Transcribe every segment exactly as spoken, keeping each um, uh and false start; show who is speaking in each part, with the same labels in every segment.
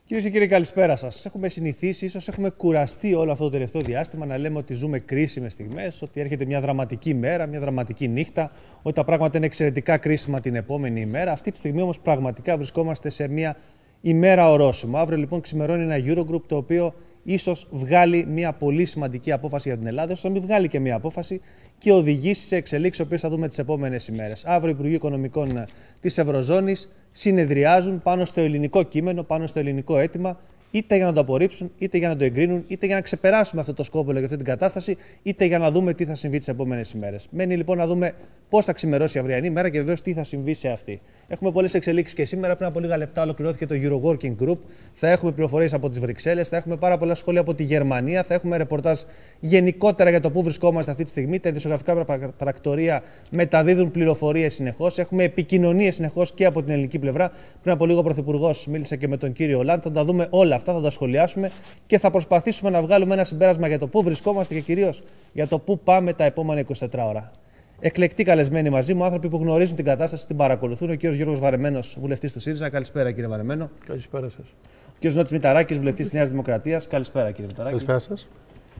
Speaker 1: Κυρίες και κύριοι, καλησπέρα σας. Έχουμε συνηθίσει, ίσως έχουμε κουραστεί όλο αυτό το τελευταίο διάστημα να λέμε ότι ζούμε κρίσιμες στιγμές, ότι έρχεται μια δραματική μέρα, μια δραματική νύχτα, ότι τα πράγματα είναι εξαιρετικά κρίσιμα την επόμενη ημέρα. Αυτή τη στιγμή όμως πραγματικά βρισκόμαστε σε μια ημέρα ορόσημο. Αύριο λοιπόν ξημερώνει ένα Eurogroup το οποίο ίσως βγάλει μια πολύ σημαντική απόφαση για την Ελλάδα, ίσως να μην βγάλει και μια απόφαση και οδηγήσει σε εξελίξεις, οποίες θα δούμε τις επόμενες ημέρες. Αύριο οι Υπουργοί Οικονομικών της Ευρωζώνης συνεδριάζουν πάνω στο ελληνικό κείμενο, πάνω στο ελληνικό αίτημα, είτε για να το απορρίψουν, είτε για να το εγκρίνουν, είτε για να ξεπεράσουμε αυτό το σκόπελο και αυτή την κατάσταση, είτε για να δούμε τι θα συμβεί τις επόμενες ημέρες. Μένει λοιπόν να δούμε πώς θα ξημερώσει η αυριανή ημέρα και βεβαίως τι θα συμβεί σε αυτή. Έχουμε πολλές εξελίξεις και σήμερα. Πριν από λίγα λεπτά ολοκληρώθηκε το Euro Working Group. Θα έχουμε πληροφορίες από τις Βρυξέλλες, θα έχουμε πάρα πολλά σχόλια από τη Γερμανία, θα έχουμε ρεπορτάζ γενικότερα για το πού βρισκόμαστε αυτή τη στιγμή. Τα ειδησιογραφικά πρακτορεία μεταδίδουν πληροφορίες συνεχώς. Έχουμε επικοινωνίες συνεχώς και από την ελληνική πλευρά. Πριν από λίγο ο Πρωθυπουργός μίλησε και με τον κύριο Ολάντ. Θα τα δούμε όλα αυτά, θα τα σχολιάσουμε και θα προσπαθήσουμε να βγάλουμε ένα συμπέρασμα για το πού βρισκόμαστε και κυρίως για το πού πάμε τα επόμενα είκοσι τέσσερις ώρα. Εκλεκτοί καλεσμένοι μαζί μου, άνθρωποι που γνωρίζουν την κατάσταση, την παρακολουθούν. Ο κ. Γιώργος Βαρεμένος, βουλευτής του ΣΥΡΙΖΑ. Καλησπέρα, κύριε Βαρεμένο.
Speaker 2: Καλησπέρα σας.
Speaker 1: Ο κ. Νότης Μηταράκης, βουλευτής της Νέας Δημοκρατίας. Καλησπέρα, κύριε Μηταράκη.
Speaker 2: Καλησπέρα σας.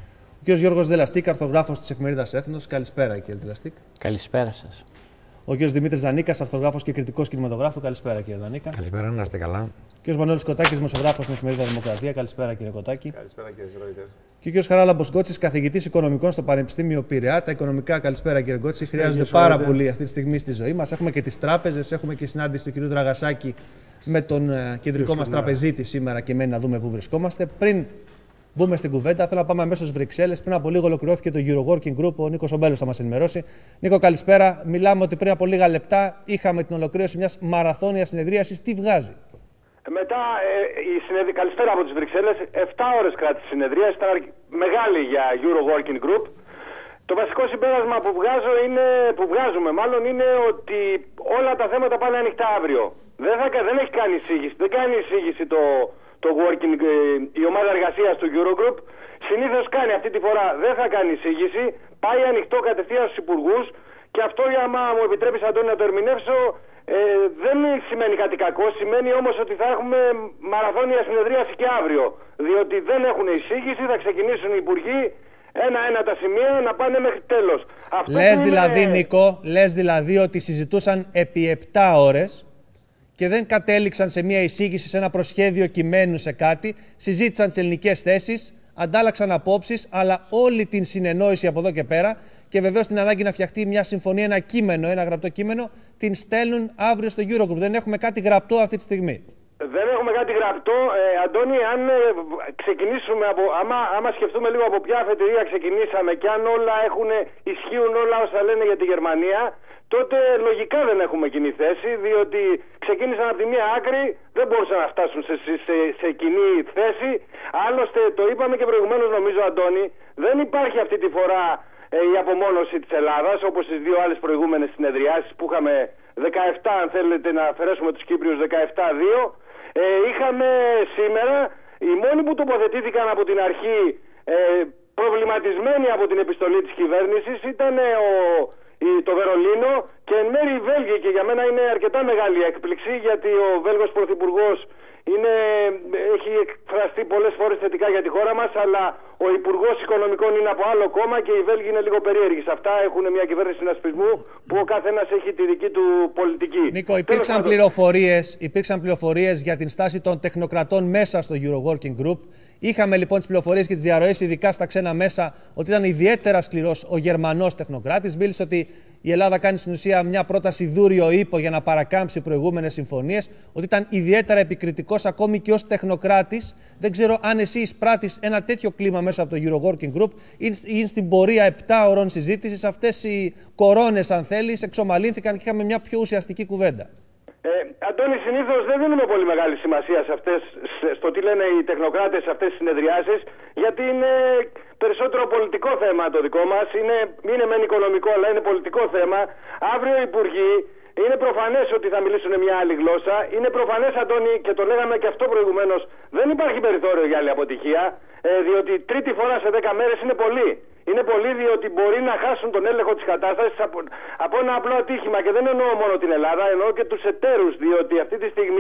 Speaker 1: Ο κ. Γιώργος Δελαστίκ, αρθρογράφος της εφημερίδας Έθνος. Καλησπέρα, κύριε Δελαστίκ.
Speaker 3: Καλησπέρα σας.
Speaker 1: Ο κ. Δημήτρης Δανίκας, αρθρογράφος και κριτικός κινηματογράφου. Καλησπέρα, κύριε Δανίκα.
Speaker 4: Καλησπέρα, να είστε καλά.
Speaker 1: Ο κ. Μανώλης Κωτάκης, δημοσιογράφος στην εφημερίδα Δημοκρατία. Καλησπέρα, κύριε Κωτάκη.
Speaker 5: Καλησπέρα, κύριε Ζρόιτερ.
Speaker 1: Και ο κ. Χαράλαμπος Γκότσης, καθηγητής οικονομικών στο Πανεπιστήμιο Πειραιά. Τα οικονομικά, καλησπέρα, κύριε Γκότση, χρειάζονται πάρα πολύ αυτή τη στιγμή στη ζωή μας. Έχουμε και τις τράπεζες, έχουμε και συνάντηση του κ. Δραγασάκη με τον κεντρικό μας τραπεζίτη σήμερα και μένει να δούμε πού βρισκόμαστε. Πριν μπούμε στην κουβέντα, θέλω να πάμε αμέσως στις Βρυξέλλες. Πριν από λίγο ολοκληρώθηκε το Euro Working Group. Ο Νίκος Ομπέλος θα μας ενημερώσει. Νίκο, καλησπέρα. Μιλάμε ότι πριν από λίγα λεπτά είχαμε την ολοκλήρωση μιας μαραθώνιας συνεδρίασης. Τι βγάζει?
Speaker 5: Μετά ε, η συνεδρία, καλησπέρα από τις Βρυξέλλες. επτά ώρες κράτησε η συνεδρία, ήταν μεγάλη για Euro Working Group. Το βασικό συμπέρασμα που, βγάζω είναι, που βγάζουμε μάλλον είναι ότι όλα τα θέματα πάνε ανοιχτά αύριο. Δεν, θα, δεν έχει κάνει εισήγηση, δεν κάνει εισήγηση το, το working, η ομάδα εργασίας του Eurogroup. Συνήθως κάνει, αυτή τη φορά δεν θα κάνει εισήγηση, πάει ανοιχτό κατευθείαν στους υπουργούς και αυτό, άμα μου επιτρέπεις, Αντώνη, να το ερμηνεύσω, Ε, δεν σημαίνει κάτι κακό, σημαίνει όμως ότι θα έχουμε μαραθώνια συνεδρίαση και αύριο. Διότι δεν έχουν εισήγηση, θα ξεκινήσουν οι υπουργοί ένα-ένα τα σημεία να πάνε μέχρι τέλος. Αυτό
Speaker 1: λες
Speaker 5: είναι...
Speaker 1: δηλαδή, Νίκο, λες δηλαδή ότι συζητούσαν επί επτά ώρες και δεν κατέληξαν σε μια εισήγηση, σε ένα προσχέδιο κειμένου, σε κάτι. Συζήτησαν τις ελληνικές θέσεις, αντάλλαξαν απόψεις, αλλά όλη την συνεννόηση από εδώ και πέρα. Και βεβαίως την ανάγκη να φτιαχτεί μια συμφωνία, ένα κείμενο, ένα γραπτό κείμενο, την στέλνουν αύριο στο Eurogroup. Δεν έχουμε κάτι γραπτό αυτή τη στιγμή.
Speaker 5: Δεν έχουμε κάτι γραπτό. Ε, Αντώνη, αν ε, ξεκινήσουμε από. Άμα, άμα σκεφτούμε λίγο από ποια αφετηρία ξεκινήσαμε και αν όλα έχουν, ισχύουν όλα όσα λένε για τη Γερμανία, τότε λογικά δεν έχουμε κοινή θέση, διότι ξεκίνησαν από τη μία άκρη, δεν μπορούσαν να φτάσουν σε, σε, σε, σε κοινή θέση. Άλλωστε, το είπαμε και προηγουμένως, νομίζω, Αντώνη, δεν υπάρχει αυτή τη φορά η απομόνωση της Ελλάδας, όπως στις δύο άλλες προηγούμενες συνεδριάσεις που είχαμε δεκαεπτά, αν θέλετε να αφαιρέσουμε τους Κύπριους, δεκαεπτά δύο. Ε, είχαμε σήμερα, οι μόνοι που τοποθετήθηκαν από την αρχή ε, προβληματισμένοι από την επιστολή της κυβέρνησης ήταν ο, η, το Βερολίνο και εν μέρει οι Βέλγοι, και για μένα είναι αρκετά μεγάλη έκπληξη, γιατί ο Βέλγος Πρωθυπουργός είναι, έχει εκφραστεί πολλές φορές θετικά για τη χώρα μας, αλλά ο Υπουργός Οικονομικών είναι από άλλο κόμμα και οι Βέλγοι είναι λίγο περίεργοι σε αυτά. Έχουν μια κυβέρνηση συνασπισμού που ο καθένας έχει τη δική του πολιτική.
Speaker 1: Νίκο, υπήρξαν πληροφορίες, υπήρξαν πληροφορίες για την στάση των τεχνοκρατών μέσα στο Euro Working Group. Είχαμε λοιπόν τις πληροφορίες και τις διαρροές, ειδικά στα ξένα μέσα, ότι ήταν ιδιαίτερα σκληρός ο Γερμανός τεχνοκράτης. Μίλησε ότι η Ελλάδα κάνει στην ουσία μια πρόταση δούριο ύπο για να παρακάμψει προηγούμενες συμφωνίες, ότι ήταν ιδιαίτερα επικριτικός ακόμη και ως τεχνοκράτης. Δεν ξέρω αν εσύ εισπράττεις ένα τέτοιο κλίμα μέσα από το Euro Working Group ή στην πορεία επτά ωρών συζήτησης αυτές οι κορώνες, αν θέλεις, εξομαλύνθηκαν και είχαμε μια πιο ουσιαστική κουβέντα.
Speaker 5: Ε, Αντώνη, συνήθως δεν δίνουμε πολύ μεγάλη σημασία σε αυτές, στο τι λένε οι τεχνοκράτες σε αυτές τις συνεδριάσεις, γιατί είναι περισσότερο πολιτικό θέμα το δικό μας. Είναι, είναι μεν οικονομικό, αλλά είναι πολιτικό θέμα. Αύριο οι υπουργοί, είναι προφανές ότι θα μιλήσουν μια άλλη γλώσσα. Είναι προφανές, Αντώνη, και το λέγαμε και αυτό προηγουμένως, δεν υπάρχει περιθώριο για άλλη αποτυχία, ε, διότι τρίτη φορά σε δέκα μέρες είναι πολύ. Είναι πολύ, διότι μπορεί να χάσουν τον έλεγχο της κατάστασης από, από ένα απλό ατύχημα. Και δεν εννοώ μόνο την Ελλάδα, εννοώ και τους εταίρους, διότι αυτή τη στιγμή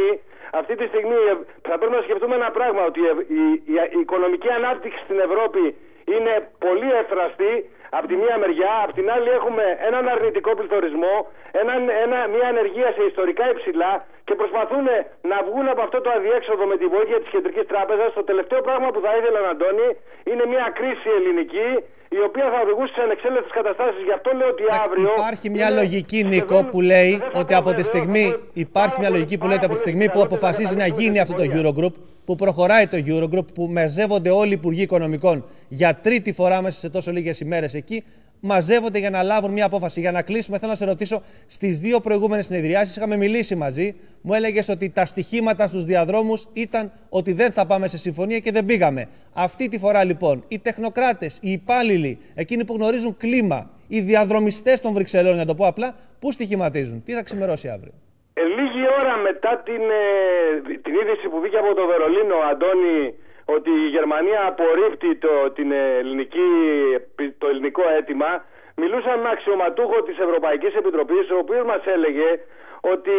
Speaker 5: Αυτή τη στιγμή θα πρέπει να σκεφτούμε ένα πράγμα, ότι η, η, η οικονομική ανάπτυξη στην Ευρώπη είναι πολύ εύθραστη από τη μία μεριά, από την άλλη έχουμε έναν αρνητικό πληθωρισμό, έναν, ένα, μια ανεργία σε ιστορικά υψηλά και προσπαθούν να βγουν από αυτό το αδιέξοδο με τη βοήθεια της Κεντρικής Τράπεζας. Το τελευταίο πράγμα που θα ήθελα, Αντώνη, είναι μια κρίση ελληνική η οποία θα οδηγούσε σε ανεξέλεγκτες καταστάσεις. Γι' αυτό λέω ότι αύριο.
Speaker 1: Υπάρχει μια είναι... λογική, Νίκο, που λέει ότι από τη στιγμή. Υπάρχει μια λογική που λέει ότι από τη στιγμή που αποφασίζει να γίνει αυτό το Eurogroup, που προχωράει το Eurogroup, που μαζεύονται όλοι οι υπουργοί οικονομικών για τρίτη φορά μέσα σε τόσο λίγες ημέρες εκεί, μαζεύονται για να λάβουν μια απόφαση. Για να κλείσουμε, θέλω να σε ρωτήσω, στις δύο προηγούμενες συνεδριάσεις είχαμε μιλήσει μαζί. Μου έλεγες ότι τα στοιχήματα στους διαδρόμους ήταν ότι δεν θα πάμε σε συμφωνία και δεν πήγαμε. Αυτή τη φορά λοιπόν οι τεχνοκράτες, οι υπάλληλοι, εκείνοι που γνωρίζουν κλίμα, οι διαδρομιστές των Βρυξελών, να το πω απλά, πού στοιχηματίζουν, τι θα ξημερώσει αύριο?
Speaker 5: Ε, λίγη ώρα μετά την, ε, την είδηση που βγήκε από το Βερολίνο, Αντώνη, ότι η Γερμανία απορρίπτει το, την ελληνική, το ελληνικό αίτημα, μιλούσαμε με αξιωματούχο της Ευρωπαϊκής Επιτροπής, ο οποίος μας έλεγε ότι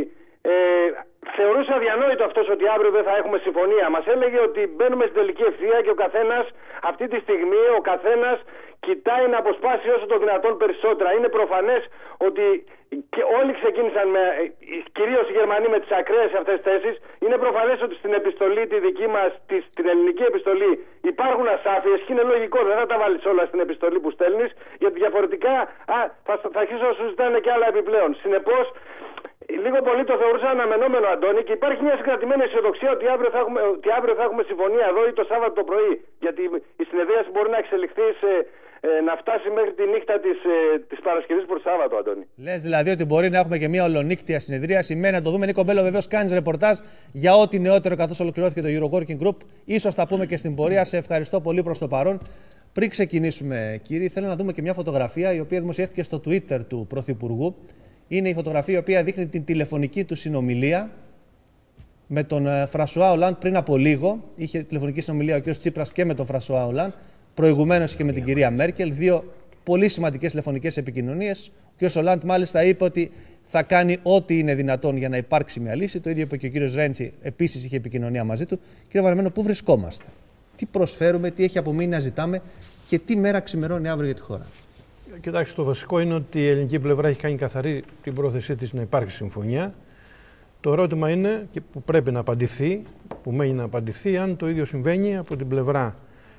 Speaker 5: ε, θεωρούσε αδιανόητο αυτός ότι αύριο δεν θα έχουμε συμφωνία. Μας έλεγε ότι μπαίνουμε στην τελική ευθεία και ο καθένας αυτή τη στιγμή, ο καθένας κοιτάει να αποσπάσει όσο το δυνατόν περισσότερα. Είναι προφανές ότι και όλοι ξεκίνησαν, με, κυρίως οι Γερμανοί, με τις ακραίες αυτές θέσεις. Είναι προφανές ότι στην επιστολή τη δική μας, της, την ελληνική επιστολή, υπάρχουν ασάφειες και είναι λογικό, δεν θα τα βάλεις όλα στην επιστολή που στέλνεις, γιατί διαφορετικά α, θα, θα αρχίσουν να σου ζητάνε και άλλα επιπλέον. Συνεπώς, λίγο πολύ το θεωρούσα αναμενόμενο, Αντώνη, και υπάρχει μια συγκρατημένη αισιοδοξία ότι αύριο, θα έχουμε, ότι αύριο θα έχουμε συμφωνία εδώ ή το Σάββατο το πρωί. Γιατί η συνεδρίαση μπορεί να εξελιχθεί σε, ε, να φτάσει μέχρι τη νύχτα της, ε, της Παρασκευής προς Σάββατο, Αντώνη.
Speaker 1: Λες δηλαδή ότι μπορεί να έχουμε και μια ολονύκτια συνεδρίαση. Με να το δούμε. Νίκο Μπέλο, βεβαίως κάνεις ρεπορτάζ για ό,τι νεότερο καθώς ολοκληρώθηκε το Euroworking Group. Ίσως τα πούμε και στην πορεία. Σε ευχαριστώ πολύ προς το παρόν. Πριν ξεκινήσουμε, κύριοι, θέλω να δούμε και μια φωτογραφία η οποία δημοσιεύτηκε στο Twitter του Πρωθυπουργού. Είναι η φωτογραφία η οποία δείχνει την τηλεφωνική του συνομιλία με τον Φρανσουά Ολάντ πριν από λίγο. Είχε τηλεφωνική συνομιλία ο κ. Τσίπρας και με τον Φρανσουά Ολάντ. Προηγουμένως και με την κυρία Μέρκελ. Δύο πολύ σημαντικές τηλεφωνικές επικοινωνίες. Ο κ. Ολάντ μάλιστα είπε ότι θα κάνει ό,τι είναι δυνατόν για να υπάρξει μια λύση. Το ίδιο είπε και ο κ. Ρέντσι, επίσης είχε επικοινωνία μαζί του. Κύριε Βαρεμένο, πού βρισκόμαστε? Τι προσφέρουμε, τι έχει απομείνει να ζητάμε και τι μέρα ξημερώνει αύριο για τη χώρα?
Speaker 2: Κοιτάξτε, το βασικό είναι ότι η ελληνική πλευρά έχει κάνει καθαρή την πρόθεσή της να υπάρξει συμφωνία. Το ερώτημα είναι, και που πρέπει να απαντηθεί, που μένει να απαντηθεί, αν το ίδιο συμβαίνει από την πλευρά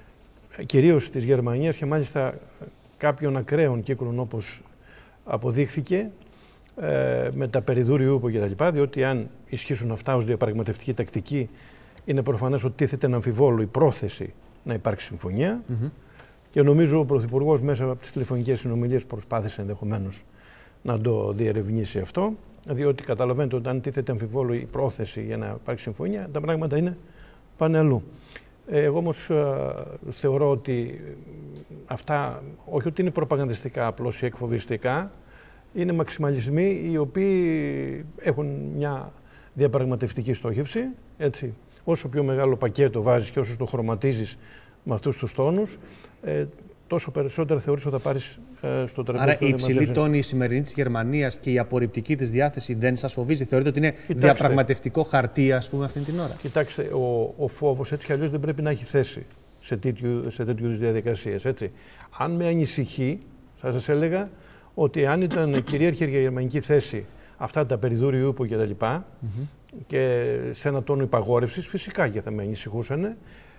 Speaker 2: κυρίως της Γερμανίας και μάλιστα κάποιων ακραίων κύκλων, όπως αποδείχθηκε, ε, με τα περιδούριου ούπο κτλ. Διότι αν ισχύσουν αυτά ως διαπραγματευτική τακτική, είναι προφανές ότι τίθεται να αμφιβόλω η πρόθεση να υπάρξει συμφωνία. Mm-hmm. Και νομίζω ο Πρωθυπουργός μέσα από τις τηλεφωνικές συνομιλίες προσπάθησε ενδεχομένως να το διερευνήσει αυτό, διότι καταλαβαίνετε ότι αν τίθεται αμφιβόλω η πρόθεση για να υπάρξει συμφωνία, τα πράγματα είναι πάνε αλλού. Εγώ όμως ε, θεωρώ ότι αυτά, όχι ότι είναι προπαγανδιστικά απλώς ή εκφοβιστικά, είναι μαξιμαλισμοί οι οποίοι έχουν μια διαπραγματευτική στόχευση. Έτσι. Όσο πιο μεγάλο πακέτο βάζεις και όσο το χρωματίζεις με αυτούς τους τόνους, ε, τόσο περισσότερα θεωρείς ότι θα πάρεις ε, στο τραπέζι.
Speaker 1: Άρα η υψηλή τόνη η σημερινή της Γερμανίας και η απορριπτική της διάθεση δεν σας φοβίζει? Θεωρείτε ότι είναι Κοιτάξτε, διαπραγματευτικό χαρτί, ας πούμε, αυτή την ώρα?
Speaker 2: Κοιτάξτε, ο, ο φόβος έτσι κι αλλιώς δεν πρέπει να έχει θέση σε τέτοιου, σε τέτοιου διαδικασίες. Έτσι. Αν με ανησυχεί, θα σας έλεγα ότι αν ήταν κυρίαρχη η γερμανική θέση αυτά τα περιδούρια ούπο και τα λοιπά, mm-hmm. και σε ένα τόνο υπαγόρευσης, φυσικά και θα με ανησυχούσαν.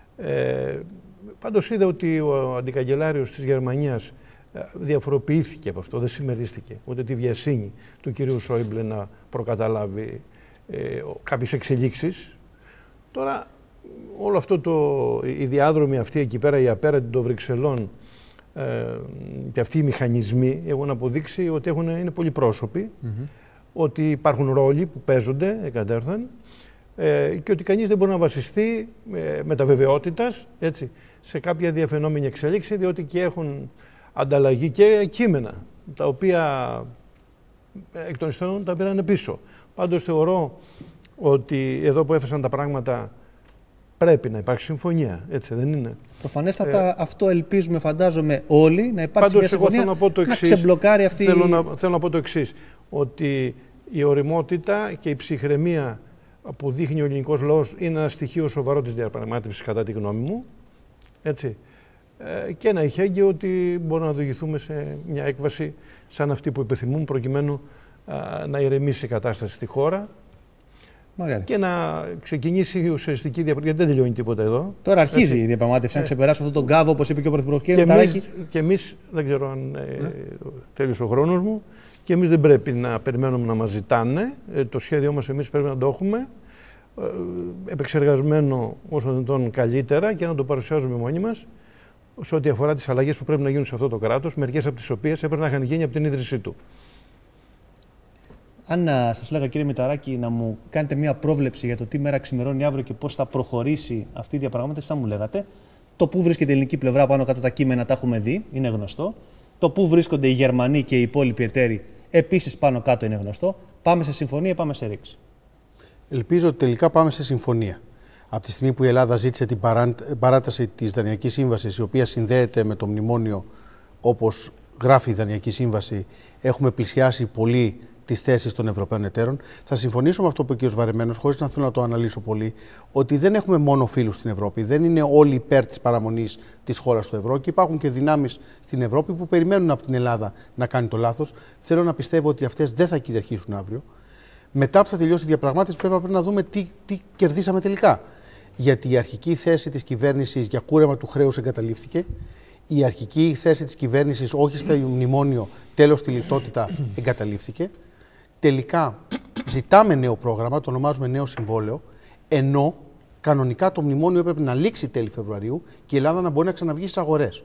Speaker 2: Ε, πάντως είδα ότι ο αντικαγκελάριος της Γερμανίας διαφοροποιήθηκε από αυτό, δεν συμμερίστηκε ούτε τη βιασύνη του κυρίου Σόιμπλε να προκαταλάβει ε, κάποιες εξελίξεις. Τώρα όλο αυτό το, η διάδρομη αυτή εκεί πέρα, η απέραντη των Βρυξελών, ε, και αυτοί οι μηχανισμοί έχουν αποδείξει ότι έχουν, είναι πολυπρόσωποι, mm-hmm. ότι υπάρχουν ρόλοι που παίζονται εκατέρωθεν, ε, και ότι κανείς δεν μπορεί να βασιστεί ε, με τα βεβαιότητας, έτσι, σε κάποια διαφαινόμενη εξέλιξη, διότι και έχουν ανταλλαγή και κείμενα, τα οποία εκ των υστέρων τα πήραν πίσω. Πάντως θεωρώ ότι εδώ που έφεσαν τα πράγματα πρέπει να υπάρξει συμφωνία, έτσι δεν είναι?
Speaker 1: Προφανέστατα ε, αυτό ελπίζουμε, φαντάζομαι όλοι, να υπάρξει μια συμφωνία,
Speaker 2: θέλω να, πω το εξής,
Speaker 1: να ξεμπλοκάρει αυτή...
Speaker 2: Θέλω να, θέλω να πω το εξής, ότι η ωριμότητα και η ψυχραιμία που δείχνει ο ελληνικός λαός είναι ένα στοιχείο σοβαρό της διαπραγμάτευσης, κατά τη γνώμη μου. Έτσι. Ε, και ένα ηχέγγυο ότι μπορούμε να οδηγηθούμε σε μια έκβαση σαν αυτή που επιθυμούν, προκειμένου α, να ηρεμήσει η κατάσταση στη χώρα. Μαγάρι. Και να ξεκινήσει η ουσιαστική διαπραγμάτευση. Γιατί δεν τελειώνει τίποτα εδώ.
Speaker 1: Τώρα αρχίζει
Speaker 2: έτσι.
Speaker 1: η διαπραγμάτευση, να ξεπεράσουμε αυτόν τον κάβο, όπως είπε και ο Πρωθυπουργός.
Speaker 2: Και εμείς, και εμείς, δεν ξέρω αν ε, ναι. τέλειωσε ο χρόνος μου, και εμείς δεν πρέπει να περιμένουμε να μας ζητάνε. Ε, το σχέδιό μας εμείς πρέπει να το έχουμε ε, επεξεργασμένο όσο δυνατόν καλύτερα και να το παρουσιάζουμε μόνοι μας σε ό,τι αφορά τις αλλαγές που πρέπει να γίνουν σε αυτό το κράτος, μερικές από τις οποίες έπρεπε να είχαν γίνει από την ίδρυσή του.
Speaker 1: Αν σας λέγα, κύριε Μηταράκη, να μου κάνετε μια πρόβλεψη για το τι μέρα ξημερώνει αύριο και πώς θα προχωρήσει αυτή η διαπραγμάτευση, θα μου λέγατε. Το πού βρίσκεται η ελληνική πλευρά, πάνω κάτω τα κείμενα τα έχουμε δει, είναι γνωστό. Το πού βρίσκονται οι Γερμανοί και οι υπόλοιποι εταίροι, επίσης πάνω κάτω είναι γνωστό. Πάμε σε συμφωνία ή πάμε σε ρήξη?
Speaker 3: Ελπίζω ότι τελικά πάμε σε συμφωνία. Από τη στιγμή που η Ελλάδα ζήτησε την παράταση της Δανειακής Σύμβασης, η οποία συνδέεται με το μνημόνιο, όπως γράφει η Δανειακή Σύμβαση, έχουμε πλησιάσει πολύ τις θέσεις των Ευρωπαίων εταίρων. Θα συμφωνήσω με αυτό που είπε ο κ. Βαρεμένος, χωρίς να θέλω να το αναλύσω πολύ, ότι δεν έχουμε μόνο φίλους στην Ευρώπη. Δεν είναι όλοι υπέρ της παραμονής της χώρας του ευρώ και υπάρχουν και δυνάμεις στην Ευρώπη που περιμένουν από την Ελλάδα να κάνει το λάθος. Θέλω να πιστεύω ότι αυτές δεν θα κυριαρχήσουν αύριο. Μετά που θα τελειώσει η διαπραγμάτευση, πρέπει να δούμε τι, τι κερδίσαμε τελικά. Γιατί η αρχική θέση της κυβέρνησης για κούρεμα του χρέους εγκαταλείφθηκε. Η αρχική θέση της κυβέρνησης, όχι στο μνημόνιο, τέλος στη λιτότητα, εγκαταλείφθηκε. Τελικά ζητάμε νέο πρόγραμμα, το ονομάζουμε νέο συμβόλαιο, ενώ κανονικά το μνημόνιο έπρεπε να λήξει τέλη Φεβρουαρίου και η Ελλάδα να μπορεί να ξαναβγεί στις αγορές.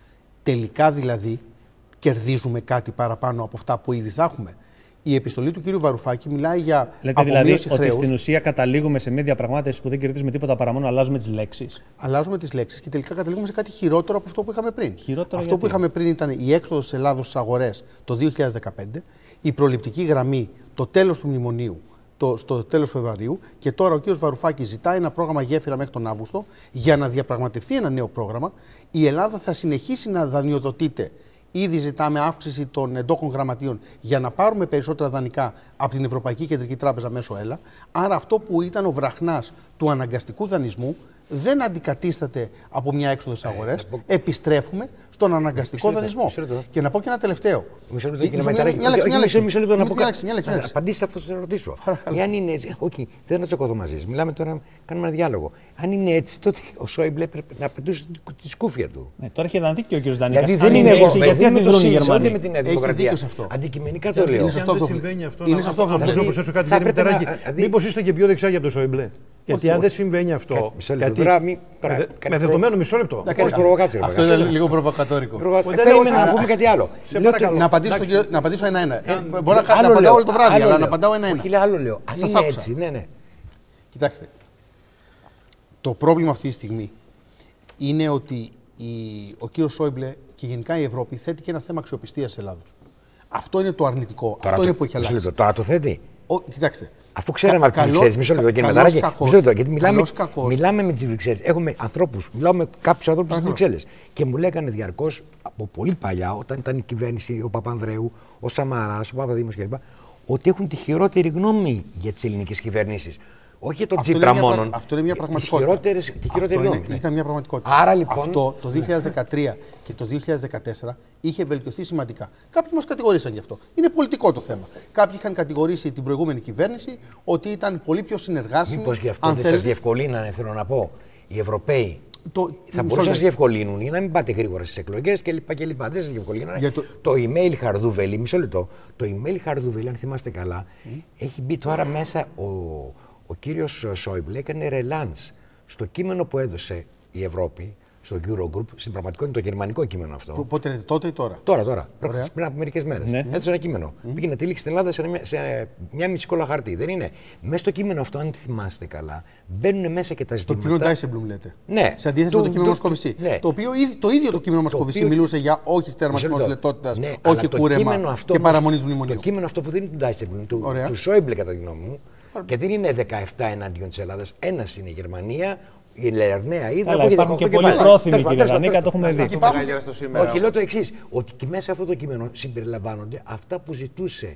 Speaker 3: Τελικά δηλαδή κερδίζουμε κάτι παραπάνω από αυτά που ήδη θα έχουμε. Η επιστολή του κ. Βαρουφάκη μιλάει για
Speaker 1: Λέτε
Speaker 3: απομείωση
Speaker 1: δηλαδή
Speaker 3: χρέους.
Speaker 1: ότι στην ουσία καταλήγουμε σε μια διαπραγμάτευση που δεν κερδίζουμε τίποτα παρά μόνο αλλάζουμε τις λέξεις.
Speaker 3: Αλλάζουμε τις λέξεις και τελικά καταλήγουμε σε κάτι χειρότερο από αυτό που είχαμε πριν.
Speaker 1: Χειρότερο
Speaker 3: αυτό
Speaker 1: γιατί?
Speaker 3: που είχαμε πριν ήταν η έξοδος της Ελλάδος στις αγορές το δύο χιλιάδες δεκαπέντε, η προληπτική γραμμή το τέλος του μνημονίου το, στο τέλος Φεβρουαρίου και τώρα ο κ. Βαρουφάκης ζητάει ένα πρόγραμμα γέφυρα μέχρι τον Αύγουστο για να διαπραγματευτεί ένα νέο πρόγραμμα. Η Ελλάδα θα συνεχίσει να δανειοδοτείται. Ήδη ζητάμε αύξηση των εντόκων γραμματείων για να πάρουμε περισσότερα δανεικά από την Ευρωπαϊκή Κεντρική Τράπεζα μέσω ΕΛΑ. Άρα αυτό που ήταν ο βραχνάς του αναγκαστικού δανεισμού δεν αντικατίσταται από μια έξοδο στις αγορές. Ε, Επιστρέφουμε στον αναγκαστικό μισό δανεισμό. Μισό λεπτό. Και να πω και ένα τελευταίο.
Speaker 4: Μισό λεπτό, κύριε Μηταράκη. Μισό λεπτό να πω κάτι. Απαντήστε αυτό που σας ρωτήσω. Εάν είναι έτσι, όχι, δεν θα τσακωθώ μαζί σας. Μιλάμε τώρα, κάνουμε ένα διάλογο. Αν είναι έτσι, τότε ο Σόιμπλε πρέπει να πετούσε τη σκούφια του.
Speaker 1: Ναι, τώρα έχει δανείκιο ο κ. Δανείκας.
Speaker 4: Δηλαδή δεν είναι έτσι, γιατί αντιδρούν οι Γερμανοί.
Speaker 3: Με την δημοκρατία.
Speaker 4: Αντικειμενικά το λέω.
Speaker 2: Αν δεν συμβαίνει αυτό, είναι σωστό αυτό. Να προσθέσω κάτι, κύριε Μηταράκη. Μήπως είστε και πιο δεξιά για τον Σόιμπλε? Γιατί αν δεν συμβαίνει αυτό. Με δεδομένο μισό λεπτό.
Speaker 3: Αυτό είναι λίγο προβοκατόρικο.
Speaker 4: Περίμενα να πούμε κάτι άλλο.
Speaker 3: Να απαντήσω ένα-ένα. Μπορώ να απαντάω όλο το βράδυ, αλλά να απαντάω ένα-ένα.
Speaker 4: Όχι, άλλο λέω. Αν είναι έτσι, ναι, ναι.
Speaker 3: Κοιτάξτε. Το πρόβλημα αυτή τη στιγμή είναι ότι ο κύριος Σόιμπλε και γενικά η Ευρώπη θέτει και ένα θέμα αξιοπιστίας της Ελλάδος. Αυτό είναι το αρνητικό. Αυτό είναι που έχει αλλάξει.
Speaker 4: Τώρα το θέτει.
Speaker 3: Κοιτάξτε.
Speaker 4: Αφού ξέραμε από τις Βρυξέλλες, μισό λεπτό κύριε Μηταράκη, μισό λεπτό, γιατί μιλάμε, μιλάμε με τις Βρυξέλλες. Έχουμε ανθρώπους, μιλάω με κάποιους ανθρώπους στις Βρυξέλλες και μου λέγανε διαρκώς από πολύ παλιά, όταν ήταν η κυβέρνηση, ο Παπανδρέου, ο Σαμαράς, ο Παπαδήμος κλπ., ότι έχουν τη χειρότερη γνώμη για τις ελληνικές κυβερνήσεις. Όχι για τον Τσίπρα μόνο.
Speaker 3: Αυτό είναι μια πραγματικότητα.
Speaker 4: Τη χειρότερη γνώμη.
Speaker 3: Ήταν μια πραγματικότητα.
Speaker 4: Άρα, λοιπόν,
Speaker 3: αυτό το δύο χιλιάδες δεκατρία και το δύο χιλιάδες δεκατέσσερα είχε βελτιωθεί σημαντικά. Κάποιοι μας κατηγορήσαν γι' αυτό. Είναι πολιτικό το θέμα. Κάποιοι είχαν κατηγορήσει την προηγούμενη κυβέρνηση ότι ήταν πολύ πιο συνεργάσιμη.
Speaker 4: Μήπως γι' αυτό δεν σας διευκολύνανε, θέλω να πω, οι Ευρωπαίοι. Το, θα μπορούσαν να σας διευκολύνουν για να μην πάτε γρήγορα στις εκλογές κλπ. κλπ. Δεν σας διευκολύνανε. Το... το email Χαρδούβελη, μισό λεπτό. Το email Χαρδούβελη, αν θυμάστε καλά, mm. έχει μπει τώρα μέσα ο. Ο κύριος Σόιμπλε έκανε ρελάνς στο κείμενο που έδωσε η Ευρώπη, στο Eurogroup, στην πραγματικότητα το γερμανικό κείμενο αυτό.
Speaker 3: Πότε είναι, τότε ή τώρα?
Speaker 4: Τώρα, τώρα. Ωραία. Πριν από μερικές μέρες. Ναι. Έδωσε ένα κείμενο. Mm. Πήγε να τυλίξει στην Ελλάδα σε μια, σε μια μισή κόλλα χαρτί. Δεν είναι. Μέσα στο κείμενο αυτό, αν θυμάστε καλά, μπαίνουν μέσα και τα ζητήματα.
Speaker 3: Το κείμενο Ντάισεμπλουμ λέτε.
Speaker 4: Ναι.
Speaker 3: Σε αντίθεση το, με το κείμενο Μοσκοβισή. Ναι. Το, οποίο, το ίδιο το κείμενο Μοσκοβισή μιλούσε για όχι στέρμανση της λιτότητας,
Speaker 4: ναι,
Speaker 3: όχι κούρεμα και παραμονή του μνημονίου.
Speaker 4: Το κείμενο αυτό που δεν είναι του Ντάισεμπλουμ, του Σόιμπλε κατά τη γνώμη μου. Και δεν είναι δεκαεπτά εναντίον της Ελλάδας. Ένας είναι η Γερμανία, η Λερναία Ύδρα.
Speaker 1: Αλλά υπάρχουν και πολλοί πρόθυμοι, κύριε Δανίκα, το έχουμε δει.
Speaker 4: Όχι, λέω το εξής, ότι και μέσα σε αυτό το κείμενο συμπεριλαμβάνονται αυτά που ζητούσε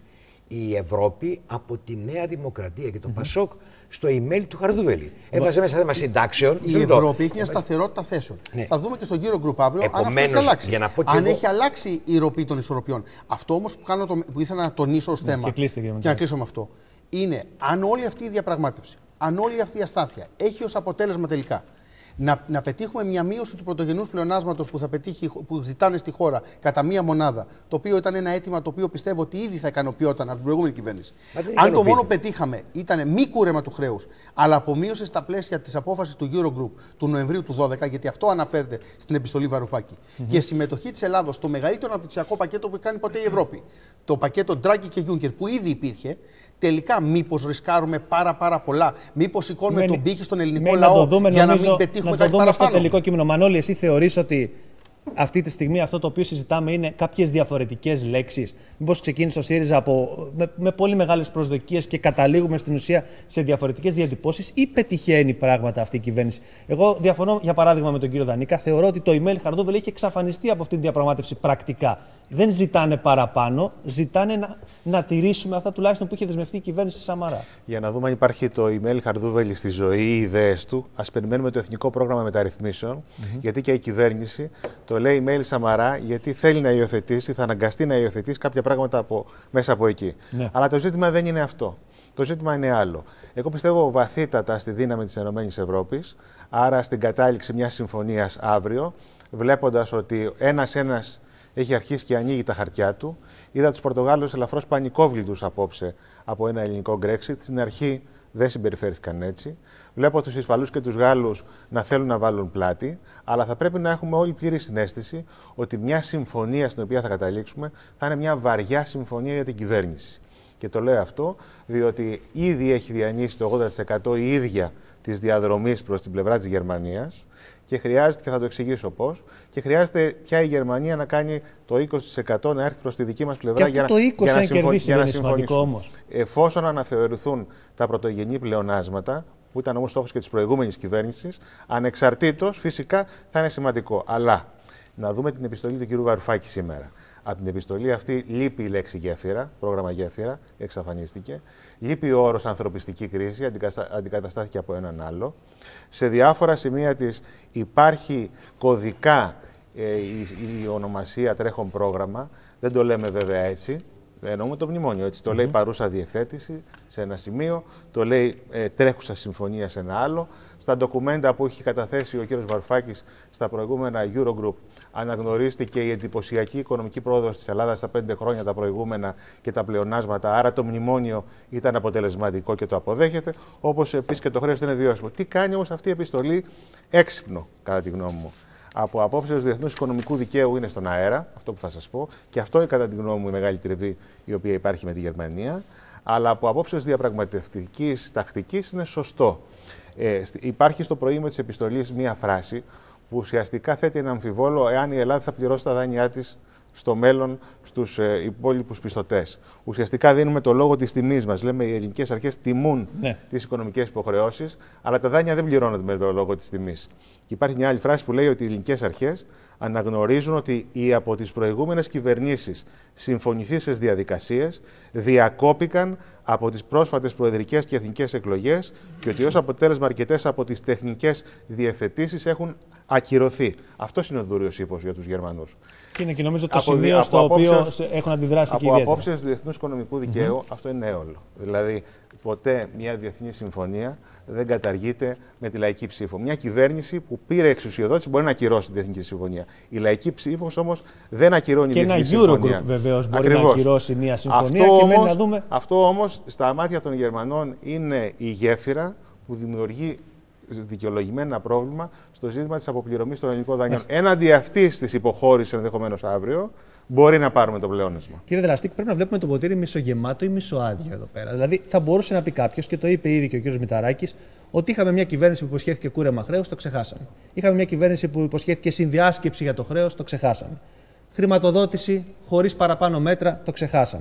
Speaker 4: η Ευρώπη από τη Νέα Δημοκρατία και το mm-hmm. Πασόκ στο email του Χαρδούβελη. Έβαζε μέσα θέμα συντάξεων.
Speaker 3: Η Ευρώπη έχει μια σταθερότητα θέσεων. Ναι. Θα δούμε και στο Eurogroup αύριο
Speaker 4: Επομένως,
Speaker 3: αν αυτό έχει αλλάξει.
Speaker 4: Για να πω
Speaker 3: αν
Speaker 4: εγώ...
Speaker 3: έχει αλλάξει η ροή των ισορροπιών. Αυτό όμως που, το, που ήθελα να τονίσω ως θέμα
Speaker 1: και, κλείστε, και,
Speaker 3: και να κλείσω με αυτό, είναι αν όλη αυτή η διαπραγμάτευση, αν όλη αυτή η αστάθεια έχει ως αποτέλεσμα τελικά να, να πετύχουμε μια μείωση του πρωτογενούς πλεονάσματος που, θα πετύχει, που ζητάνε στη χώρα κατά μία μονάδα, το οποίο ήταν ένα αίτημα το οποίο πιστεύω ότι ήδη θα ικανοποιόταν από την προηγούμενη κυβέρνηση. Αν το μόνο πετύχαμε ήταν μη κούρεμα του χρέους, αλλά απομείωση στα πλαίσια της απόφασης του Eurogroup του Νοεμβρίου του δώδεκα, γιατί αυτό αναφέρεται στην επιστολή Βαρουφάκη, mm-hmm. και συμμετοχή της Ελλάδος στο μεγαλύτερο αναπτυξιακό πακέτο που έχει κάνει ποτέ η Ευρώπη, το πακέτο Draghi και Juncker που ήδη υπήρχε. Τελικά, μήπως ρισκάρουμε πάρα, πάρα πολλά, μήπως σηκώνουμε μένει, τον πύχη στον ελληνικό λαό να δούμε, για νομίζω, να μην πετύχουμε
Speaker 1: να
Speaker 3: κάτι
Speaker 1: το δούμε
Speaker 3: παραπάνω.
Speaker 1: Στο τελικό κείμενο. Μανώλη, εσύ θεωρείς ότι αυτή τη στιγμή αυτό το οποίο συζητάμε είναι κάποιες διαφορετικές λέξεις? Μήπως ξεκίνησε ο ΣΥΡΙΖΑ από, με, με πολύ μεγάλες προσδοκίες και καταλήγουμε στην ουσία σε διαφορετικές διατυπώσεις, ή πετυχαίνει πράγματα αυτή η κυβέρνηση? Εγώ διαφωνώ, για παράδειγμα, με τον κύριο Δανίκα. Θεωρώ ότι το email Χαρδούβελη έχει εξαφανιστεί από αυτή την διαπραγμάτευση πρακτικά. Δεν ζητάνε παραπάνω, ζητάνε να, να τηρήσουμε αυτά τουλάχιστον που είχε δεσμευτεί η κυβέρνηση Σαμαρά.
Speaker 6: Για να δούμε αν υπάρχει το email Χαρδούβελη στη ζωή, οι ιδέες του, ας περιμένουμε το Εθνικό Πρόγραμμα Μεταρρυθμίσεων, mm-hmm. γιατί και η κυβέρνηση το λέει email Σαμαρά, γιατί θέλει να υιοθετήσει, θα αναγκαστεί να υιοθετήσει κάποια πράγματα από, μέσα από εκεί. Ναι. Αλλά το ζήτημα δεν είναι αυτό. Το ζήτημα είναι άλλο. Εγώ πιστεύω βαθύτατα στη δύναμη της Ευρώπης, άρα στην κατάληξη μιας συμφωνίας αύριο, βλέποντας ότι ένας-ένας έχει αρχίσει και ανοίγει τα χαρτιά του. Είδα τους Πορτογάλους ελαφρώς πανικόβλητους απόψε από ένα ελληνικό Brexit. Στην αρχή δεν συμπεριφέρθηκαν έτσι. Βλέπω τους Ισπανούς και τους Γάλλους να θέλουν να βάλουν πλάτη, αλλά θα πρέπει να έχουμε όλη πλήρη συναίσθηση ότι μια συμφωνία στην οποία θα καταλήξουμε θα είναι μια βαριά συμφωνία για την κυβέρνηση. Και το λέω αυτό διότι ήδη έχει διανύσει το ογδόντα τοις εκατό η ίδια της διαδρομής προς την πλευρά της Γερμανίας. Και χρειάζεται, και θα το εξηγήσω πώς, και χρειάζεται πια η Γερμανία να κάνει το είκοσι τοις εκατό να έρθει προς τη δική μας πλευρά.
Speaker 1: Και αυτό το είκοσι τοις εκατό για να, κερδίσει, για να συμφωνήσουμε. Όμως.
Speaker 6: Εφόσον αναθεωρηθούν τα πρωτογενή πλεονάσματα, που ήταν όμως στόχος και της προηγούμενης κυβέρνησης, ανεξαρτήτως φυσικά θα είναι σημαντικό. Αλλά να δούμε την επιστολή του κ. Βαρουφάκη σήμερα. Από την επιστολή αυτή λείπει η λέξη γέφυρα, πρόγραμμα γέφυρα, εξαφανίστηκε. Λείπει ο όρος ανθρωπιστική κρίση, αντικαταστάθηκε από έναν άλλο. Σε διάφορα σημεία της υπάρχει κωδικά ε, η, η ονομασία τρέχον πρόγραμμα. Δεν το λέμε βέβαια έτσι. Εννοούμε το μνημόνιο. Έτσι. Το mm-hmm. λέει παρούσα διευθέτηση σε ένα σημείο, το λέει ε, τρέχουσα συμφωνία σε ένα άλλο. Στα ντοκουμέντα που έχει καταθέσει ο κ. Βαρουφάκης στα προηγούμενα Eurogroup, αναγνωρίστηκε η εντυπωσιακή οικονομική πρόοδος της Ελλάδας στα πέντε χρόνια τα προηγούμενα και τα πλεονάσματα. Άρα το μνημόνιο ήταν αποτελεσματικό και το αποδέχεται. Όπως επίσης και το χρέος είναι βιώσιμο. Τι κάνει όμως αυτή η επιστολή? Έξυπνο, κατά τη γνώμη μου. Από απόψεως διεθνούς οικονομικού δικαίου είναι στον αέρα, αυτό που θα σας πω, και αυτό είναι κατά τη γνώμη μου η μεγάλη τριβή η οποία υπάρχει με τη Γερμανία. Αλλά από απόψεως διαπραγματευτικής τακτικής είναι σωστό. Ε, υπάρχει στο προήμιο της επιστολής μία φράση που ουσιαστικά θέτει ένα αμφιβόλο εάν η Ελλάδα θα πληρώσει τα δάνειά της στο μέλλον στους ε, υπόλοιπους πιστωτές. Ουσιαστικά δίνουμε το λόγο της τιμής μας. Λέμε οι ελληνικές αρχές τιμούν ναι. τις οικονομικές υποχρεώσεις, αλλά τα δάνεια δεν πληρώνονται με το λόγο της τιμής. Και υπάρχει μια άλλη φράση που λέει ότι οι ελληνικές αρχές αναγνωρίζουν ότι οι από τις προηγούμενες κυβερνήσεις συμφωνηθήσεις διαδικασίες διακόπηκαν από τις πρόσφατες προεδρικές και εθνικές εκλογές και ότι ως αποτέλεσμα αρκετές από τις τεχνικές διευθετήσεις έχουν ακυρωθεί. Αυτό είναι ο δούριος ύπος για τους Γερμανούς.
Speaker 1: Και είναι και νομίζω το από, σημείο στο οποίο απόψεως, έχουν αντιδράσει
Speaker 6: από
Speaker 1: και ιδιαίτερα.
Speaker 6: Από απόψεως του διεθνούς οικονομικού δικαίου, mm-hmm. αυτό είναι έολο. Δηλαδή, ποτέ μια διεθνή συμφωνία δεν καταργείται με τη λαϊκή ψήφο. Μια κυβέρνηση που πήρε εξουσιοδότηση μπορεί να ακυρώσει τη διεθνή συμφωνία. Η λαϊκή ψήφος όμως δεν ακυρώνει τη διεθνή συμφωνία.
Speaker 1: Και ένα Eurogroup βεβαίως μπορεί Ακριβώς. να ακυρώσει μια συμφωνία.
Speaker 6: Αυτό,
Speaker 1: και
Speaker 6: όμως,
Speaker 1: να δούμε...
Speaker 6: αυτό όμως στα μάτια των Γερμανών είναι η γέφυρα που δημιουργεί δικαιολογημένα πρόβλημα στο ζήτημα της αποπληρωμής των ελληνικών δανείων. Έναντι αυτής της υποχώρησης ενδεχομένως αύριο, μπορεί να πάρουμε το πλεόνασμα.
Speaker 1: Κύριε Δραστίκ, πρέπει να βλέπουμε το ποτήρι μισογεμάτο ή μισοάδιο εδώ πέρα. Δηλαδή, θα μπορούσε να πει κάποιο, και το είπε ήδη και ο κύριος Μητσαράκης, ότι είχαμε μια κυβέρνηση που υποσχέθηκε κούρεμα χρέους, το ξεχάσαμε. Είχαμε μια κυβέρνηση που υποσχέθηκε συνδιάσκεψη για το χρέος, το ξεχάσαμε. Χρηματοδότηση χωρίς παραπάνω μέτρα, το ξεχάσαμε.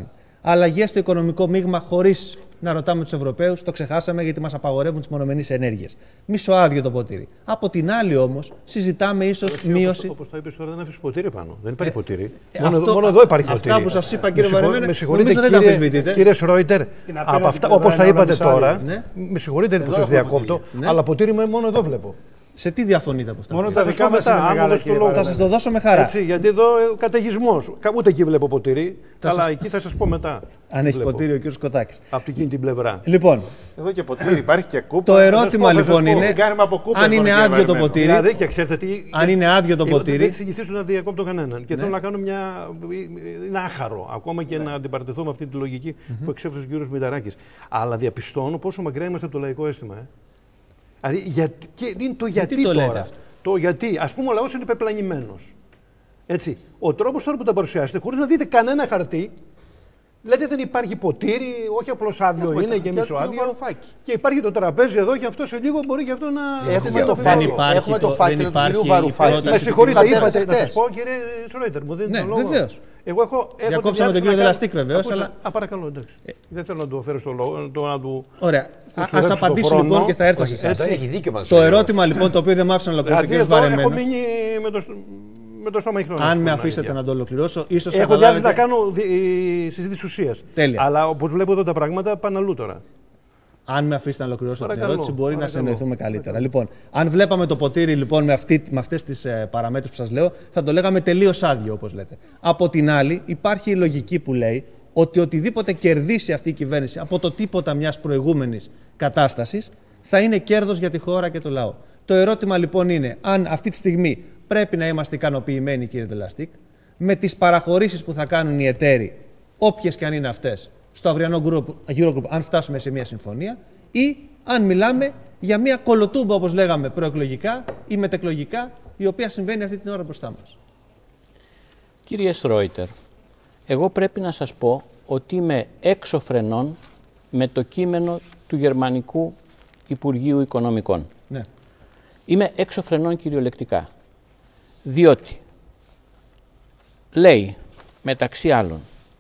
Speaker 1: αλλαγές στο οικονομικό μείγμα χωρίς να ρωτάμε τους Ευρωπαίους. Το ξεχάσαμε γιατί μας απαγορεύουν τις μονομενείς ενέργειες. Μισοάδιο το ποτήρι. Από την άλλη όμως, συζητάμε ίσως μείωση.
Speaker 2: Όπως το είπες τώρα, δεν αφήσεις ποτήρι πάνω. Δεν υπάρχει
Speaker 1: Ε,
Speaker 2: ποτήρι.
Speaker 1: ε,
Speaker 2: μόνο,
Speaker 1: αυτό,
Speaker 2: μόνο εδώ υπάρχει ποτήρι.
Speaker 1: Αυτά που σας είπα, κύριε Βαρεμένη,
Speaker 2: με
Speaker 1: νομίζω δεν τα αμφισβητείτε.
Speaker 2: Κύριε Σρόιτερ, όπως τα είπατε τώρα,
Speaker 1: ναι.
Speaker 2: με συγχωρείτε που σας διακόπτω,
Speaker 1: ναι.
Speaker 2: αλλά ποτήρι μόνο εδώ βλέπω.
Speaker 1: Σε τι διαφωνείτε από αυτά?
Speaker 7: Μόνο τα δικά μας είναι μεγάλα, κύριε Βαρεμένη.
Speaker 1: Θα σας το δώσω με χαρά.
Speaker 2: Έτσι, γιατί εδώ καταιγισμός. Ούτε εκεί βλέπω ποτήρι,
Speaker 1: θα
Speaker 2: αλλά
Speaker 1: σας...
Speaker 2: εκεί θα σας πω μετά.
Speaker 1: Αν έχει
Speaker 2: βλέπω.
Speaker 1: ποτήρι ο κύριος Κοτάκης.
Speaker 2: Από εκείνη την πλευρά.
Speaker 1: Λοιπόν,
Speaker 6: εδώ και ποτήρι υπάρχει και κούπα.
Speaker 1: Το ερώτημα
Speaker 6: πω,
Speaker 1: λοιπόν είναι,
Speaker 6: κούπες,
Speaker 1: αν είναι άδειο το ποτήρι,
Speaker 2: Δηλαδή, και ξέρετε τι,
Speaker 1: αν είναι άδειο το ποτήρι,
Speaker 2: δεν συνηθίζω να διακόπτω κανέναν. Και
Speaker 1: ναι.
Speaker 2: θέλω να κάνω μια. Είναι άχαρο ακόμα και ναι. να αντιπαρατεθώ με αυτή τη λογική mm-hmm. που εξέφρασε ο κύριος Μηταράκης. Αλλά διαπιστώνω πόσο μακριά είμαστε από το λαϊκό αίσθημα. Ε. Δηλαδή, γιατί, και είναι το γιατί, γιατί το τώρα. Λέτε αυτό? Το γιατί. Ας πούμε, ο λαός είναι πεπλανημένος. Έτσι. Ο τρόπος τώρα που τα παρουσιάσετε, χωρίς να δείτε κανένα χαρτί, λέτε δεν υπάρχει ποτήρι, όχι απλώς άδειο
Speaker 3: Έχουμε
Speaker 2: είναι και μισοάδειο. Και υπάρχει το τραπέζι εδώ και αυτό σε λίγο μπορεί και αυτό να.
Speaker 3: Έχουμε το φάκελο, έχουμε το φάκελο του κυρίου Βαρουφάκη.
Speaker 2: Με συγχωρείτε, είπατε να σας πω, κύριε Σρόιτερ, μου δίνετε τον λόγο.
Speaker 1: Ναι, βεβαίως.
Speaker 2: Εγώ έχω.
Speaker 1: Διακόψαμε τον κύριο Δελαστίκ βεβαίως, αλλά.
Speaker 2: Α, παρακαλώ, εντάξει. Ε... Δεν θέλω να του φέρω στο λόγο. Το, να του...
Speaker 1: Ωραία. Ας απαντήσω λοιπόν και θα έρθω σε εσάς.
Speaker 4: Το
Speaker 1: ερώτημα λοιπόν το οποίο δεν μ' άφησε να ολοκληρώσω ο κύριος Βαρεμένος.
Speaker 2: Έχω μείνει με το. Με το στόμα ηχνό.
Speaker 1: Αν με αφήσετε να το ολοκληρώσω, ίσως
Speaker 2: έχω
Speaker 1: καταλάβετε...
Speaker 2: να κάνω συζήτηση ουσίας.
Speaker 1: Τέλεια.
Speaker 2: Αλλά όπως βλέπω εδώ τα πράγματα πάνε αλλού τώρα.
Speaker 1: Αν με αφήσετε να ολοκληρώσω
Speaker 2: παρακαλώ,
Speaker 1: την ερώτηση, μπορεί
Speaker 2: παρακαλώ.
Speaker 1: να συνεννοηθούμε καλύτερα. Παρακαλώ. Λοιπόν, αν βλέπαμε το ποτήρι λοιπόν, με, αυτή, με αυτές τις ε, παραμέτρους που σας λέω, θα το λέγαμε τελείως άδειο, όπως λέτε. Από την άλλη, υπάρχει η λογική που λέει ότι οτιδήποτε κερδίσει αυτή η κυβέρνηση από το τίποτα μιας προηγούμενης κατάστασης θα είναι κέρδος για τη χώρα και το λαό. Το ερώτημα λοιπόν είναι αν αυτή τη στιγμή πρέπει να είμαστε ικανοποιημένοι, κύριε Δελαστίκ, με τις παραχωρήσεις που θα κάνουν οι εταίροι, όποιες και αν είναι αυτές, στο αυριανό Eurogroup, αν φτάσουμε σε μια συμφωνία, ή αν μιλάμε για μια κολοτούμπα, όπως λέγαμε προεκλογικά ή μετεκλογικά, η οποία συμβαίνει αυτή την ώρα μπροστά μας.
Speaker 8: Κύριε Σρόιτερ, εγώ πρέπει να σας πω ότι είμαι έξω φρενών με το κείμενο του Γερμανικού Υπουργείου Οικονομικών.
Speaker 1: Ναι.
Speaker 8: Είμαι έξω φρενών κυριολεκτικά, διότι λέει, μεταξύ άλλων,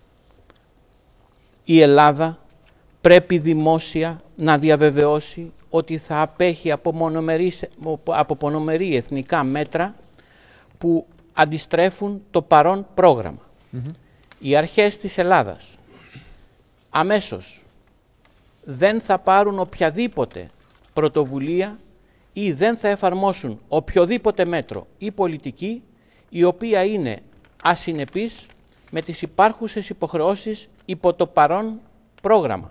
Speaker 8: η Ελλάδα πρέπει δημόσια να διαβεβαιώσει ότι θα απέχει από μονομερή εθνικά μέτρα που αντιστρέφουν το παρόν πρόγραμμα. Mm-hmm. Οι αρχές της Ελλάδας αμέσως δεν θα πάρουν οποιαδήποτε πρωτοβουλία ή δεν θα εφαρμόσουν οποιοδήποτε μέτρο ή πολιτική η οποία είναι ασυνεπής με τις υπάρχουσες υποχρεώσεις υπό το παρόν πρόγραμμα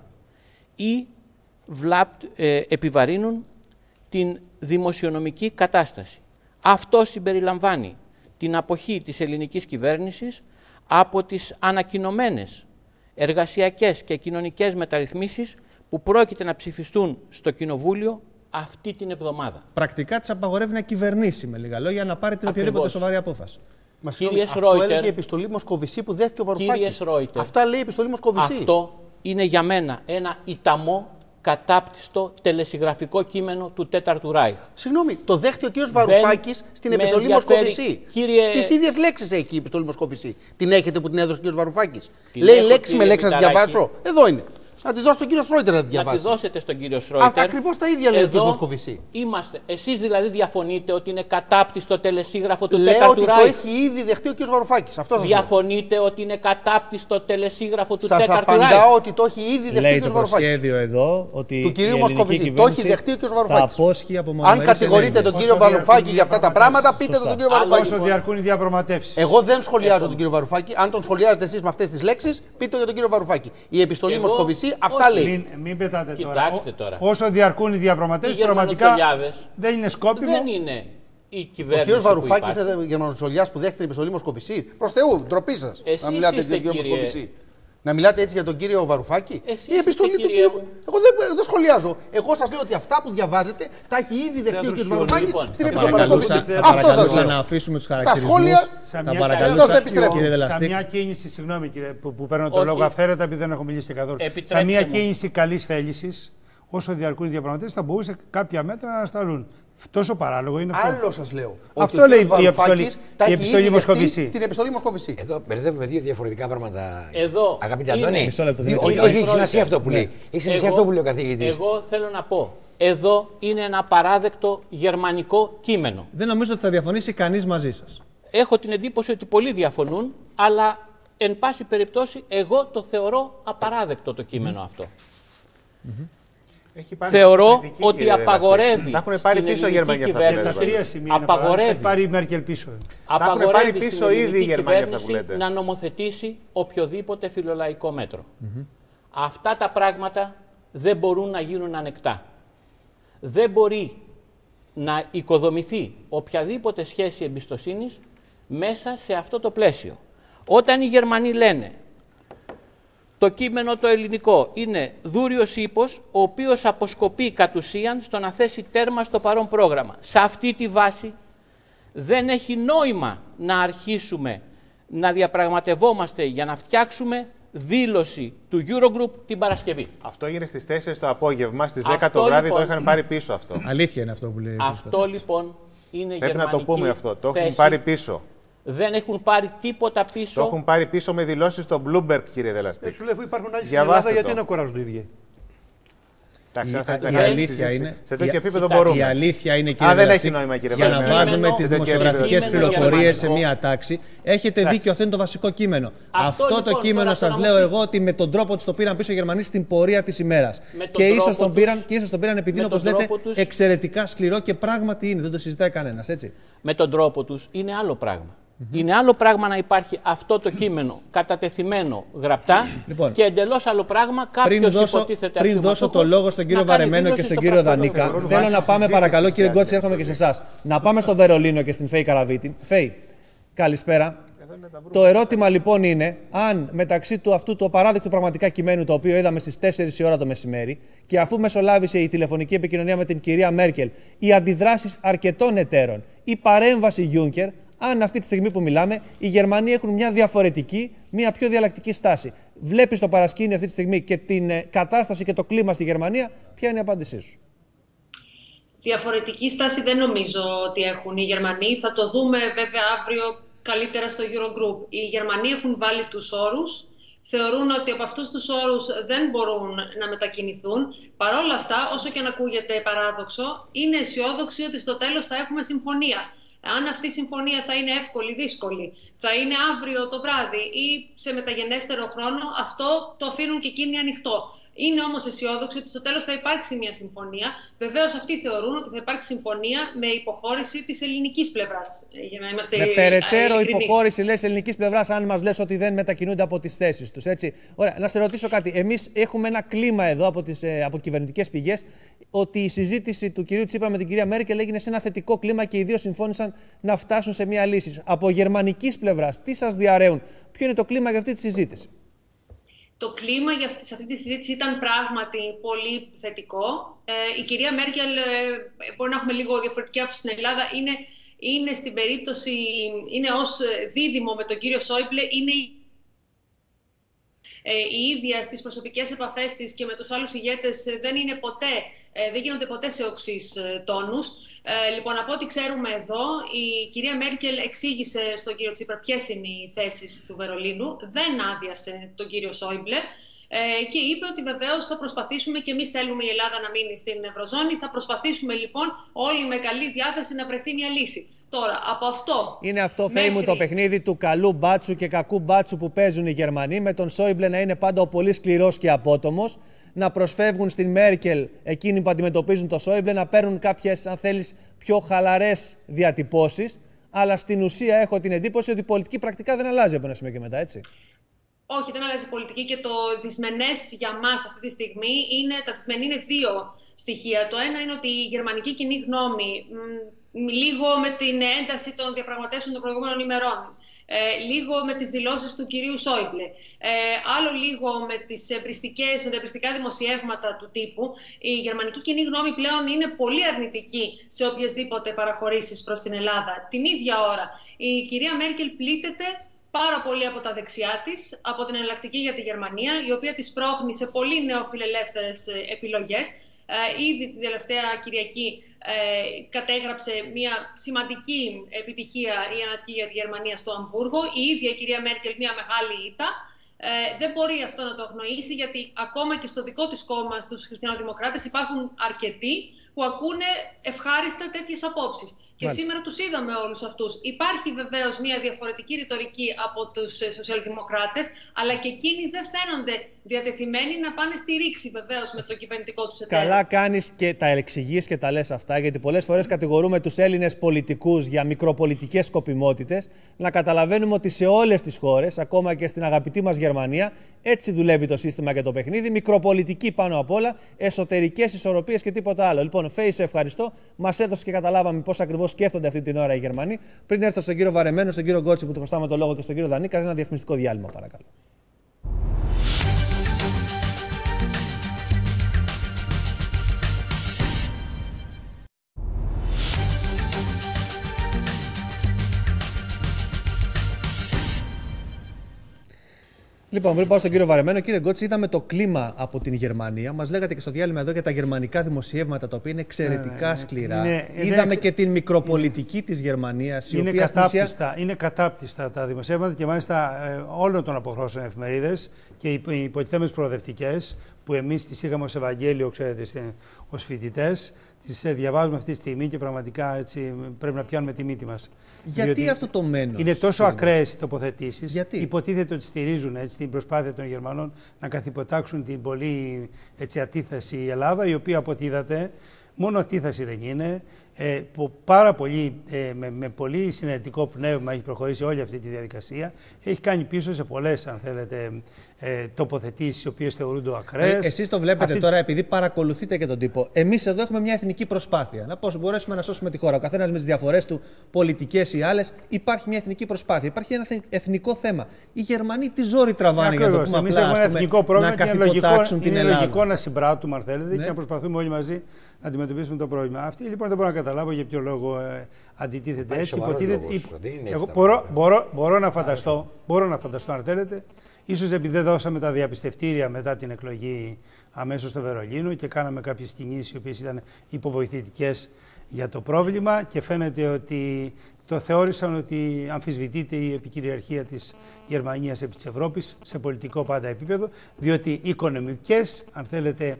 Speaker 8: ή βλάπ, ε, επιβαρύνουν την δημοσιονομική κατάσταση. Αυτό συμπεριλαμβάνει την αποχή της ελληνικής κυβέρνησης από τις ανακοινωμένες εργασιακές και κοινωνικές μεταρρυθμίσεις που πρόκειται να ψηφιστούν στο Κοινοβούλιο αυτή την εβδομάδα.
Speaker 1: Πρακτικά της απαγορεύει να κυβερνήσει, με λίγα λόγια, να πάρει την οποιαδήποτε σοβαρή απόφαση.
Speaker 3: Μα κύριε Σρόιτερ, αυτό έλεγε η επιστολή Μοσκοβισή που δέχτηκε ο Βαρουφάκης. Αυτά λέει η επιστολή Μοσκοβισή.
Speaker 8: Αυτό είναι για μένα ένα ιταμό κατάπτυστο τελεσυγραφικό κείμενο του Τέταρτου Ράιχ.
Speaker 3: Συγγνώμη, το δέχτηκε ο κύριος Βαρουφάκης στην επιστολή Μοσκοβισή.
Speaker 8: Κύριε...
Speaker 3: Τις ίδιες λέξεις έχει η επιστολή Μοσκοβισή. Την έχετε που την έδωσε ο κύριος Βαρουφάκης. Λέει λέξη με λέξη να τη διαβάσω. Εδώ είναι. Να τη δώσω στον κύριο Σρόιτερ να τη διαβάσει.
Speaker 8: Να τη δώσετε στον κύριο Σρόιτερ.
Speaker 3: Ακριβώς τα ίδια λέει ο κύριος Μοσκοβισή.
Speaker 8: Είμαστε. Εσείς δηλαδή διαφωνείτε ότι είναι κατάπτυστο τελεσίγραφο του
Speaker 3: Λέω
Speaker 8: Τέταρτου Ράιχ.
Speaker 3: Λέω ότι το έχει ήδη δεχτεί ο κύριος Βαρουφάκης. Αυτό σας
Speaker 8: διαφωνείτε λέω. Ότι είναι κατάπτυστο τελεσίγραφο του
Speaker 3: σας
Speaker 8: Τέταρτου Ράιχ.
Speaker 3: Σας απαντάω ότι το έχει ήδη δεχτεί ο κύριος Βαρουφάκης.
Speaker 1: Λέει το προσχέδιο εδώ ότι
Speaker 3: του κυρίου Μοσκοβισή. Το έχει δεχτεί ο κύριος Βαρουφάκης.
Speaker 1: Αν
Speaker 3: κατηγορείτε τον κύριο Βαρουφάκη για αυτά τα πράγματα, πείτε τον κύριο Βαρουφάκη.
Speaker 7: Όσο διαρκούν οι διαπραγματεύσεις.
Speaker 3: Εγώ δεν σχολιάζω τον κύριο Βαρουφάκη. Αν τον σχολιάζετε εσείς με αυτές τις λέξεις, πείτε για τον κύριο Βαρουφάκη. Η επιστολή Μοσκοβισή αυτά λέει.
Speaker 7: Μην πετάτε
Speaker 8: Κοιτάξτε
Speaker 7: τώρα.
Speaker 8: τώρα.
Speaker 7: Όσο διαρκούν οι διαπραγματεύσεις, πραγματικά δεν είναι σκόπιμο.
Speaker 8: Δεν είναι η κυβέρνηση.
Speaker 3: Ο κύριος Βαρουφάκης είναι γερμανοτσολιάς που δέχεται την επιστολή Μοσκοβισή. Προς Θεού, ντροπή σας. Να μιλάτε για τον κύριο Μοσκοβισή. Να μιλάτε έτσι για τον κύριο Βαρουφάκη.
Speaker 8: Εσείς
Speaker 3: η επιστολή του κύριου. Εγώ δεν, δεν σχολιάζω. Εγώ σας λέω ότι αυτά που διαβάζετε τα έχει ήδη δεχτεί ο κύριος Βαρουφάκης λοιπόν, στην επιστολή Μοσκοβισή. Αυτό σας λέω.
Speaker 1: Να αφήσουμε τους χαρακτηρισμούς.
Speaker 3: Τα σχόλια
Speaker 1: θα παρακαλούσα,
Speaker 7: κύριε Δελαστίκ. Σε μια κίνηση, συγγνώμη κύριε, που, που παίρνω το λόγο αυθαίρετα επειδή δεν έχω μιλήσει καθόλου. Σε μια κίνηση καλής θέλησης, όσο διαρκούν οι διαπραγματεύσεις, θα μπορούσε κάποια μέτρα να ανασταλούν. Τόσο παράλογο είναι αυτό.
Speaker 3: Άλλο σας λέω.
Speaker 7: Αυτό λέει η επιστολή, η επιστολή Μοσκοβισή.
Speaker 3: Στην επιστολή Μοσκοβισή.
Speaker 4: Εδώ μπερδεύουμε δύο διαφορετικά πράγματα.
Speaker 8: Εδώ.
Speaker 4: Αγαπητέ Αντώνη,
Speaker 8: Όχι,
Speaker 4: έχει σημασία αυτό που λέει. Έχει σημασία αυτό που λέει ο καθηγητής.
Speaker 8: Εγώ θέλω να πω. Εδώ είναι ένα απαράδεκτο γερμανικό κείμενο.
Speaker 1: Δεν νομίζω ότι θα διαφωνήσει κανείς μαζί σας.
Speaker 8: Έχω την εντύπωση ότι πολλοί διαφωνούν, αλλά εν πάση περιπτώσει εγώ το θεωρώ απαράδεκτο το κείμενο mm. αυτό.
Speaker 6: Mm-hmm. Έχει
Speaker 8: θεωρώ ότι απαγορεύει
Speaker 6: τα έχουν πάρει πίσω οι Γερμανοί αυτά που λέτε.
Speaker 8: Απαγορεύει.
Speaker 7: πάρει η Μέρκελ πίσω.
Speaker 8: Απαγορεύει πάρει πίσω ήδη η Γερμανία να νομοθετήσει οποιοδήποτε φιλολαϊκό μέτρο. Mm-hmm. Αυτά τα πράγματα δεν μπορούν να γίνουν ανεκτά. Δεν μπορεί να οικοδομηθεί οποιαδήποτε σχέση εμπιστοσύνης μέσα σε αυτό το πλαίσιο. Όταν οι Γερμανοί λένε το κείμενο το ελληνικό είναι δούριος ύπος, ο οποίος αποσκοπεί κατ' ουσίαν στο να θέσει τέρμα στο παρόν πρόγραμμα. Σε αυτή τη βάση δεν έχει νόημα να αρχίσουμε να διαπραγματευόμαστε για να φτιάξουμε δήλωση του Eurogroup την Παρασκευή.
Speaker 6: Αυτό έγινε στις τέσσερις το απόγευμα, στις δέκα το βράδυ λοιπόν, το είχαν πάρει πίσω αυτό.
Speaker 1: Αλήθεια είναι αυτό που λέει.
Speaker 8: Αυτό λοιπόν είναι
Speaker 6: Πρέπει
Speaker 8: γερμανική
Speaker 6: να το πούμε αυτό, το
Speaker 8: θέση.
Speaker 6: έχουν πάρει πίσω.
Speaker 8: Δεν έχουν πάρει τίποτα πίσω.
Speaker 6: Το έχουν πάρει πίσω με δηλώσεις στο Bloomberg, κύριε Δελαστή.
Speaker 2: Ε, σου λέω, υπάρχουν άλλοι στην Ελλάδα, γιατί να κουράζουν το ίδιο.
Speaker 1: Η, η αλήθεια είναι.
Speaker 6: Σε τέτοιο επίπεδο μπορούμε.
Speaker 1: Η αλήθεια είναι, κύριε
Speaker 6: Α, δεν έχει νόημα, κύριε
Speaker 1: για να βάζουμε τις δημοσιογραφικές πληροφορίες σε μία τάξη. Έχετε δίκιο, αυτό είναι το βασικό κείμενο. Αυτό, αυτό το κείμενο σας λέω εγώ ότι με τον τρόπο τους το πήραν πίσω οι Γερμανοί στην πορεία της ημέρας. Και ίσως τον πήραν, και ίσως τον πήραν επειδή είναι, όπως λέτε, τους, εξαιρετικά σκληρό και πράγματι είναι. Δεν το συζητάει κανένας, έτσι.
Speaker 8: Με τον τρόπο τους είναι άλλο πράγμα. Mm-hmm. Είναι άλλο πράγμα να υπάρχει αυτό το κείμενο κατατεθειμένο γραπτά λοιπόν, και εντελώς άλλο πράγμα κάποιος υποτίθεται.
Speaker 1: Πριν δώσω το λόγο στον κύριο Βαρεμένο και στον κύριο Δανίκα, θέλω να πάμε παρακαλώ, κύριε Γκότση, έρχομαι και σε εσάς. Να πάμε στο Βερολίνο και στην Φέη Καραβίτη. Φέη, καλησπέρα. Το ερώτημα λοιπόν είναι αν μεταξύ του αυτού του απαράδεκτου πραγματικά κειμένου, το οποίο είδαμε στις τέσσερις η ώρα το μεσημέρι, και αφού μεσολάβησε η τηλεφωνική επικοινωνία με την κυρία Μέρκελ, οι αντιδράσεις αρκετών εταίρων, η παρέμβαση Juncker, αν αυτή τη στιγμή που μιλάμε οι Γερμανοί έχουν μια διαφορετική, μια πιο διαλλακτική στάση. Βλέπεις το παρασκήνιο αυτή τη στιγμή και την κατάσταση και το κλίμα στη Γερμανία, ποια είναι η απάντησή σου?
Speaker 9: Διαφορετική στάση δεν νομίζω ότι έχουν οι Γερμανοί. Θα το δούμε βέβαια αύριο καλύτερα στο Eurogroup. Οι Γερμανοί έχουν βάλει τους όρους. Θεωρούν ότι από αυτούς τους όρους δεν μπορούν να μετακινηθούν. Παρ' όλα αυτά, όσο και αν ακούγεται παράδοξο, είναι αισιόδοξοι ότι στο τέλος θα έχουμε συμφωνία. Αν αυτή η συμφωνία θα είναι εύκολη, δύσκολη, θα είναι αύριο το βράδυ ή σε μεταγενέστερο χρόνο, αυτό το αφήνουν και εκείνοι ανοιχτό. Είναι όμως αισιόδοξοι ότι στο τέλος θα υπάρξει μια συμφωνία. Βεβαίως αυτοί θεωρούν ότι θα υπάρξει συμφωνία με υποχώρηση της ελληνικής πλευράς. Για να είμαστε
Speaker 1: με περαιτέρω υποχώρηση λες ελληνικής πλευράς, αν μας λες ότι δεν μετακινούνται από τις θέσεις τους. Έτσι. Ωραία, να σε ρωτήσω κάτι. Εμείς έχουμε ένα κλίμα εδώ από, τις, από κυβερνητικές πηγές ότι η συζήτηση του κυρίου Τσίπρα με την κυρία Μέρκελ έγινε σε ένα θετικό κλίμα και οι δύο συμφώνησαν να φτάσουν σε μια λύση. Από γερμανικής πλευράς, τι σας διαρρέουν, ποιο είναι το κλίμα για αυτή τη συζήτηση?
Speaker 9: Το κλίμα για αυτή, σε αυτή τη συζήτηση ήταν πράγματι πολύ θετικό. Ε, η κυρία Μέρκελ, ε, μπορεί να έχουμε λίγο διαφορετική άποψη στην Ελλάδα, είναι, είναι στην περίπτωση, είναι ως δίδυμο με τον κύριο Σόιμπλε, είναι η, ε, η ίδια στις προσωπικές επαφές της και με τους άλλους ηγέτες δεν, είναι ποτέ, ε, δεν γίνονται ποτέ σε οξύς ε, τόνους. Ε, λοιπόν, από ό,τι ξέρουμε εδώ, η κυρία Μέρκελ εξήγησε στον κύριο Τσίπρα ποιες είναι οι θέσεις του Βερολίνου, δεν άδειασε τον κύριο Σόιμπλε ε, και είπε ότι βεβαίως θα προσπαθήσουμε, και εμείς θέλουμε η Ελλάδα να μείνει στην Ευρωζώνη, θα προσπαθήσουμε λοιπόν όλοι με καλή διάθεση να βρεθεί μια λύση. Τώρα, από αυτό.
Speaker 1: Είναι αυτό, μέχρι... Φέη μου, το παιχνίδι του καλού μπάτσου και κακού μπάτσου που παίζουν οι Γερμανοί, με τον Σόιμπλε να είναι πάντα ο πολύ σκληρός και απότομος, να προσφεύγουν στην Μέρκελ εκείνοι που αντιμετωπίζουν το Σόιμπλε, να παίρνουν κάποιες, αν θέλεις, πιο χαλαρές διατυπώσεις. Αλλά στην ουσία έχω την εντύπωση ότι η πολιτική πρακτικά δεν αλλάζει από ένα σημείο και μετά, έτσι.
Speaker 9: Όχι, δεν αλλάζει η πολιτική, και το δυσμενές για μας αυτή τη στιγμή είναι, τα δυσμενή είναι δύο στοιχεία. Το ένα είναι ότι η γερμανική κοινή γνώμη, μ, λίγο με την ένταση των διαπραγματεύσεων των προηγούμενων ημερών, Ε, λίγο με τις δηλώσεις του κυρίου Σόιμπλε, ε, άλλο λίγο με, τις εμπριστικές, με τα εμπριστικά δημοσιεύματα του τύπου, η γερμανική κοινή γνώμη πλέον είναι πολύ αρνητική σε οποιασδήποτε παραχωρήσεις προς την Ελλάδα. Την ίδια ώρα η κυρία Μέρκελ πλήττεται πάρα πολύ από τα δεξιά της, από την Εναλλακτική για τη Γερμανία, η οποία της πρόχνει σε πολύ νεοφιλελεύθερες επιλογές. Ήδη την τελευταία Κυριακή κατέγραψε μια σημαντική επιτυχία η ενατική για τη Γερμανία στο Αμβούργο. Η ίδια η κυρία Μέρκελ μια μεγάλη ήττα. Ε, δεν μπορεί αυτό να το αγνοήσει, γιατί ακόμα και στο δικό της κόμμα, στους χριστιανοδημοκράτες, υπάρχουν αρκετοί που ακούνε ευχάριστα τέτοιες απόψεις. Και Μάλιστα. σήμερα τους είδαμε όλους αυτούς. Υπάρχει βεβαίως μια διαφορετική ρητορική από τους σοσιαλδημοκράτες, αλλά και εκείνοι δεν φαίνονται διατεθειμένοι να πάνε στη ρήξη βεβαίως με το κυβερνητικό τους εταίρο.
Speaker 1: Καλά κάνεις και τα εξηγείς και τα λες αυτά, γιατί πολλές φορές κατηγορούμε τους Έλληνες πολιτικούς για μικροπολιτικές σκοπιμότητες. Να καταλαβαίνουμε ότι σε όλες τις χώρες, ακόμα και στην αγαπητή μας Γερμανία, έτσι δουλεύει το σύστημα και το παιχνίδι. Μικροπολιτική πάνω απ' όλα, εσωτερικές ισορροπίες και τίποτα άλλο. Λοιπόν, Φέη, σε ευχαριστώ. Μας έδωσε και καταλάβαμε πώς ακριβώς σκέφτονται αυτή την ώρα οι Γερμανοί. Πριν έρθω στον κύριο Βαρεμένο, στον κύριο Γκότση που του χρωστάμε το λόγο και στον κύριο Δανίκα, ένα διαφημιστικό διάλειμμα, παρακαλώ. Λοιπόν, πριν πάω στον κύριο Βαρεμένο, κύριε Γκότση, είδαμε το κλίμα από την Γερμανία. Μας λέγατε και στο διάλειμμα εδώ για τα γερμανικά δημοσιεύματα, τα οποία είναι εξαιρετικά ναι, σκληρά. Είναι, είδαμε εξ... και την μικροπολιτική είναι, της Γερμανίας.
Speaker 7: Είναι, οποία κατάπτυστα, ουσία... είναι κατάπτυστα τα δημοσιεύματα και μάλιστα ε, όλων των αποχρώσεων εφημερίδες και οι υποτιθέμενες προοδευτικές, που εμείς τις είχαμε ως Ευαγγέλιο, ξέρετε, ως φοιτητές, τις διαβάζουμε αυτή τη στιγμή και πραγματικά έτσι πρέπει να πιάνουμε τη μύτη μας.
Speaker 1: Γιατί
Speaker 7: Διότι
Speaker 1: αυτό το μένος?
Speaker 7: Είναι τόσο ακραίες οι τοποθετήσεις.
Speaker 1: Γιατί?
Speaker 7: Υποτίθεται ότι στηρίζουν έτσι, την προσπάθεια των Γερμανών να καθυποτάξουν την πολύ έτσι, αντίθεση η Ελλάδα, η οποία από ό,τι είδατε μόνο αντίθεση δεν είναι. Ε, που πάρα πολύ, ε, με, με πολύ συνενετικό πνεύμα έχει προχωρήσει όλη αυτή τη διαδικασία. Έχει κάνει πίσω σε πολλές, αν θέλετε, ε, τοποθετήσεις, οι οποίες θεωρούνται ακραίες.
Speaker 1: Ε, εσείς το βλέπετε αυτή τώρα, επειδή παρακολουθείτε και τον τύπο. Εμείς εδώ έχουμε μια εθνική προσπάθεια. Να πώς μπορέσουμε να σώσουμε τη χώρα. Ο καθένας με τις διαφορές του, πολιτικές ή άλλες, υπάρχει μια εθνική προσπάθεια. Υπάρχει ένα εθνικό θέμα. Οι Γερμανοί τι ζόρι τραβάνε για να το πούμε
Speaker 7: Εμείς
Speaker 1: απλά,
Speaker 7: έχουμε ένα εθνικό πρόβλημα
Speaker 1: να
Speaker 7: και είναι λογικό,
Speaker 1: την
Speaker 7: είναι
Speaker 1: Ελλάδα.
Speaker 7: λογικό να συμπράττουμε, αν θέλετε,
Speaker 1: ναι.
Speaker 7: και να προσπαθούμε όλοι μαζί να αντιμετωπίσουμε το πρόβλημα. Αυτή λοιπόν δεν μπορώ να καταλάβω για ποιο λόγο ε, αντιτίθεται έτσι. Υποτίθεται, υπ... Εγώ μπορώ, μπορώ, μπορώ, να φανταστώ, μπορώ να φανταστώ, αν θέλετε, ίσως επειδή δεν δώσαμε τα διαπιστευτήρια μετά την εκλογή αμέσως στο Βερολίνο και κάναμε κάποιες κινήσεις οι οποίες ήταν υποβοηθητικές για το πρόβλημα και φαίνεται ότι το θεώρησαν ότι αμφισβητείται η επικυριαρχία της Γερμανίας επί της Ευρώπης σε πολιτικό πάντα επίπεδο, διότι οικονομικές, αν θέλετε,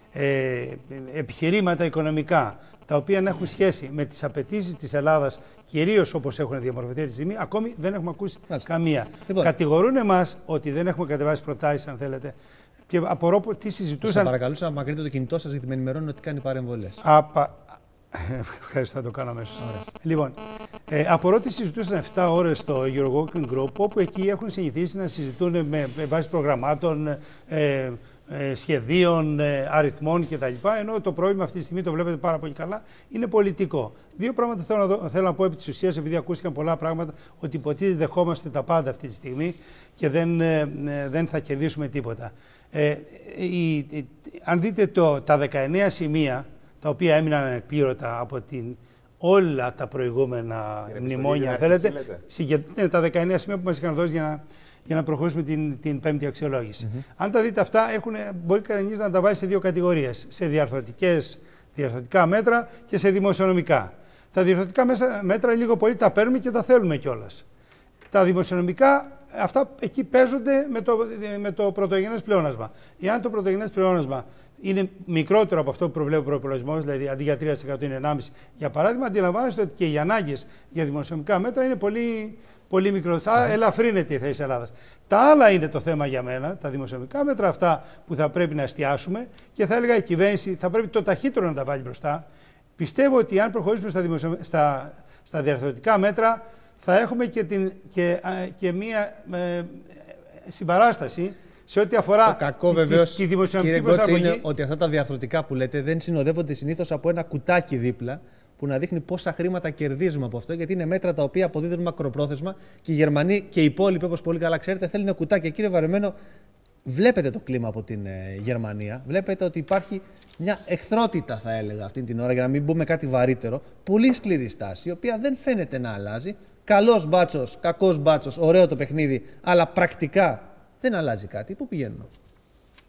Speaker 7: Ε, επιχειρήματα οικονομικά, τα οποία να έχουν σχέση με τις απαιτήσεις της Ελλάδας, κυρίως όπως έχουν διαμορφωθεί αυτή τη στιγμή, ακόμη δεν έχουμε ακούσει Μάλιστα. καμία. Λοιπόν. Κατηγορούν εμάς ότι δεν έχουμε κατεβάσει προτάσεις, αν θέλετε. Και απορώ τι συζητούσαν.
Speaker 1: Σας παρακαλούσα να μακρύνετε το κινητό σας, γιατί με ενημερώνουν ότι κάνει παρεμβολές.
Speaker 7: Απα... Ευχαριστώ, θα το κάνω αμέσως. Λοιπόν, ε, απορώ τι συζητούσαν επτά ώρες στο Euroworking Group, όπου εκεί έχουν συνηθίσει να συζητούν με, με βάση προγραμμάτων, ε, σχεδίων, αριθμών κτλ. Ενώ το πρόβλημα αυτή τη στιγμή, το βλέπετε πάρα πολύ καλά, είναι πολιτικό. Δύο πράγματα θέλω να, δω, θέλω να πω επί της ουσίας, επειδή ακούστηκαν πολλά πράγματα, ότι υποτίθεται δεχόμαστε τα πάντα αυτή τη στιγμή και δεν, ε, δεν θα κερδίσουμε τίποτα. Ε, η, η, αν δείτε το, τα δεκαεννέα σημεία, τα οποία έμειναν ανεκπλήρωτα από την, όλα τα προηγούμενα μνημόνια, αν θέλετε, συγκε, ναι, τα δεκαεννέα σημεία που μας είχαν δώσει για να για να προχωρήσουμε την, την πέμπτη αξιολόγηση. Mm-hmm. Αν τα δείτε αυτά, έχουν, μπορεί κανείς να τα βάζει σε δύο κατηγορίες. Σε διαρθρωτικές, διαρθρωτικά μέτρα και σε δημοσιονομικά. Τα διαρθρωτικά μέτρα λίγο πολύ τα παίρνουμε και τα θέλουμε κιόλας. Τα δημοσιονομικά, αυτά εκεί παίζονται με το, με το πρωτογενές πλεόνασμα. Εάν το πρωτογενές πλεόνασμα είναι μικρότερο από αυτό που προβλέπει ο προϋπολογισμός, δηλαδή αντί για τρία τοις εκατό είναι ενάμιση τοις εκατό για παράδειγμα, αντιλαμβάνεστε ότι και οι ανάγκες για δημοσιονομικά μέτρα είναι πολύ, πολύ μικρότερες. Mm-hmm. Ελαφρύνεται η θέση της Ελλάδας. Τα άλλα είναι το θέμα για μένα, τα δημοσιονομικά μέτρα αυτά που θα πρέπει να εστιάσουμε και θα έλεγα η κυβέρνηση θα πρέπει το ταχύτερο να τα βάλει μπροστά. Πιστεύω ότι αν προχωρήσουμε στα, δημοσιο... στα... στα διαρθρωτικά μέτρα θα έχουμε και, την... και... και μία ε... συμπαράσταση σε ό,τι αφορά
Speaker 1: το κακό, βεβαίως,
Speaker 7: τη δημοσιονομική προσαρμογή.
Speaker 1: Είναι ότι αυτά τα διαρθρωτικά που λέτε δεν συνοδεύονται συνήθως από ένα κουτάκι δίπλα που να δείχνει πόσα χρήματα κερδίζουμε από αυτό, γιατί είναι μέτρα τα οποία αποδίδουν μακροπρόθεσμα και οι Γερμανοί και οι υπόλοιποι, όπως πολύ καλά ξέρετε, θέλουν κουτάκια. Κύριε Βαρεμένο, βλέπετε το κλίμα από την ε, Γερμανία. Βλέπετε ότι υπάρχει μια εχθρότητα, θα έλεγα, αυτή την ώρα, για να μην πούμε κάτι βαρύτερο. Πολύ σκληρή στάση, η οποία δεν φαίνεται να αλλάζει. Καλός μπάτσος, κακός μπάτσος, ωραίο το παιχνίδι, αλλά πρακτικά δεν αλλάζει κάτι. Πού πηγαίνουμε?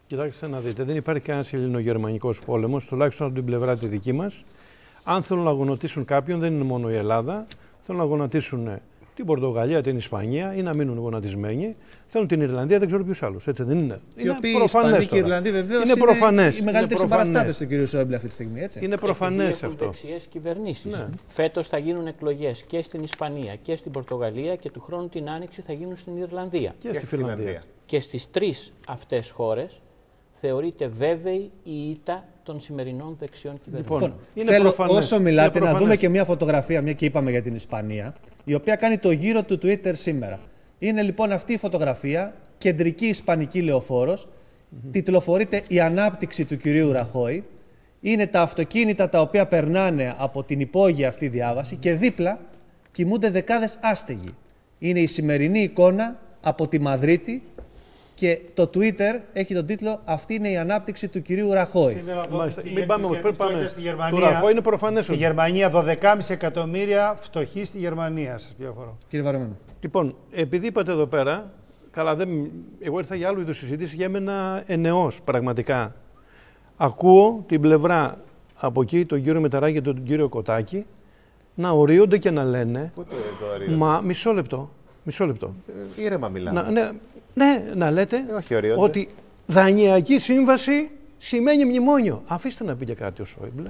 Speaker 2: Κοιτάξτε να δείτε, δεν υπάρχει κανένας ελληνογερμανικός πόλεμος, τουλάχιστον από την πλευρά τη δική μας. Αν θέλουν να γονατίσουν κάποιον, δεν είναι μόνο η Ελλάδα. Θέλουν να γονατίσουν την Πορτογαλία, την Ισπανία ή να μείνουν γονατισμένοι. Θέλουν την Ιρλανδία, δεν ξέρω ποιους άλλους. Έτσι δεν είναι.
Speaker 1: Οι οποίοι οι Ισπανοί και οι Ιρλανδοί βεβαίως είναι, είναι οι μεγαλύτεροι συμπαραστάτες του κ. Σόιμπλε αυτή τη στιγμή. Έτσι.
Speaker 2: Είναι προφανές αυτό.
Speaker 8: Έχουν δεξιές κυβερνήσεις.
Speaker 2: Ναι.
Speaker 8: Φέτος θα γίνουν εκλογές και στην Ισπανία και στην Πορτογαλία και του χρόνου την Άνοιξη θα γίνουν στην Ιρλανδία.
Speaker 2: Και, και στη Φιλανδία.
Speaker 8: Και στις τρεις αυτές χώρες θεωρείται βέβαιη η ήττα των σημερινών δεξιών κυβερνήσεων.
Speaker 1: Λοιπόν, είναι θέλω προφανές. Όσο μιλάτε είναι να δούμε και μια φωτογραφία, μια και είπαμε για την Ισπανία, η οποία κάνει το γύρο του Twitter σήμερα. Είναι λοιπόν αυτή η φωτογραφία, κεντρική ισπανική λεωφόρος, mm-hmm. τιτλοφορείται «Η ανάπτυξη του κυρίου Ραχόη». Είναι τα αυτοκίνητα τα οποία περνάνε από την υπόγεια αυτή διάβαση και δίπλα κοιμούνται δεκάδες άστεγοι. Είναι η σημερινή εικόνα από τη Μαδρίτη. Και το Twitter έχει τον τίτλο «Αυτή είναι η ανάπτυξη του κυρίου Ραχόη».
Speaker 2: Μην πάμε όμως, πρέπει πάμε. Στη Γερμανία, το Ραχόη είναι προφανές.
Speaker 7: Στη Γερμανία δώδεκα κόμμα πέντε εκατομμύρια φτωχοί στη Γερμανία, σας πληροφορώ.
Speaker 1: Κύριε Βαρεμένο.
Speaker 2: Λοιπόν, επειδή είπατε εδώ πέρα, καλά, δεν, εγώ ήρθα για άλλου είδους συζήτηση, για μένα ενεώς πραγματικά. Ακούω την πλευρά από εκεί, τον κύριο Μεταράκη και τον κύριο Κοτάκη, να ορίονται και να λένε.
Speaker 6: Πότε το ορίονται.
Speaker 2: Μα μισό λεπτό. Μισό λεπτό.
Speaker 6: Ε, ήρεμα μιλάμε.
Speaker 2: Να, ναι, ναι, να λέτε
Speaker 6: ε, όχι,
Speaker 2: ότι δανειακή σύμβαση σημαίνει μνημόνιο. Αφήστε να πει και κάτι ο Σόιμπλε.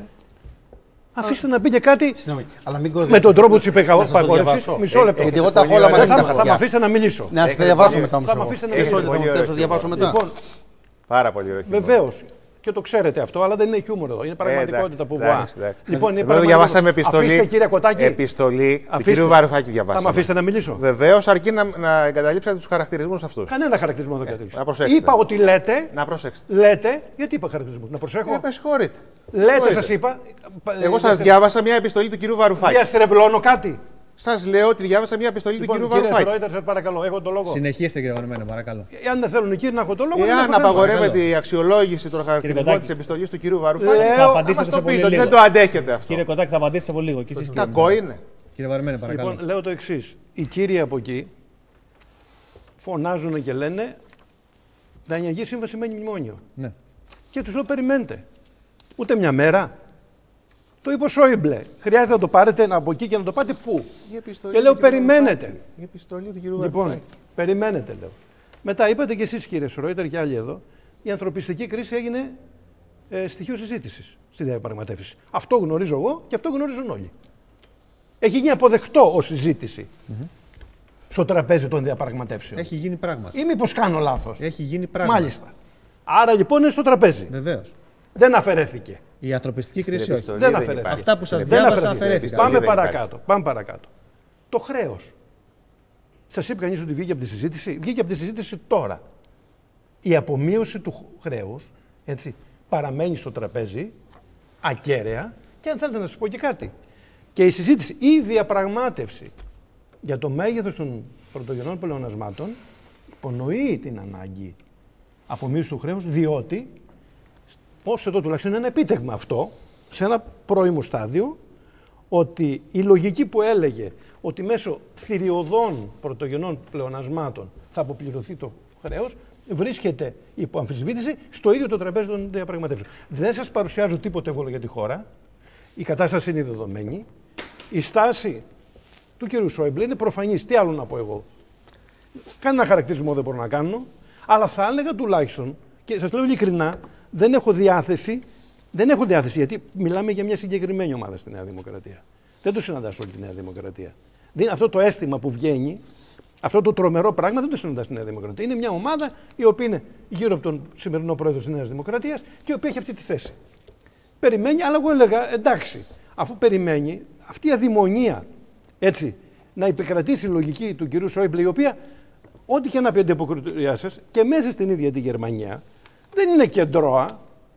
Speaker 2: Αφήστε να πει και κάτι
Speaker 3: αλλά μην
Speaker 2: με τον τρόπο της υπεκαγόρευσης. Μισό λεπτό.
Speaker 3: Γιατί εγώ τα έχω όλα μαζί.
Speaker 2: Θα με αφήσετε να μιλήσω.
Speaker 3: Να σας τα διαβάσω μετά.
Speaker 2: Θα με αφήσετε να
Speaker 3: μιλήσω. Θα το διαβάσω μετά.
Speaker 6: Πάρα πολύ ωραίο.
Speaker 2: Βεβαίως. Και το ξέρετε αυτό, αλλά δεν είναι χιούμορ εδώ. Είναι πραγματικότητα ε, που βοά.
Speaker 6: Λοιπόν, εδώ διαβάσαμε επιστολή.
Speaker 2: Αφήστε, κύριε Κοτάκη,
Speaker 6: επιστολή του κυρίου Βαρουφάκη διαβάσαμε.
Speaker 2: Θα με αφήσετε να μιλήσω.
Speaker 6: Βεβαίως, αρκεί να, να εγκαταλείψετε τους χαρακτηρισμούς αυτούς.
Speaker 2: Κανένα χαρακτηρισμό δεν εγκαταλείψα.
Speaker 6: Να προσέξετε.
Speaker 2: Είπα ότι λέτε.
Speaker 6: Να προσέξετε.
Speaker 2: Λέτε. Γιατί είπα χαρακτηρισμούς. Να προσέχω.
Speaker 6: Ε, με συγχωρείτε.
Speaker 2: Λέτε, σας είπα.
Speaker 6: Εγώ σας διάβασα μια επιστολή του κυρίου Βαρουφάκη.
Speaker 2: Διαστρεβλώνω κάτι.
Speaker 6: Σας λέω ότι διάβασα μια επιστολή
Speaker 2: λοιπόν,
Speaker 6: του κυρίου Βαρουφάκη.
Speaker 2: Κύριε σας παρακαλώ, έχω το λόγο.
Speaker 1: Συνεχίστε, κύριε Βαρουφάκη, παρακαλώ.
Speaker 2: Εάν δεν θέλουν οι κύριοι να έχω το λόγο.
Speaker 6: Εάν απαγορεύεται η αξιολόγηση των χαρακτηρισμών της επιστολής του κυρίου Βαρουφάκη,
Speaker 1: θα απαντήσετε σε πολύ λίγο.
Speaker 6: Δεν το αντέχετε αυτό.
Speaker 1: Κύριε Κοτάκη, θα απαντήσετε πολύ λίγο.
Speaker 6: Κακό είναι.
Speaker 1: Κύριε Βαρουφάκη, παρακαλώ.
Speaker 2: Λοιπόν, λέω το εξής. Οι κύριοι από εκεί φωνάζουν και λένε δανειακή σύμβαση σημαίνει μνημόνιο.
Speaker 1: Ναι.
Speaker 2: Και τους λέω περιμένετε. Ούτε μια μέρα. Το είπε ο Σόιμπλε. Χρειάζεται να το πάρετε από εκεί και να το πάτε πού. Και λέω περιμένετε.
Speaker 6: Η επιστολή του κύριου
Speaker 2: Λοιπόν, Βαρουφάκη. Περιμένετε λέω. Μετά είπατε και εσείς κύριε Σρόιτερ και άλλοι εδώ, η ανθρωπιστική κρίση έγινε ε, στοιχείο συζήτησης στη διαπραγματεύση. Αυτό γνωρίζω εγώ και αυτό γνωρίζουν όλοι. Έχει γίνει αποδεκτό ως συζήτηση mm-hmm. στο τραπέζι των διαπραγματεύσεων.
Speaker 1: Έχει γίνει πράγμα.
Speaker 2: Ή μήπως κάνω λάθος.
Speaker 1: Έχει γίνει πράγμα.
Speaker 2: Μάλιστα. Άρα λοιπόν είναι στο τραπέζι.
Speaker 1: Βεβαίως.
Speaker 2: Δεν αφαιρέθηκε.
Speaker 1: Η ανθρωπιστική κρίση όχι.
Speaker 2: Δεν αφαιρέθηκε.
Speaker 1: Αυτά που σας διάβασα αφαιρέθηκαν.
Speaker 2: Πάμε παρακάτω. Πάμε παρακάτω. Το χρέος. Σας είπε κανείς ότι βγήκε από τη συζήτηση. Βγήκε από τη συζήτηση τώρα. Η απομείωση του χρέους έτσι, παραμένει στο τραπέζι ακέραια και αν θέλετε να σας πω και κάτι. Και η συζήτηση, η διαπραγμάτευση για το μέγεθος των πρωτογενών πλεονασμάτων υπονοεί την ανάγκη απομείωση του χρέους, διότι ως εδώ τουλάχιστον είναι ένα επίτευγμα αυτό, σε ένα πρώιμο στάδιο, ότι η λογική που έλεγε ότι μέσω θηριωδών πρωτογενών πλεονασμάτων θα αποπληρωθεί το χρέος, βρίσκεται υπό αμφισβήτηση στο ίδιο το τραπέζι των διαπραγματεύσεων. Δεν σας παρουσιάζω τίποτε εύκολο για τη χώρα. Η κατάσταση είναι δεδομένη. Η στάση του κ. Σόιμπλε είναι προφανής. Τι άλλο να πω εγώ. Κανένα χαρακτηρισμό δεν μπορώ να κάνω, αλλά θα έλεγα τουλάχιστον, και σας λέω ειλικρινά, δεν έχω διάθεση, δεν έχω διάθεση γιατί μιλάμε για μια συγκεκριμένη ομάδα στη Νέα Δημοκρατία. Δεν το συναντάς όλη τη Νέα Δημοκρατία. Αυτό το αίσθημα που βγαίνει, αυτό το τρομερό πράγμα δεν το συναντάς στη Νέα Δημοκρατία. Είναι μια ομάδα η οποία είναι γύρω από τον σημερινό πρόεδρο της Νέας Δημοκρατίας και η οποία έχει αυτή τη θέση. Περιμένει, αλλά εγώ έλεγα εντάξει, αφού περιμένει αυτή η αδειμονία έτσι, να επικρατήσει η λογική του κυρίου Σόιμπλε, η οποία ό,τι και να πει αντιποκριτοριά σας και μέσα στην ίδια τη Γερμανία δεν είναι κεντρώα,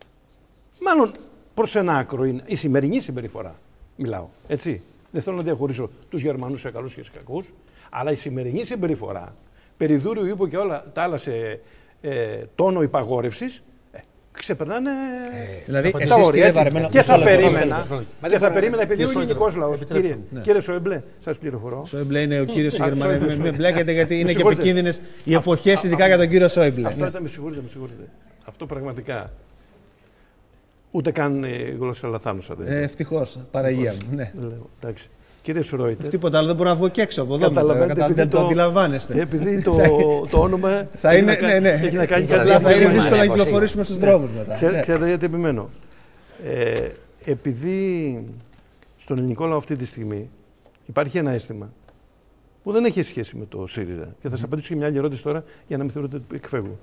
Speaker 2: μάλλον προς ένα άκρο είναι η σημερινή συμπεριφορά. Μιλάω, έτσι. Δεν θέλω να διαχωρίσω τους Γερμανούς σε καλούς και σε κακούς, αλλά η σημερινή συμπεριφορά, περί δούριου ύπο και όλα τα άλλα σε ε, τόνο υπαγόρευσης, ε, ξεπερνάνε
Speaker 1: ε, δηλαδή,
Speaker 2: τα
Speaker 1: εσείς,
Speaker 2: όρια.
Speaker 1: Βαρεμένο,
Speaker 2: και θα
Speaker 1: λεπτό,
Speaker 2: περίμενα, και θα περίμενα, επειδή ο ελληνικός λαός, κύριε, ναι. κύριε Σόιμπλε, σας πληροφορώ.
Speaker 1: Σόιμπλε είναι ο κύριος στη Γερμανία, μην μπλέκετε γιατί είναι και επικίνδυνες οι εποχές, ειδικά για τον κύριο Σόιμπλε.
Speaker 2: Αυτό ήταν, με συγχωρείτε, με συγχωρείτε. Αυτό πραγματικά. Ούτε καν ε, γλώσσα λαθάνουσα.
Speaker 1: Ε, Ευτυχώς, Παραγία μου. Ναι.
Speaker 2: Λέω, εντάξει. Κύριε Σουρόιτερ.
Speaker 1: Τίποτα άλλο, δεν μπορώ να βγω και έξω από εδώ. Δεν το αντιλαμβάνεστε.
Speaker 2: Επειδή το, το όνομα
Speaker 1: θα είναι, έχει, ναι, ναι.
Speaker 2: έχει να κάνει κάτι
Speaker 1: τέτοιο. Θα είναι δύσκολο να κυκλοφορήσουμε στους δρόμους μετά.
Speaker 2: Ξέρετε γιατί επιμένω. Ε, επειδή στον ελληνικό λαό αυτή τη στιγμή υπάρχει ένα αίσθημα που δεν έχει σχέση με το ΣΥΡΙΖΑ. Και θα σας απαντήσω και μια άλλη ερώτηση τώρα για να μην θεωρείτε ότι εκφεύγω.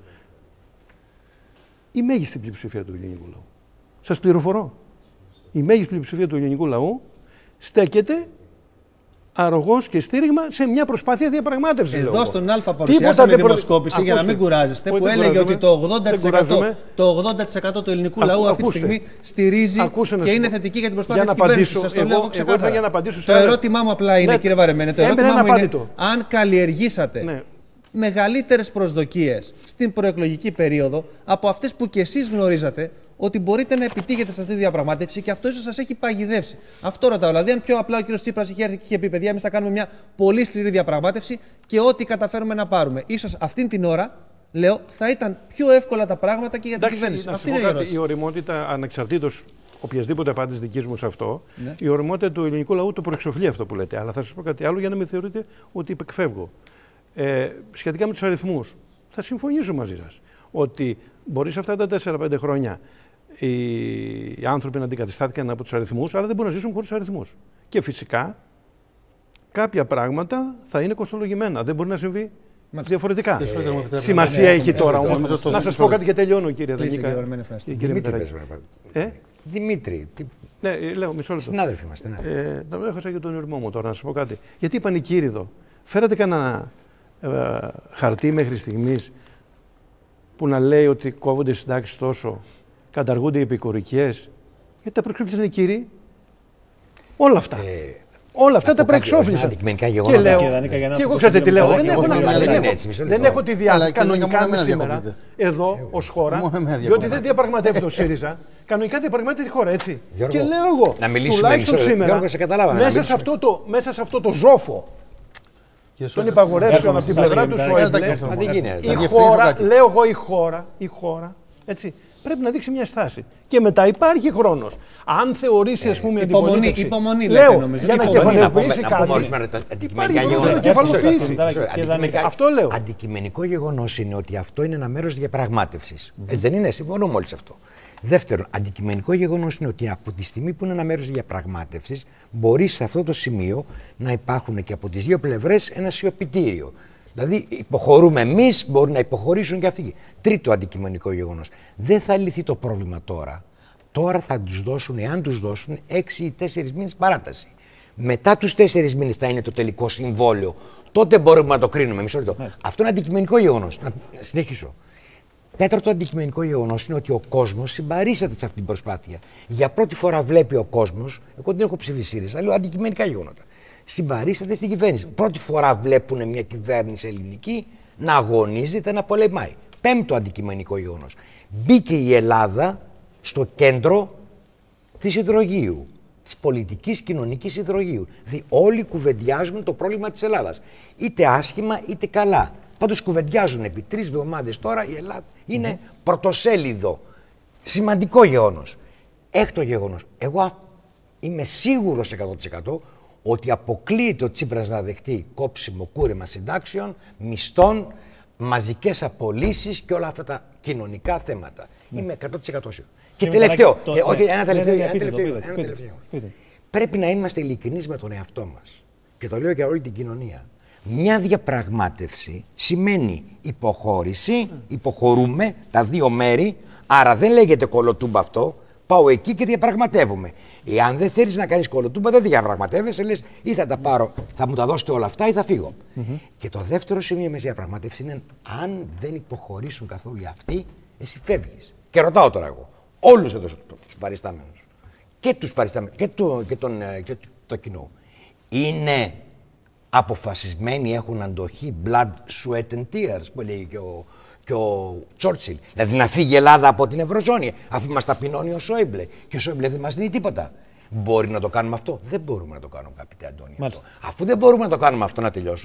Speaker 2: Η μέγιστη πλειοψηφία του ελληνικού λαού. Σας πληροφορώ. Η μέγιστη πλειοψηφία του ελληνικού λαού στέκεται αρρωγός και στήριγμα σε μια προσπάθεια διαπραγμάτευσης.
Speaker 1: Εδώ λέω. Στον Α παρουσιάσαμε δημοσκόπηση, προ... για να μην κουράζεστε, που έλεγε ότι το ογδόντα τοις εκατό, το ογδόντα τοις εκατό του ελληνικού Α, λαού αυτή τη στιγμή στηρίζει ακούστε, και είναι θετική για την προσπάθεια της κυβέρνησης. Σας το λέω ξεκάθαρα.
Speaker 2: Για να απαντήσω
Speaker 1: το ερώτημά μου απλά είναι, ναι, κύριε Βαρεμένε, το ερώτημά μου είναι αν καλλιεργήσατε
Speaker 2: ναι.
Speaker 1: μεγαλύτερες προσδοκίες στην προεκλογική περίοδο από αυτές που κι εσείς γνωρίζατε ότι μπορείτε να επιτύχετε σε αυτή τη διαπραγμάτευση και αυτό ίσως σας έχει παγιδεύσει. Αυτό ρωτάω. Δηλαδή, αν πιο απλά ο κ. Τσίπρας είχε έρθει και είχε πει: παιδιά, εμείς θα κάνουμε μια πολύ σκληρή διαπραγμάτευση και ό,τι καταφέρουμε να πάρουμε. Ίσως αυτήν την ώρα, λέω, θα ήταν πιο εύκολα τα πράγματα και για την κυβέρνηση.
Speaker 2: Αυτή είναι η ερώτηση. Η ωριμότητα, ανεξαρτήτως οποιασδήποτε απάντηση δική μου σε αυτό, ναι. η ωριμότητα του ελληνικού λαού το προεξοφλεί αυτό που λέτε. Αλλά θα σας πω κάτι άλλο για να μην θεωρείτε ότι υπεκφεύγω. Ε, σχετικά με τους αριθμούς, θα συμφωνήσω μαζί σας ότι μπορεί σε αυτά τα τέσσερα πέντε χρόνια οι άνθρωποι να αντικαταστάθηκαν από τους αριθμούς, αλλά δεν μπορούν να ζήσουν χωρίς αριθμούς. Και φυσικά κάποια πράγματα θα είναι κοστολογημένα. Δεν μπορεί να συμβεί Μάλιστα. διαφορετικά. Ε, Σημασία ναι, έχει ναι, τώρα ναι, όμως. Να σας πω κάτι και τελειώνω, κύριε Δανίκα.
Speaker 4: Δημήτρη.
Speaker 2: Ναι, λέω μισό λεπτό.
Speaker 4: Συνάδελφοι είμαστε. Ναι.
Speaker 2: Ε, να έχασα και τον ήρμό μου τώρα, να σας πω κάτι. Γιατί είπαν οι κύριοι εδώ, φέρατε κανένα ε, χαρτί μέχρι στιγμής που να λέει ότι κόβονται οι συντάξεις τόσο, καταργούνται οι επικουρικές, γιατί τα προεξόφλησαν οι κύριοι. Όλα αυτά. Ε, όλα αυτά τα προεξόφλησαν. Και λέω, και εγώ ξέρετε τι λέω, δεν έχω να δεν έχω τη διάθεση κανονικά με σήμερα, εδώ ως χώρα, διότι δεν διαπραγματεύεται ο ΣΥΡΙΖΑ, κανονικά διαπραγματεύεται τη χώρα, έτσι. Και λέω εγώ, τουλάχιστον σήμερα, μέσα σε αυτό το ζόφο, των υπαγορεύσεων από την πλευρά του Σόιμπλε, η χώρα, λέω εγώ η χώρα, η χώρα, έτσι, πρέπει να δείξει μια στάση. Και μετά υπάρχει χρόνος. Αν θεωρήσει, ας πούμε,
Speaker 1: αντιπολίτευση, υπομονή,
Speaker 2: λέω,
Speaker 1: νομίζω,
Speaker 2: για να κεφαλαιοποιήσει κάτι, υπάρχει χρόνο να κεφαλαιοποιήσει. Αυτό λέω.
Speaker 4: Αντικειμενικό γεγονός είναι ότι αυτό είναι ένα μέρος διαπραγμάτευσης. Έτσι δεν είναι, συμφωνώ μόλις αυτό. Δεύτερον, αντικειμενικό γεγονός είναι ότι από τη στιγμή που είναι ένα μέρος διαπραγμάτευσης, μπορεί σε αυτό το σημείο να υπάρχουν και από τις δύο πλευρές ένα σιωπητήριο. Δηλαδή, υποχωρούμε εμείς, μπορούν να υποχωρήσουν και αυτοί. Τρίτο αντικειμενικό γεγονός. Δεν θα λυθεί το πρόβλημα τώρα. Τώρα θα τους δώσουν, εάν τους δώσουν, έξι ή τέσσερις μήνες παράταση. Μετά τους τέσσερις μήνες θα είναι το τελικό συμβόλαιο. Τότε μπορούμε να το κρίνουμε. Μισό λεπτό. Αυτό είναι αντικειμενικό γεγονός. Να συνεχίσω. Τέταρτο αντικειμενικό γεγονός είναι ότι ο κόσμος συμπαρίσταται σε αυτή την προσπάθεια. Για πρώτη φορά βλέπει ο κόσμος, εγώ δεν έχω ψηφίσει ΣΥΡΙΖΑ, λέω αντικειμενικά γεγονότα. Συμπαρίσταται στην κυβέρνηση. Πρώτη φορά βλέπουν μια κυβέρνηση ελληνική να αγωνίζεται, να πολεμάει. Πέμπτο αντικειμενικό γεγονός. Μπήκε η Ελλάδα στο κέντρο της υδρογείου, της πολιτικής κοινωνικής υδρογείου. Δηλαδή όλοι κουβεντιάζουν το πρόβλημα της Ελλάδας. Είτε άσχημα είτε καλά. Πάντως κουβεντιάζουν επί τρεις εβδομάδες τώρα η Ελλάδα είναι mm-hmm. πρωτοσέλιδο. Σημαντικό γεγονός. Έκτο γεγονός. Εγώ είμαι σίγουρος εκατό τοις εκατό ότι αποκλείεται ο Τσίπρας να δεχτεί κόψιμο κούρεμα συντάξεων, μισθών, μαζικές απολύσεις και όλα αυτά τα κοινωνικά θέματα. Mm. Είμαι εκατό τοις εκατό σίγουρος. Και, και τελευταίο, το, ε, όχι, ναι, ένα τελευταίο, ένα τελευταίο, ένα τελευταίο. Πείτε, πείτε. Πρέπει να είμαστε ειλικρινείς με τον εαυτό μας. Και το λέω για όλη την κοινωνία. Μια διαπραγμάτευση σημαίνει υποχώρηση, mm. υποχωρούμε τα δύο μέρη, άρα δεν λέγεται κολοτούμπα αυτό, πάω εκεί και διαπραγματεύομαι. Εάν δεν θέλεις να κάνεις κολοτούμπα, δεν διαπραγματεύεσαι, λες ή θα τα πάρω, θα μου τα δώσετε όλα αυτά ή θα φύγω. Mm-hmm. Και το δεύτερο σημείο με διαπραγματεύση είναι αν δεν υποχωρήσουν καθόλου αυτοί, εσύ φεύγεις. Και ρωτάω τώρα εγώ, όλους εδώ τους παριστάμενους και τους παριστάμενους και το, και τον, και το κοινό, είναι αποφασισμένοι, έχουν αντοχή, blood, sweat and tears, που λέει και ο, και ο Τσόρτσιλ. Δηλαδή να φύγει η Ελλάδα από την Ευρωζώνη, αφού μας ταπεινώνει ο Σόιμπλε. Και ο Σόιμπλε δεν μας δίνει τίποτα. Μπορεί να το κάνουμε αυτό? Δεν μπορούμε να το κάνουμε, αγαπητέ Αντώνη. Αφού δεν μπορούμε να το κάνουμε αυτό, να τελειώσω,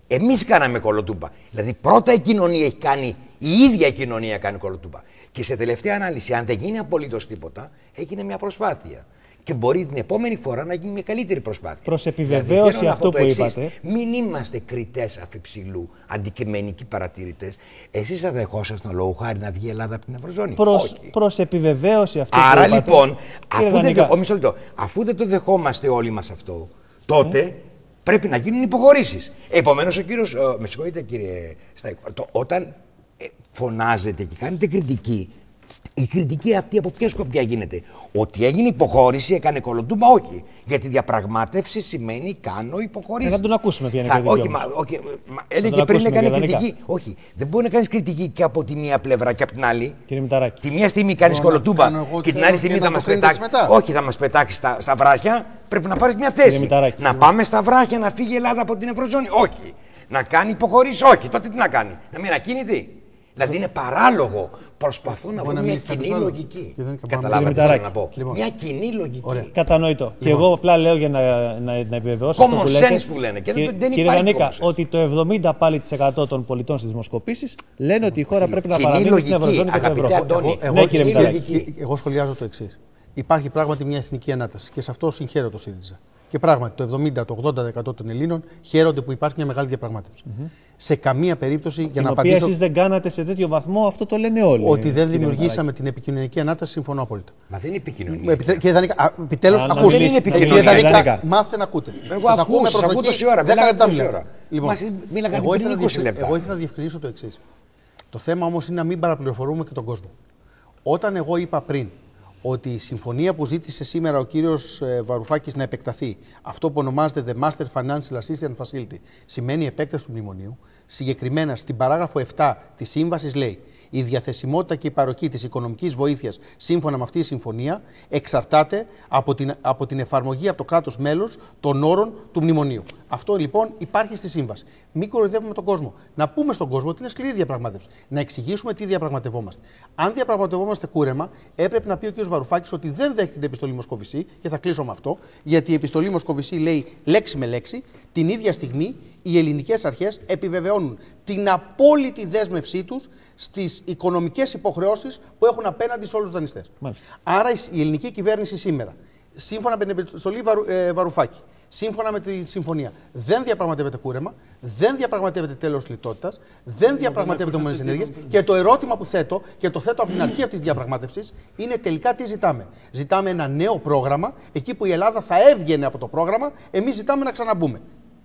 Speaker 4: Εμείς κάναμε κολοτούμπα. Δηλαδή, πρώτα η κοινωνία έχει κάνει, η ίδια η κοινωνία κάνει κολοτούμπα. Και σε τελευταία ανάλυση, αν δεν γίνει απολύτως τίποτα, έγινε μια προσπάθεια. Και μπορεί την επόμενη φορά να γίνει μια καλύτερη προσπάθεια.
Speaker 1: Προς επιβεβαίωση δηλαδή, αυτό που εξής, είπατε.
Speaker 4: Μην είμαστε κριτές αφιψηλού, αντικειμενικοί παρατηρητές. Εσείς θα δεχόσασταν λόγω χάρη να βγει η Ελλάδα από την Ευρωζώνη?
Speaker 1: Προς, προς επιβεβαίωση αυτό
Speaker 4: Άρα,
Speaker 1: που είπατε.
Speaker 4: Άρα λοιπόν, αφού δεν, ο, μισό λεπτό, αφού δεν το δεχόμαστε όλοι μας αυτό, τότε mm. πρέπει να γίνουν υποχωρήσεις. Επομένως, ο κύριος, ο, με συγχωρείτε κύριε Σταϊκό, το, όταν ε, φωνάζετε και κάνετε κριτική, η κριτική αυτή από ποια σκοπιά γίνεται? Ότι έγινε υποχώρηση, έκανε κολοτούμπα, όχι. Γιατί διαπραγμάτευση σημαίνει κάνω υποχώρηση.
Speaker 1: Ε, να τον ακούσουμε ποια είναι η
Speaker 4: κριτική. Όχι, μα, όχι, μα, έλεγε πριν έκανε κριτική. Όχι, δεν μπορεί να κάνει κριτική και από τη μία πλευρά και από την άλλη.
Speaker 1: Κύριε Μηταράκη.
Speaker 4: Τη μία στιγμή κάνει κολοτούμπα και την άλλη στιγμή θα μα πετάξει. Όχι, θα μα πετάξει στα, στα βράχια. Πρέπει να πάρει μια θέση. Να πάμε στα βράχια να φύγει η Ελλάδα από την Ευρωζώνη. Όχι. Να κάνει υποχωρήσει. Όχι. Τότε τι να κάνει? Να μην ακίνητη. Δηλαδή είναι παράλογο. Προσπαθώ να βρω μια κοινή λογική. Καταλάβατε τι θέλω να πω. Λοιπόν. Μια κοινή λογική.
Speaker 1: Ωραία. Κατανοητό. Λοιπόν. Και εγώ απλά λέω για να, να, να επιβεβαιώσω αυτό που λέτε.
Speaker 4: Common sense που λένε. Και
Speaker 1: και,
Speaker 4: δεν, δεν
Speaker 1: κύριε Δανίκα, ότι το εβδομήντα τοις εκατό των πολιτών στις δημοσκοπήσεις λένε ότι η χώρα πρέπει να παραμείνει στην Ευρωζώνη και το ευρώ.
Speaker 3: Εγώ, εγώ, ναι, κύριε Μηταράκη. Εγώ σχολιάζω το εξής. Υπάρχει πράγματι μια εθνική ανάταση και σε αυτό συγχαίρω το ΣΥΡΙΖΑ. Και πράγματι το εβδομήντα με ογδόντα τοις εκατό των Ελλήνων χαίρονται που υπάρχει μια μεγάλη διαπραγμάτευση. Mm-hmm. Σε καμία περίπτωση για
Speaker 1: την
Speaker 3: να
Speaker 1: οποία
Speaker 3: απαντήσω.
Speaker 1: Εσείς δεν κάνατε σε τέτοιο βαθμό, αυτό το λένε όλοι.
Speaker 3: Ότι δεν δημιουργήσαμε την επικοινωνική ανάταση, συμφωνώ απόλυτα.
Speaker 4: Μα δεν είναι επικοινωνία.
Speaker 3: Κύριε Δανίκα, επιτέλους ακούστε.
Speaker 4: Δεν είναι επικοινωνία.
Speaker 3: Κύριε Δανίκα, μάθετε να ακούτε.
Speaker 4: Σας ακούω με προσοχή. δέκα λεπτά μιλάτε.
Speaker 3: Λοιπόν, εγώ ήθελα να διευκρινίσω το εξής. Το θέμα όμως είναι να μην παραπληροφορούμε και τον κόσμο. Όταν εγώ είπα πριν ότι η συμφωνία που ζήτησε σήμερα ο κύριος Βαρουφάκης να επεκταθεί, αυτό που ονομάζεται The Master Financial Assistance Facility, σημαίνει επέκταση του μνημονίου. Συγκεκριμένα στην παράγραφο επτά της σύμβασης λέει: η διαθεσιμότητα και η παροχή της οικονομικής βοήθειας σύμφωνα με αυτή τη συμφωνία εξαρτάται από την, από την εφαρμογή από το κράτος μέλος των όρων του μνημονίου. Αυτό λοιπόν υπάρχει στη σύμβαση. Μην κοροϊδεύουμε τον κόσμο. Να πούμε στον κόσμο ότι είναι σκληρή διαπραγμάτευση. Να εξηγήσουμε τι διαπραγματευόμαστε. Αν διαπραγματευόμαστε κούρεμα, έπρεπε να πει ο κ. Βαρουφάκης ότι δεν δέχεται την επιστολή Μοσκοβισή, και θα κλείσω με αυτό, γιατί η επιστολή Μοσκοβισή λέει λέξη με λέξη, την ίδια στιγμή οι ελληνικές αρχές επιβεβαιώνουν την απόλυτη δέσμευσή τους στις οικονομικές υποχρεώσεις που έχουν απέναντι σε όλους τους δανειστές. Μάλιστα. Άρα η ελληνική κυβέρνηση σήμερα, σύμφωνα με την επιστολή Βαρου, ε, Βαρουφάκη, σύμφωνα με τη συμφωνία, δεν διαπραγματεύεται κούρεμα, δεν διαπραγματεύεται τέλος λιτότητας, δεν διαπραγματεύεται μόνες ενέργειες. Και το ερώτημα που θέτω, και το θέτω από την αρχή αυτής της διαπραγμάτευσης, είναι τελικά τι ζητάμε. Ζητάμε ένα νέο πρόγραμμα, εκεί που η Ελλάδα θα έβγαινε από το πρόγραμμα, εμείς ζητάμε να ξαναμπούμε.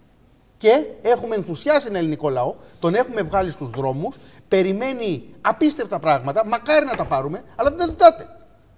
Speaker 3: Και έχουμε ενθουσιάσει ένα ελληνικό λαό, τον έχουμε βγάλει στους δρόμους, περιμένει απίστευτα πράγματα, μακάρι να τα πάρουμε, αλλά δεν τα ζητάτε.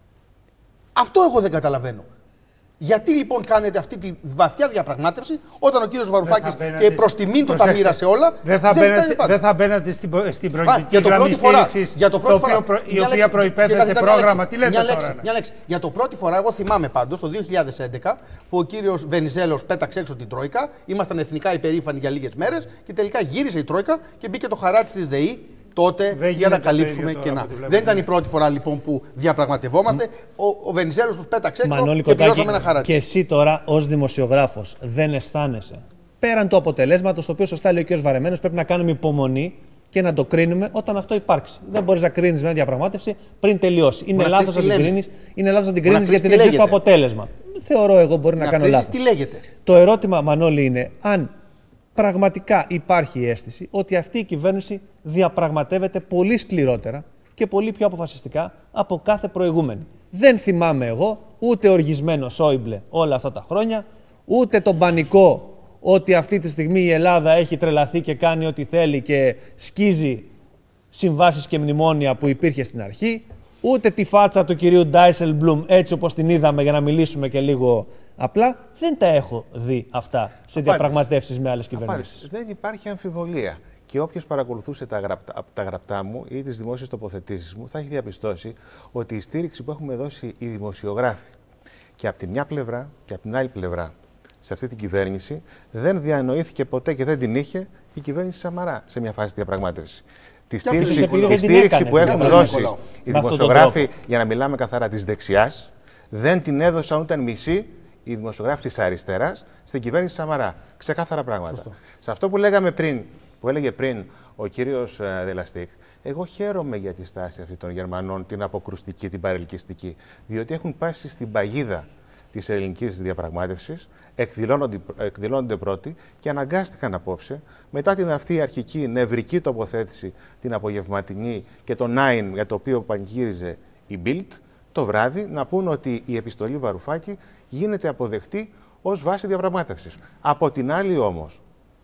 Speaker 3: Αυτό εγώ δεν καταλαβαίνω. Γιατί λοιπόν κάνετε αυτή τη βαθιά διαπραγμάτευση όταν ο κύριος Βαρουφάκης και προς τιμήν του τα μοίρασε όλα?
Speaker 7: Δεν θα, μπαίνατε, δεν θα μπαίνατε στην, στην προηγητική γραμμή στήριξης, η οποία προϋπέθεται πρόγραμμα. Τι λέτε
Speaker 3: μια
Speaker 7: τώρα?
Speaker 3: Λέξη, μια λέξη. Για το πρώτη φορά, εγώ θυμάμαι πάντως το δύο χιλιάδες έντεκα που ο κύριος Βενιζέλος πέταξε έξω την Τρόικα, ήμασταν εθνικά υπερήφανοι για λίγες μέρες και τελικά γύρισε η Τρόικα και μπήκε το χαράτσι της ΔΕΗ. Τότε δεν για να καλύψουμε κενά. Δεν ήταν η πρώτη φορά λοιπόν που διαπραγματευόμαστε. Ο, ο Βενιζέλος τους πέταξε έξω Μανώλη, και πληρώσαμε ένα χαράτσι.
Speaker 1: Και εσύ τώρα ως δημοσιογράφος δεν αισθάνεσαι, πέραν του αποτελέσματος, το οποίο σωστά λέει ο κ. Βαρεμένος, πρέπει να κάνουμε υπομονή και να το κρίνουμε όταν αυτό υπάρξει. Δεν μπορείς να κρίνεις μια διαπραγμάτευση πριν τελειώσει. Είναι λάθος να την κρίνεις, είναι λάθος να την κρίνεις γιατί δεν ξέρεις το αποτέλεσμα. Θεωρώ εγώ μπορεί να, να κάνω λάθος.
Speaker 3: Τι λέγεται.
Speaker 1: Το ερώτημα, Μανώλη, είναι αν πραγματικά υπάρχει η αίσθηση ότι αυτή η κυβέρνηση διαπραγματεύεται πολύ σκληρότερα και πολύ πιο αποφασιστικά από κάθε προηγούμενη. Δεν θυμάμαι εγώ ούτε οργισμένο Σόιμπλε όλα αυτά τα χρόνια, ούτε τον πανικό ότι αυτή τη στιγμή η Ελλάδα έχει τρελαθεί και κάνει ό,τι θέλει και σκίζει συμβάσεις και μνημόνια που υπήρχε στην αρχή, ούτε τη φάτσα του κυρίου Ντάισελμπλουμ έτσι όπως την είδαμε, για να μιλήσουμε και λίγο απλά. Δεν τα έχω δει αυτά σε διαπραγματεύσεις με άλλες κυβερνήσεις.
Speaker 6: Δεν υπάρχει αμφιβολία. Και όποιος παρακολουθούσε τα γραπτά, τα γραπτά μου ή τις δημόσιες τοποθετήσεις μου θα έχει διαπιστώσει ότι η στήριξη που έχουμε δώσει οι δημοσιογράφοι και από τη μια πλευρά και από την άλλη πλευρά σε αυτή την κυβέρνηση δεν διανοήθηκε ποτέ και δεν την είχε η κυβέρνηση Σαμαρά σε μια φάση διαπραγμάτευση. Τη στήριξη, τη στήριξη που έχουν δώσει οι δημοσιογράφοι, για να μιλάμε καθαρά, της δεξιάς, δεν την έδωσαν ούτε μισή οι δημοσιογράφοι της αριστεράς στην κυβέρνηση Σαμαρά. Ξεκάθαρα πράγματα. Σωστό. Σε αυτό που, λέγαμε πριν, που έλεγε πριν ο κύριος Δελαστίκ, εγώ χαίρομαι για τη στάση αυτή των Γερμανών, την αποκρουστική, την παρελκυστική, διότι έχουν πάσει στην παγίδα της ελληνικής διαπραγμάτευσης, εκδηλώνονται, εκδηλώνονται πρώτοι και αναγκάστηκαν απόψε, μετά την αυτή αρχική νευρική τοποθέτηση, την απογευματινή και το Nine για το οποίο πανηγύριζε η Bild, το βράδυ να πούν ότι η επιστολή Βαρουφάκη γίνεται αποδεκτή ως βάση διαπραγμάτευσης. Από την άλλη όμως,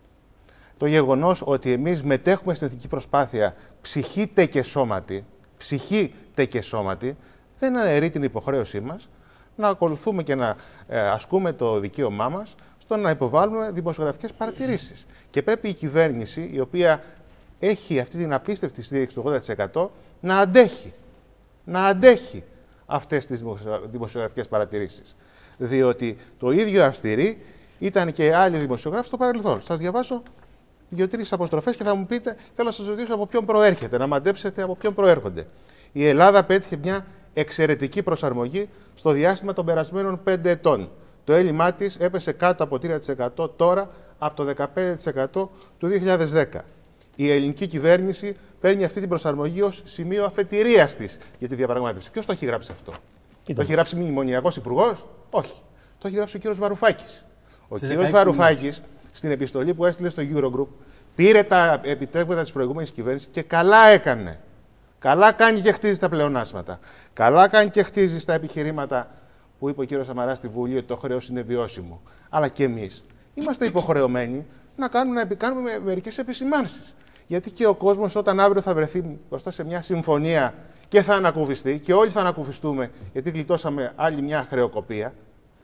Speaker 6: το γεγονός ότι εμείς μετέχουμε στην εθνική προσπάθεια ψυχή τε και σώματι, ψυχή τε και σώματι, δεν αναιρεί την υποχρέωσή μας να ακολουθούμε και να ε, ασκούμε το δικαίωμά μας στο να υποβάλουμε δημοσιογραφικές παρατηρήσεις. Και πρέπει η κυβέρνηση, η οποία έχει αυτή την απίστευτη στήριξη του ογδόντα τοις εκατό, να αντέχει, να αντέχει αυτές τις δημοσιογραφικές παρατηρήσεις. Διότι το ίδιο αυστηρή ήταν και άλλοι δημοσιογράφοι στο παρελθόν. Σας διαβάσω δύο-τρεις αποστροφές και θα μου πείτε, θέλω να σας ρωτήσω από ποιον προέρχεται, να μαντέψετε από ποιον προέρχονται. Η Ελλάδα πέτυχε μια εξαιρετική προσαρμογή στο διάστημα των περασμένων πέντε ετών. Το έλλειμμά της έπεσε κάτω από τρία τοις εκατό τώρα από το δεκαπέντε τοις εκατό του δύο χιλιάδες δέκα. Η ελληνική κυβέρνηση παίρνει αυτή την προσαρμογή ως σημείο αφετηρίας της για τη διαπραγμάτευση. Ποιος το έχει γράψει αυτό? Ήταν. Το έχει γράψει μνημονιακός υπουργός? Όχι. Το έχει γράψει ο κύριος Βαρουφάκης. Ο κύριος Βαρουφάκης στην επιστολή που έστειλε στο Eurogroup πήρε τα επιτεύγματα της προηγούμενης κυβέρνησης και καλά έκανε. Καλά κάνει και χτίζει τα πλεονάσματα. Καλά κάνει και χτίζει στα επιχειρήματα που είπε ο κύριος Σαμαράς στη Βουλή ότι το χρέος είναι βιώσιμο. Αλλά και εμείς είμαστε υποχρεωμένοι να κάνουμε, να επικάνουμε μερικές επισημάνσεις. Γιατί και ο κόσμος, όταν αύριο θα βρεθεί μπροστά σε μια συμφωνία και θα ανακουφιστεί, και όλοι θα ανακουφιστούμε γιατί γλιτώσαμε άλλη μια χρεοκοπία,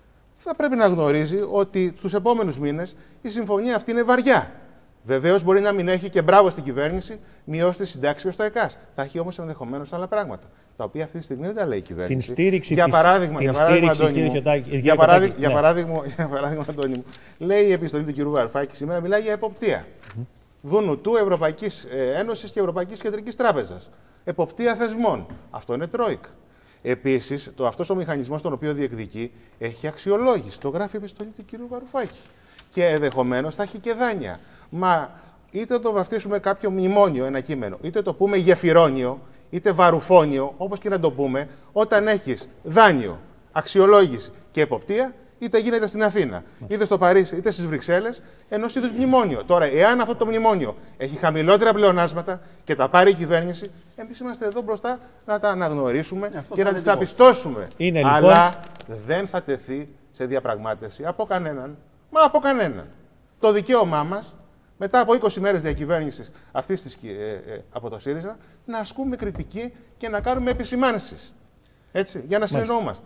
Speaker 6: θα πρέπει να γνωρίζει ότι τους επόμενους μήνες η συμφωνία αυτή είναι βαριά. Βεβαίως μπορεί να μην έχει, και μπράβο στην κυβέρνηση, μειώσει τη συντάξη ως το ΕΚΑΣ. Θα έχει όμως ενδεχομένως άλλα πράγματα, τα οποία αυτή τη στιγμή δεν τα λέει η κυβέρνηση.
Speaker 1: Την στήριξη
Speaker 6: για
Speaker 1: της,
Speaker 6: παράδειγμα,
Speaker 1: την
Speaker 6: για παράδειγμα,
Speaker 1: στήριξη,
Speaker 6: Αντώνη μου,
Speaker 1: Χιωτάκη,
Speaker 6: για, παράδειγμα,
Speaker 1: ναι.
Speaker 6: για, παράδειγμα, για παράδειγμα, Αντώνη μου, λέει η επιστολή του κ. Βαρουφάκη σήμερα, μιλάει για εποπτεία. Mm-hmm. Δούνου του Ευρωπαϊκής Ένωσης και Ευρωπαϊκής Κεντρικής Τράπεζας. Εποπτεία θεσμών. Αυτό είναι τρόικα. Επίσης, αυτός ο μηχανισμός τον οποίο διεκδικεί έχει αξιολόγηση. Το γράφει η επιστολή του κ. Βαρουφάκη. Και ενδεχομένως θα έχει και δάνεια. Μα είτε το βαφτίσουμε κάποιο μνημόνιο, ένα κείμενο, είτε το πούμε γεφυρόνιο, είτε βαρουφόνιο, όπως και να το πούμε, όταν έχεις δάνειο, αξιολόγηση και εποπτεία, είτε γίνεται στην Αθήνα, είτε στο Παρίσι, είτε στις Βρυξέλλες, ενός είδους μνημόνιο. Τώρα, εάν αυτό το μνημόνιο έχει χαμηλότερα πλεονάσματα και τα πάρει η κυβέρνηση, εμείς είμαστε εδώ μπροστά να τα αναγνωρίσουμε αυτό και να τις τα πιστώσουμε.
Speaker 1: Είναι, λοιπόν...
Speaker 6: Αλλά δεν θα τεθεί σε διαπραγμάτευση από κανέναν. Μα από κανέναν. Το δικαίωμά μας, μετά από είκοσι μέρες διακυβέρνησης αυτής της, ε, ε, από το ΣΥΡΙΖΑ, να ασκούμε κριτική και να κάνουμε επισημάνσεις. Έτσι, για να συνεννοούμαστε.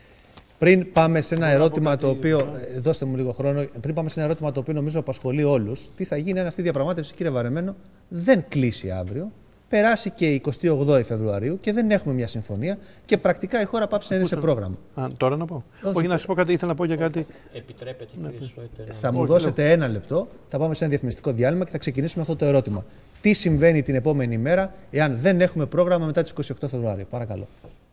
Speaker 1: Πριν πάμε σε ένα ερώτημα το οποίο. Δώστε μου λίγο χρόνο. Πριν πάμε σε ένα ερώτημα το οποίο νομίζω απασχολεί όλους. Τι θα γίνει αν αυτή η διαπραγμάτευση, κύριε Βαρεμένο, δεν κλείσει αύριο, περάσει και εικοστή ογδόη Φεβρουαρίου και δεν έχουμε μια συμφωνία και πρακτικά η χώρα πάψει να είναι σε πρόγραμμα.
Speaker 2: Α, τώρα να πω. Όχι, Όχι να σα πω κάτι, ήθελα να πω για κάτι.
Speaker 8: Επιτρέπετε, κύριε Σόιτερ.
Speaker 1: Θα μου δώσετε ένα λεπτό, θα πάμε σε ένα διαφημιστικό διάλειμμα και θα ξεκινήσουμε αυτό το ερώτημα. Τι συμβαίνει την επόμενη μέρα εάν δεν έχουμε πρόγραμμα μετά τις εικοστή ογδόη Φεβρουαρίου? Παρακαλώ.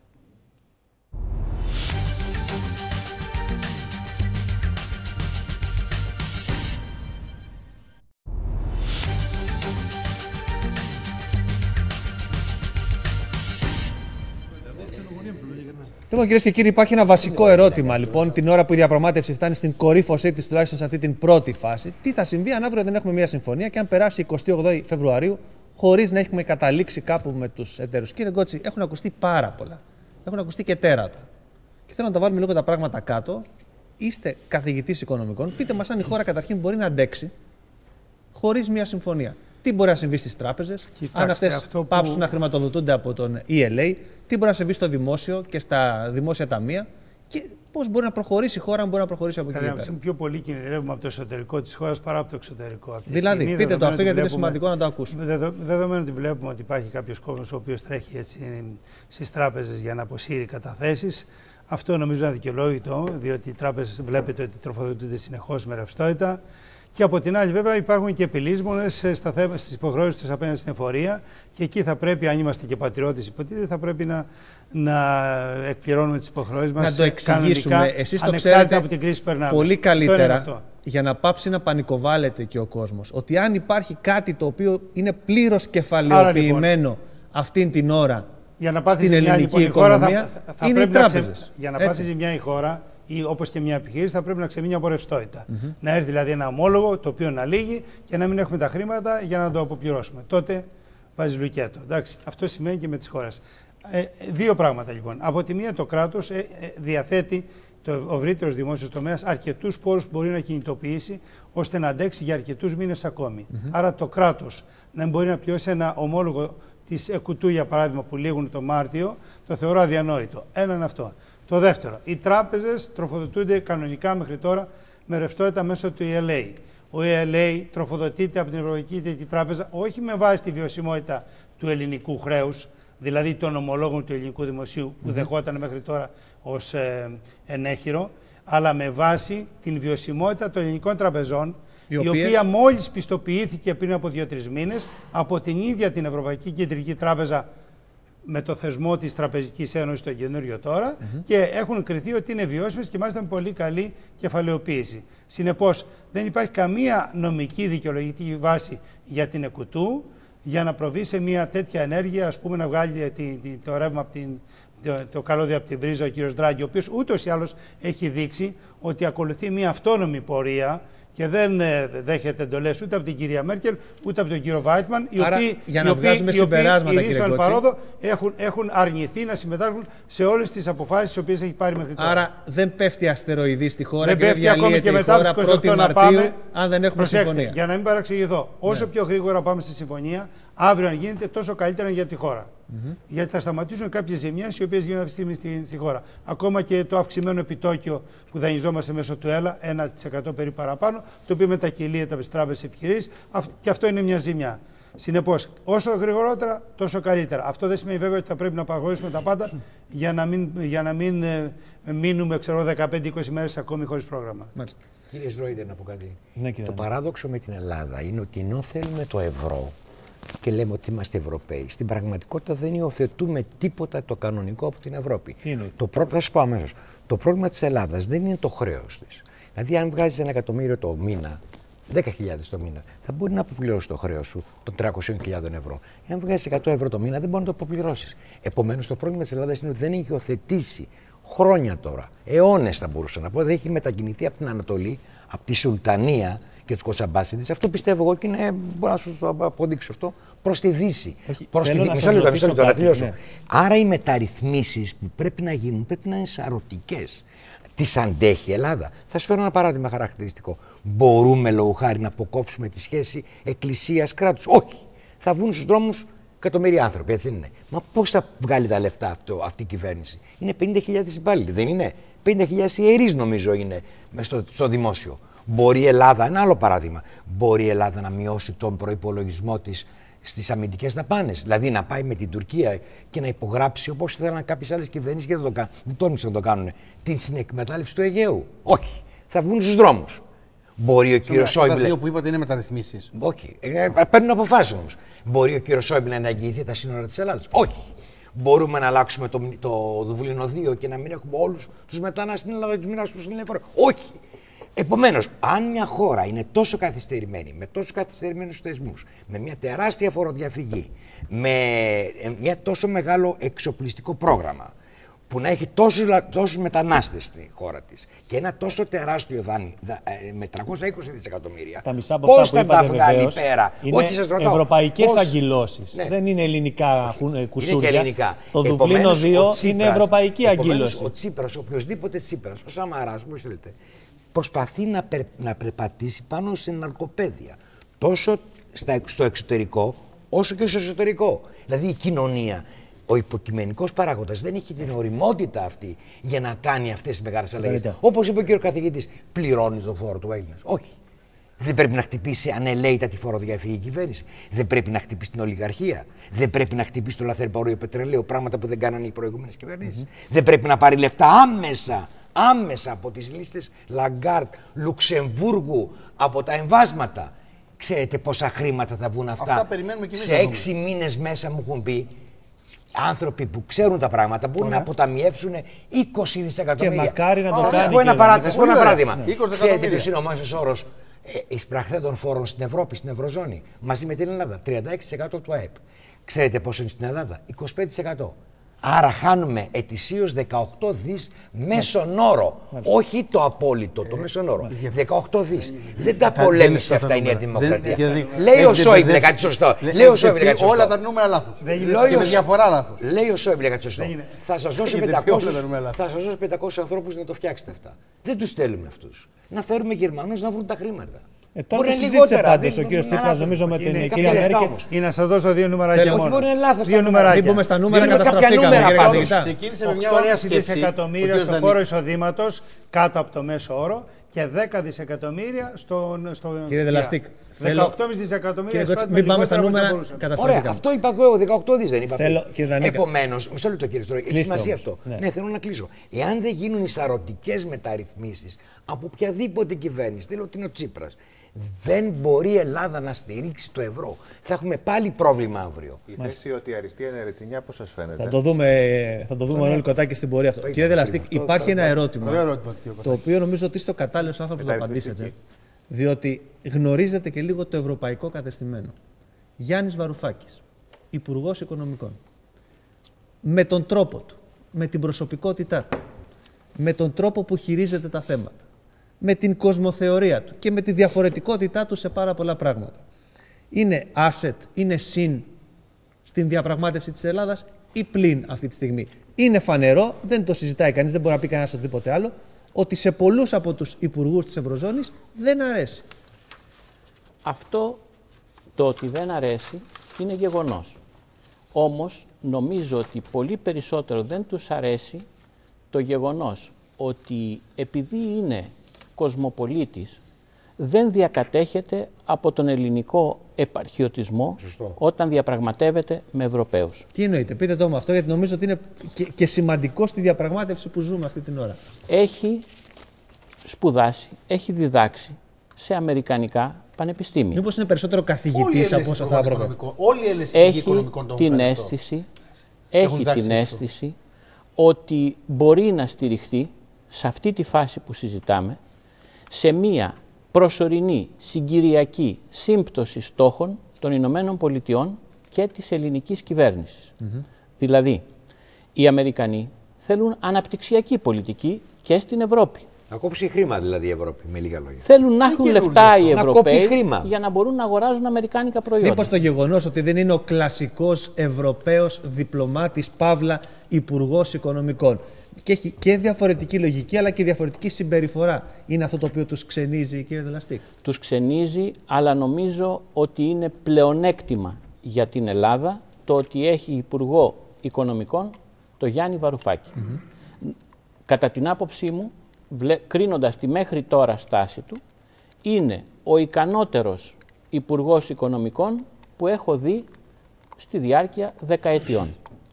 Speaker 1: Λοιπόν, κυρίες και κύριοι, υπάρχει ένα βασικό ερώτημα. Λοιπόν, την ώρα που η διαπραγμάτευση φτάνει στην κορύφωσή της, τουλάχιστον σε αυτή την πρώτη φάση, τι θα συμβεί αν αύριο δεν έχουμε μια συμφωνία και αν περάσει εικοστή ογδόη Φεβρουαρίου χωρίς να έχουμε καταλήξει κάπου με τους εταίρους? Κύριε Γκότση, έχουν ακουστεί πάρα πολλά. Έχουν ακουστεί και τέρατα. Και θέλω να τα βάλουμε λίγο τα πράγματα κάτω. Είστε καθηγητής οικονομικών. Πείτε μας αν η χώρα καταρχήν μπορεί να αντέξει χωρίς μια συμφωνία. Τι μπορεί να συμβεί στις τράπεζες, αν αυτές που... πάψουν να χρηματοδοτούνται από τον ι ελ έι, τι μπορεί να συμβεί στο δημόσιο και στα δημόσια ταμεία και πώς μπορεί να προχωρήσει η χώρα, αν μπορεί να προχωρήσει από εκεί πέρα.
Speaker 7: Είμαστε πιο πολύ κινδυνεύουμε από το εσωτερικό της χώρας παρά από το εξωτερικό. Αυτή
Speaker 1: δηλαδή, στιγμή, πείτε το αυτό γιατί
Speaker 7: βλέπουμε,
Speaker 1: είναι σημαντικό να το ακούσουμε.
Speaker 7: Δεδομένου ότι βλέπουμε ότι υπάρχει κάποιος κόσμος ο οποίος τρέχει έτσι στις τράπεζες για να αποσύρει καταθέσεις. Αυτό νομίζω είναι αδικαιολόγητο, διότι οι τράπεζες βλέπετε ότι τροφοδοτούνται συνεχώς με ρευστότητα. Και από την άλλη, βέβαια, υπάρχουν και επιλύσμονες στις υποχρεώσεις τους απέναντι στην εφορία. Και εκεί θα πρέπει, αν είμαστε και πατριώτες, υποτίθεται, θα πρέπει να, να εκπληρώνουμε τις υποχρεώσεις μας.
Speaker 1: Να το εξηγήσουμε. Εσείς το ξέρετε από την κρίση που περνάμε. Πολύ καλύτερα, για να πάψει να πανικοβάλλεται και ο κόσμος. Ότι αν υπάρχει κάτι το οποίο είναι πλήρως κεφαλαιοποιημένο λοιπόν, αυτήν την ώρα για να στην ελληνική λοιπόν, οικονομία, θα, θα είναι οι τράπεζες. Ξε...
Speaker 7: Για να πάθει ζημιά η χώρα, ή όπως και μια επιχείρηση, θα πρέπει να ξεμείνει από ρευστότητα. Mm-hmm. Να έρθει δηλαδή ένα ομόλογο το οποίο να λύγει και να μην έχουμε τα χρήματα για να το αποπληρώσουμε. Τότε βάζει λουκέτο. Εντάξει, αυτό σημαίνει και με τις χώρες. Ε, δύο πράγματα λοιπόν. Από τη μία, το κράτος ε, ε, διαθέτει, το ευρύτερο δημόσιο τομέα, αρκετούς πόρους που μπορεί να κινητοποιήσει ώστε να αντέξει για αρκετούς μήνες ακόμη. Mm-hmm. Άρα το κράτος να μπορεί να πληρώσει ένα ομόλογο της ΕΚΟΥΤΟΥ, για παράδειγμα, που λήγουν το Μάρτιο, το θεωρώ αδιανόητο. Ένα είναι αυτό. Το δεύτερο, οι τράπεζες τροφοδοτούνται κανονικά μέχρι τώρα με ρευστότητα μέσω του ι ελ έι. Ο ι ελ έι τροφοδοτείται από την Ευρωπαϊκή Κεντρική Τράπεζα όχι με βάση τη βιωσιμότητα του ελληνικού χρέους, δηλαδή των ομολόγων του ελληνικού δημοσίου που mm-hmm. δεχόταν μέχρι τώρα ως ε, ενέχειρο, αλλά με βάση την βιωσιμότητα των ελληνικών τραπεζών, η, η οποία μόλις πιστοποιήθηκε πριν από δύο-τρεις μήνες από την ίδια την Ευρωπαϊκή Κεντρική Τράπεζα με το θεσμό της Τραπεζικής Ένωσης, το καινούριο τώρα, mm-hmm. και έχουν κριθεί ότι είναι βιώσιμες και μάλιστα με πολύ καλή κεφαλαιοποίηση. Συνεπώς, δεν υπάρχει καμία νομική δικαιολογητική βάση για την ΕΚΟΥΤΟΥ για να προβεί σε μια τέτοια ενέργεια, ας πούμε, να βγάλει τη, τη, το ρεύμα από την, το, το καλώδιο από την βρίζα ο κ. Ντράγκη, ο οποίος ούτως ή άλλως έχει δείξει ότι ακολουθεί μια αυτόνομη πορεία και δεν ε, δέχεται εντολές ούτε από την κυρία Μέρκελ ούτε από τον κύριο Βάιτμαν, οι
Speaker 1: Άρα,
Speaker 7: οποίοι,
Speaker 1: για να οι βγάζουμε οποίοι, συμπεράσματα, κύριε Γκότση,
Speaker 7: παρόδο, έχουν, έχουν αρνηθεί να συμμετάσχουν σε όλες τις αποφάσεις τις οποίες έχει πάρει μέχρι τώρα.
Speaker 1: Άρα δεν πέφτει αστεροειδή στη χώρα
Speaker 7: δεν
Speaker 1: και δεν διαλύεται η χώρα πρώτη Μαρτίου αν δεν έχουμε
Speaker 7: Προσέξτε,
Speaker 1: συμφωνία.
Speaker 7: Για να μην παραξηγηθώ, όσο ναι. πιο γρήγορα πάμε στη συμφωνία, αύριο αν γίνεται, τόσο καλύτερα για τη χώρα. Mm-hmm. Γιατί θα σταματήσουν κάποιες ζημιές οι οποίες γίνονται αυτή τη στιγμή στη, στη χώρα. Ακόμα και το αυξημένο επιτόκιο που δανειζόμαστε μέσω του ΕΛΑ, ένα τοις εκατό περίπου παραπάνω, το οποίο μετακυλείται από τις τράπεζες επιχειρήσεις, και αυτό είναι μια ζημιά. Συνεπώς, όσο γρηγορότερα, τόσο καλύτερα. Αυτό δεν σημαίνει βέβαια ότι θα πρέπει να παγώσουμε τα πάντα για να μην, για να μην ε, μείνουμε δεκαπέντε είκοσι μέρες ακόμη χωρίς πρόγραμμα.
Speaker 4: Μάλιστα. Κύριε Σρόιντερ, να πω κάτι.
Speaker 1: Ναι, κύριε.
Speaker 4: Το παράδοξο με την Ελλάδα είναι ότι ενώ θέλουμε το ευρώ και λέμε ότι είμαστε Ευρωπαίοι, στην πραγματικότητα δεν υιοθετούμε τίποτα το κανονικό από την Ευρώπη. Το προ... Θα σου πω αμέσως. Το πρόβλημα της Ελλάδας δεν είναι το χρέος της. Δηλαδή, αν βγάζεις ένα εκατομμύριο το μήνα, δέκα χιλιάδες το μήνα, θα μπορεί να αποπληρώσει το χρέος σου των τριακόσιες χιλιάδες ευρώ. Αν βγάζεις εκατό ευρώ το μήνα, δεν μπορεί να το αποπληρώσεις. Επομένως, το πρόβλημα της Ελλάδας είναι ότι δεν έχει υιοθετήσει χρόνια τώρα, αιώνες θα μπορούσα να πω, δεν έχει μετακινηθεί από την Ανατολή, από τη Σουλτανία και τους Κοτσαμπάσιδες. Αυτό πιστεύω εγώ και είναι, μπορώ να σου το αποδείξω αυτό, προς τη Δύση. Προς τη Δύση. Μισό λεπτό, μισό λεπτό, να τελειώσω. Ναι. Άρα οι μεταρρυθμίσεις που πρέπει να γίνουν πρέπει να είναι σαρωτικές. Τις αντέχει η Ελλάδα. Θα σου φέρω ένα παράδειγμα χαρακτηριστικό. Μπορούμε λόγω χάρη να αποκόψουμε τη σχέση εκκλησίας-κράτους? Όχι. Θα βγουν στους δρόμους εκατομμύρια άνθρωποι, έτσι δεν είναι? Μα πώς θα βγάλει τα λεφτά αυτό, αυτή η κυβέρνηση? Είναι πενήντα χιλιάδες υπάλληλοι, δεν είναι? πενήντα χιλιάδες ιερείς νομίζω είναι στο, στο δημόσιο. Μπορεί η Ελλάδα, ένα άλλο παράδειγμα, μπορεί η Ελλάδα να μειώσει τον προϋπολογισμό της στις αμυντικές δαπάνες? Δηλαδή να πάει με την Τουρκία και να υπογράψει, όπως ήθελαν κάποιες άλλες κυβερνήσεις και δεν το κάνουν, δεν τόλμησαν να το κάνουν, την συνεκμετάλλευση του Αιγαίου? Όχι. Θα βγουν στους δρόμους. Μπορεί ο κύριος Σόιμπλε.
Speaker 3: Τα δύο που είπατε είναι μεταρρυθμίσεις.
Speaker 4: Όχι. Ε, παίρνουν αποφάσεις όμως. Μπορεί ο κύριος Σόιμπλε να εγγυηθεί τα σύνορα της Ελλάδας? Όχι. Μπορούμε να αλλάξουμε το, το Δουβλίνο δύο και να μην έχουμε όλους τους μετανάστες στην Ελλάδα και τους μοιράσουμε στην Ελλάδα? Όχι. Επομένως, αν μια χώρα είναι τόσο καθυστερημένη, με τόσο καθυστερημένους θεσμούς, με μια τεράστια φοροδιαφυγή, με μια τόσο μεγάλο εξοπλιστικό πρόγραμμα, που να έχει τόσους, τόσους μετανάστες στη χώρα της και ένα τόσο τεράστιο δάνειο με τριακόσια είκοσι δισεκατομμύρια, πώς θα τα βγάλει πέρα?
Speaker 1: Είναι ευρωπαϊκές αγκυλώσεις, ναι. Δεν είναι ελληνικά κουσούρια.
Speaker 4: Είναι και ελληνικά.
Speaker 1: Το Δουβλίνο δύο είναι ευρωπαϊκή αγκύλωση.
Speaker 4: Ο Τσίπρας, οποιοσδήποτε Τσίπρας, ο Σαμαράς, όπως θέλετε, προσπαθεί να, περ, να περπατήσει πάνω σε ναρκοπαίδια, τόσο στα, στο εξωτερικό όσο και στο εσωτερικό. Δηλαδή η κοινωνία, ο υποκειμενικός παράγοντας δεν έχει την οριμότητα αυτή για να κάνει αυτές τις μεγάλες αλλαγές. Όπως είπε και ο καθηγητής, πληρώνει το φόρο του Έλληνας? Όχι. Δεν πρέπει να χτυπήσει ανελαίητα τη φοροδιαφυγή κυβέρνηση. Δεν πρέπει να χτυπήσει την ολιγαρχία. Δεν πρέπει να χτυπήσει το λαθρεμπόριο πετρελαίου, πράγματα που δεν κάνανε οι προηγούμενες κυβερνήσεις. Mm-hmm. Δεν πρέπει να πάρει λεφτά άμεσα άμεσα από τις λίστες Λαγκάρτ, Λουξεμβούργου, από τα εμβάσματα. Ξέρετε πόσα χρήματα θα βγουν αυτά?
Speaker 3: Αυτά περιμένουμε και εμείς.
Speaker 4: Σε έξι μήνες μέσα μου έχουν πει άνθρωποι που ξέρουν τα πράγματα μπορούν να αποταμιεύσουν είκοσι δισεκατομμύρια.
Speaker 1: Και μακάρι να το
Speaker 4: oh,
Speaker 1: κάνει.
Speaker 4: Πω ένα, παρά... ένα παράδειγμα.
Speaker 3: Ναι.
Speaker 4: Ξέρετε ποιος είναι ο μέσος όρος ε, εισπραχθέντων φόρων στην Ευρώπη, στην Ευρωζώνη, μαζί με την Ελλάδα? τριάντα έξι τοις εκατό του ΑΕΠ. Ξέρετε πόσο είναι στην Ελλάδα? είκοσι πέντε τοις εκατό. Άρα χάνουμε ετησίως δεκαοκτώ δις μέσον όρο. Μάλιστα. Όχι το απόλυτο, το μέσον όρο. δεκαοκτώ δις. Δεν τα πολέμησε αυτά η Νέα Δημοκρατία. Λέει ο Σόιμπλε κάτι σωστό. Λέει ο Σόιμπλε κάτι σωστό.
Speaker 3: Όλα τα νούμερα λάθος. Και με διαφορά λάθος.
Speaker 4: Λέει ο Σόιμπλε κάτι σωστό. Θα σας δώσω πεντακόσιους ανθρώπους να το φτιάξετε αυτά. Δεν τους στέλνουμε αυτούς. Να φέρουμε Γερμανούς να βρουν τα χρήματα.
Speaker 1: Ε, τώρα το συζήτησε πάντως ο κύριος Τσίπρας, νομίζω, με την κυρία Μέρκελ.
Speaker 7: Ή να σας δώσω δύο νούμεράκια μόνο.
Speaker 4: Μπορεί να είναι λάθος.
Speaker 7: Δύο νούμεράκια.
Speaker 1: Μην πούμε στα νούμερα, καταστραφήκαμε.
Speaker 3: Ξεκίνησε με μια ωραία σκέψη.
Speaker 7: Δισεκατομμύρια στο φόρο εισοδήματος κάτω από το μέσο όρο και δέκα δισεκατομμύρια στον.
Speaker 1: Κύριε Δελαστίκ,
Speaker 7: δεκαοκτώ κόμμα πέντε δισεκατομμύρια.
Speaker 1: Μην πάμε στα νούμερα, καταστραφήκαμε.
Speaker 4: Ωραία, αυτό είπα εγώ, δεκαοκτώ δις δεν είπα.
Speaker 1: Επομένως,
Speaker 4: μισό λεπτό κύριε Στρόη, έχει σημασία αυτό. Ναι, θέλω να κλείσω. Εάν δεν γίνουν οι σαρωτικές μεταρρυθμίσεις από οποιαδήποτε κυβέρνηση, θέλω ότι είναι ο Τσίπρας, δεν μπορεί η Ελλάδα να στηρίξει το ευρώ. Θα έχουμε πάλι πρόβλημα αύριο.
Speaker 6: Η θέση ότι η αριστεία είναι ρετσινιά, πώς σας φαίνεται?
Speaker 1: Θα το δούμε, θα το δούμε Μανώλη Κοτάκη στην πορεία αυτό. Το Κύριε Δελαστίκ, υπάρχει ένα ερώτημα, ερώτημα το οποίο νομίζω ότι είστε ο κατάλληλος άνθρωπος να απαντήσετε. Διότι γνωρίζετε και λίγο το ευρωπαϊκό κατεστημένο. Γιάννης Βαρουφάκης, Υπουργός Οικονομικών. Με τον τρόπο του, με την προσωπικότητά του, με τον τρόπο που χειρίζεται τα θέματα, με την κοσμοθεωρία του και με τη διαφορετικότητά του σε πάρα πολλά πράγματα. Είναι asset, είναι συν στην διαπραγμάτευση της Ελλάδας ή πλην αυτή τη στιγμή? Είναι φανερό, δεν το συζητάει κανείς, δεν μπορεί να πει κανένας οτιδήποτε άλλο, ότι σε πολλούς από τους υπουργούς της Ευρωζώνης δεν αρέσει.
Speaker 8: Αυτό το ότι δεν αρέσει είναι γεγονός. Όμως νομίζω ότι πολύ περισσότερο δεν τους αρέσει το γεγονός ότι επειδή είναι κοσμοπολίτης δεν διακατέχεται από τον ελληνικό επαρχιωτισμό. Σωστό. Όταν διαπραγματεύεται με Ευρωπαίους.
Speaker 1: Τι εννοείτε? Πείτε το με αυτό, γιατί νομίζω ότι είναι και, και σημαντικό στη διαπραγμάτευση που ζούμε αυτή την ώρα.
Speaker 8: Έχει σπουδάσει, έχει διδάξει σε αμερικανικά πανεπιστήμια.
Speaker 1: Μήπως είναι περισσότερο καθηγητής από όσο θα έπρεπε?
Speaker 3: Όλοι οι Έλληνες
Speaker 8: έχει την αίσθηση, έχει την αίσθηση ότι μπορεί να στηριχθεί σε αυτή τη φάση που συζητάμε σε μία προσωρινή συγκυριακή σύμπτωση στόχων των Ηνωμένων Πολιτειών και της ελληνικής κυβέρνησης. Mm-hmm. Δηλαδή, οι Αμερικανοί θέλουν αναπτυξιακή πολιτική και στην Ευρώπη.
Speaker 4: Να κόψει χρήμα δηλαδή η Ευρώπη, με λίγα λόγια.
Speaker 8: Θέλουν να έχουν λεφτά οι Ευρωπαίοι για να μπορούν να αγοράζουν αμερικάνικα προϊόντα.
Speaker 1: Μήπως το γεγονός ότι δεν είναι ο κλασικός Ευρωπαίος διπλωμάτης, παύλα υπουργός οικονομικών, και έχει και διαφορετική λογική αλλά και διαφορετική συμπεριφορά, είναι αυτό το οποίο τους ξενίζει, κύριε Δελαστίκ?
Speaker 8: Τους ξενίζει, αλλά νομίζω ότι είναι πλεονέκτημα για την Ελλάδα το ότι έχει υπουργό οικονομικών το Γιάννη Βαρουφάκη. Mm-hmm. Κατά την άποψή μου, κρίνοντας τη μέχρι τώρα στάση του, είναι ο ικανότερος υπουργός οικονομικών που έχω δει στη διάρκεια δεκαετιών.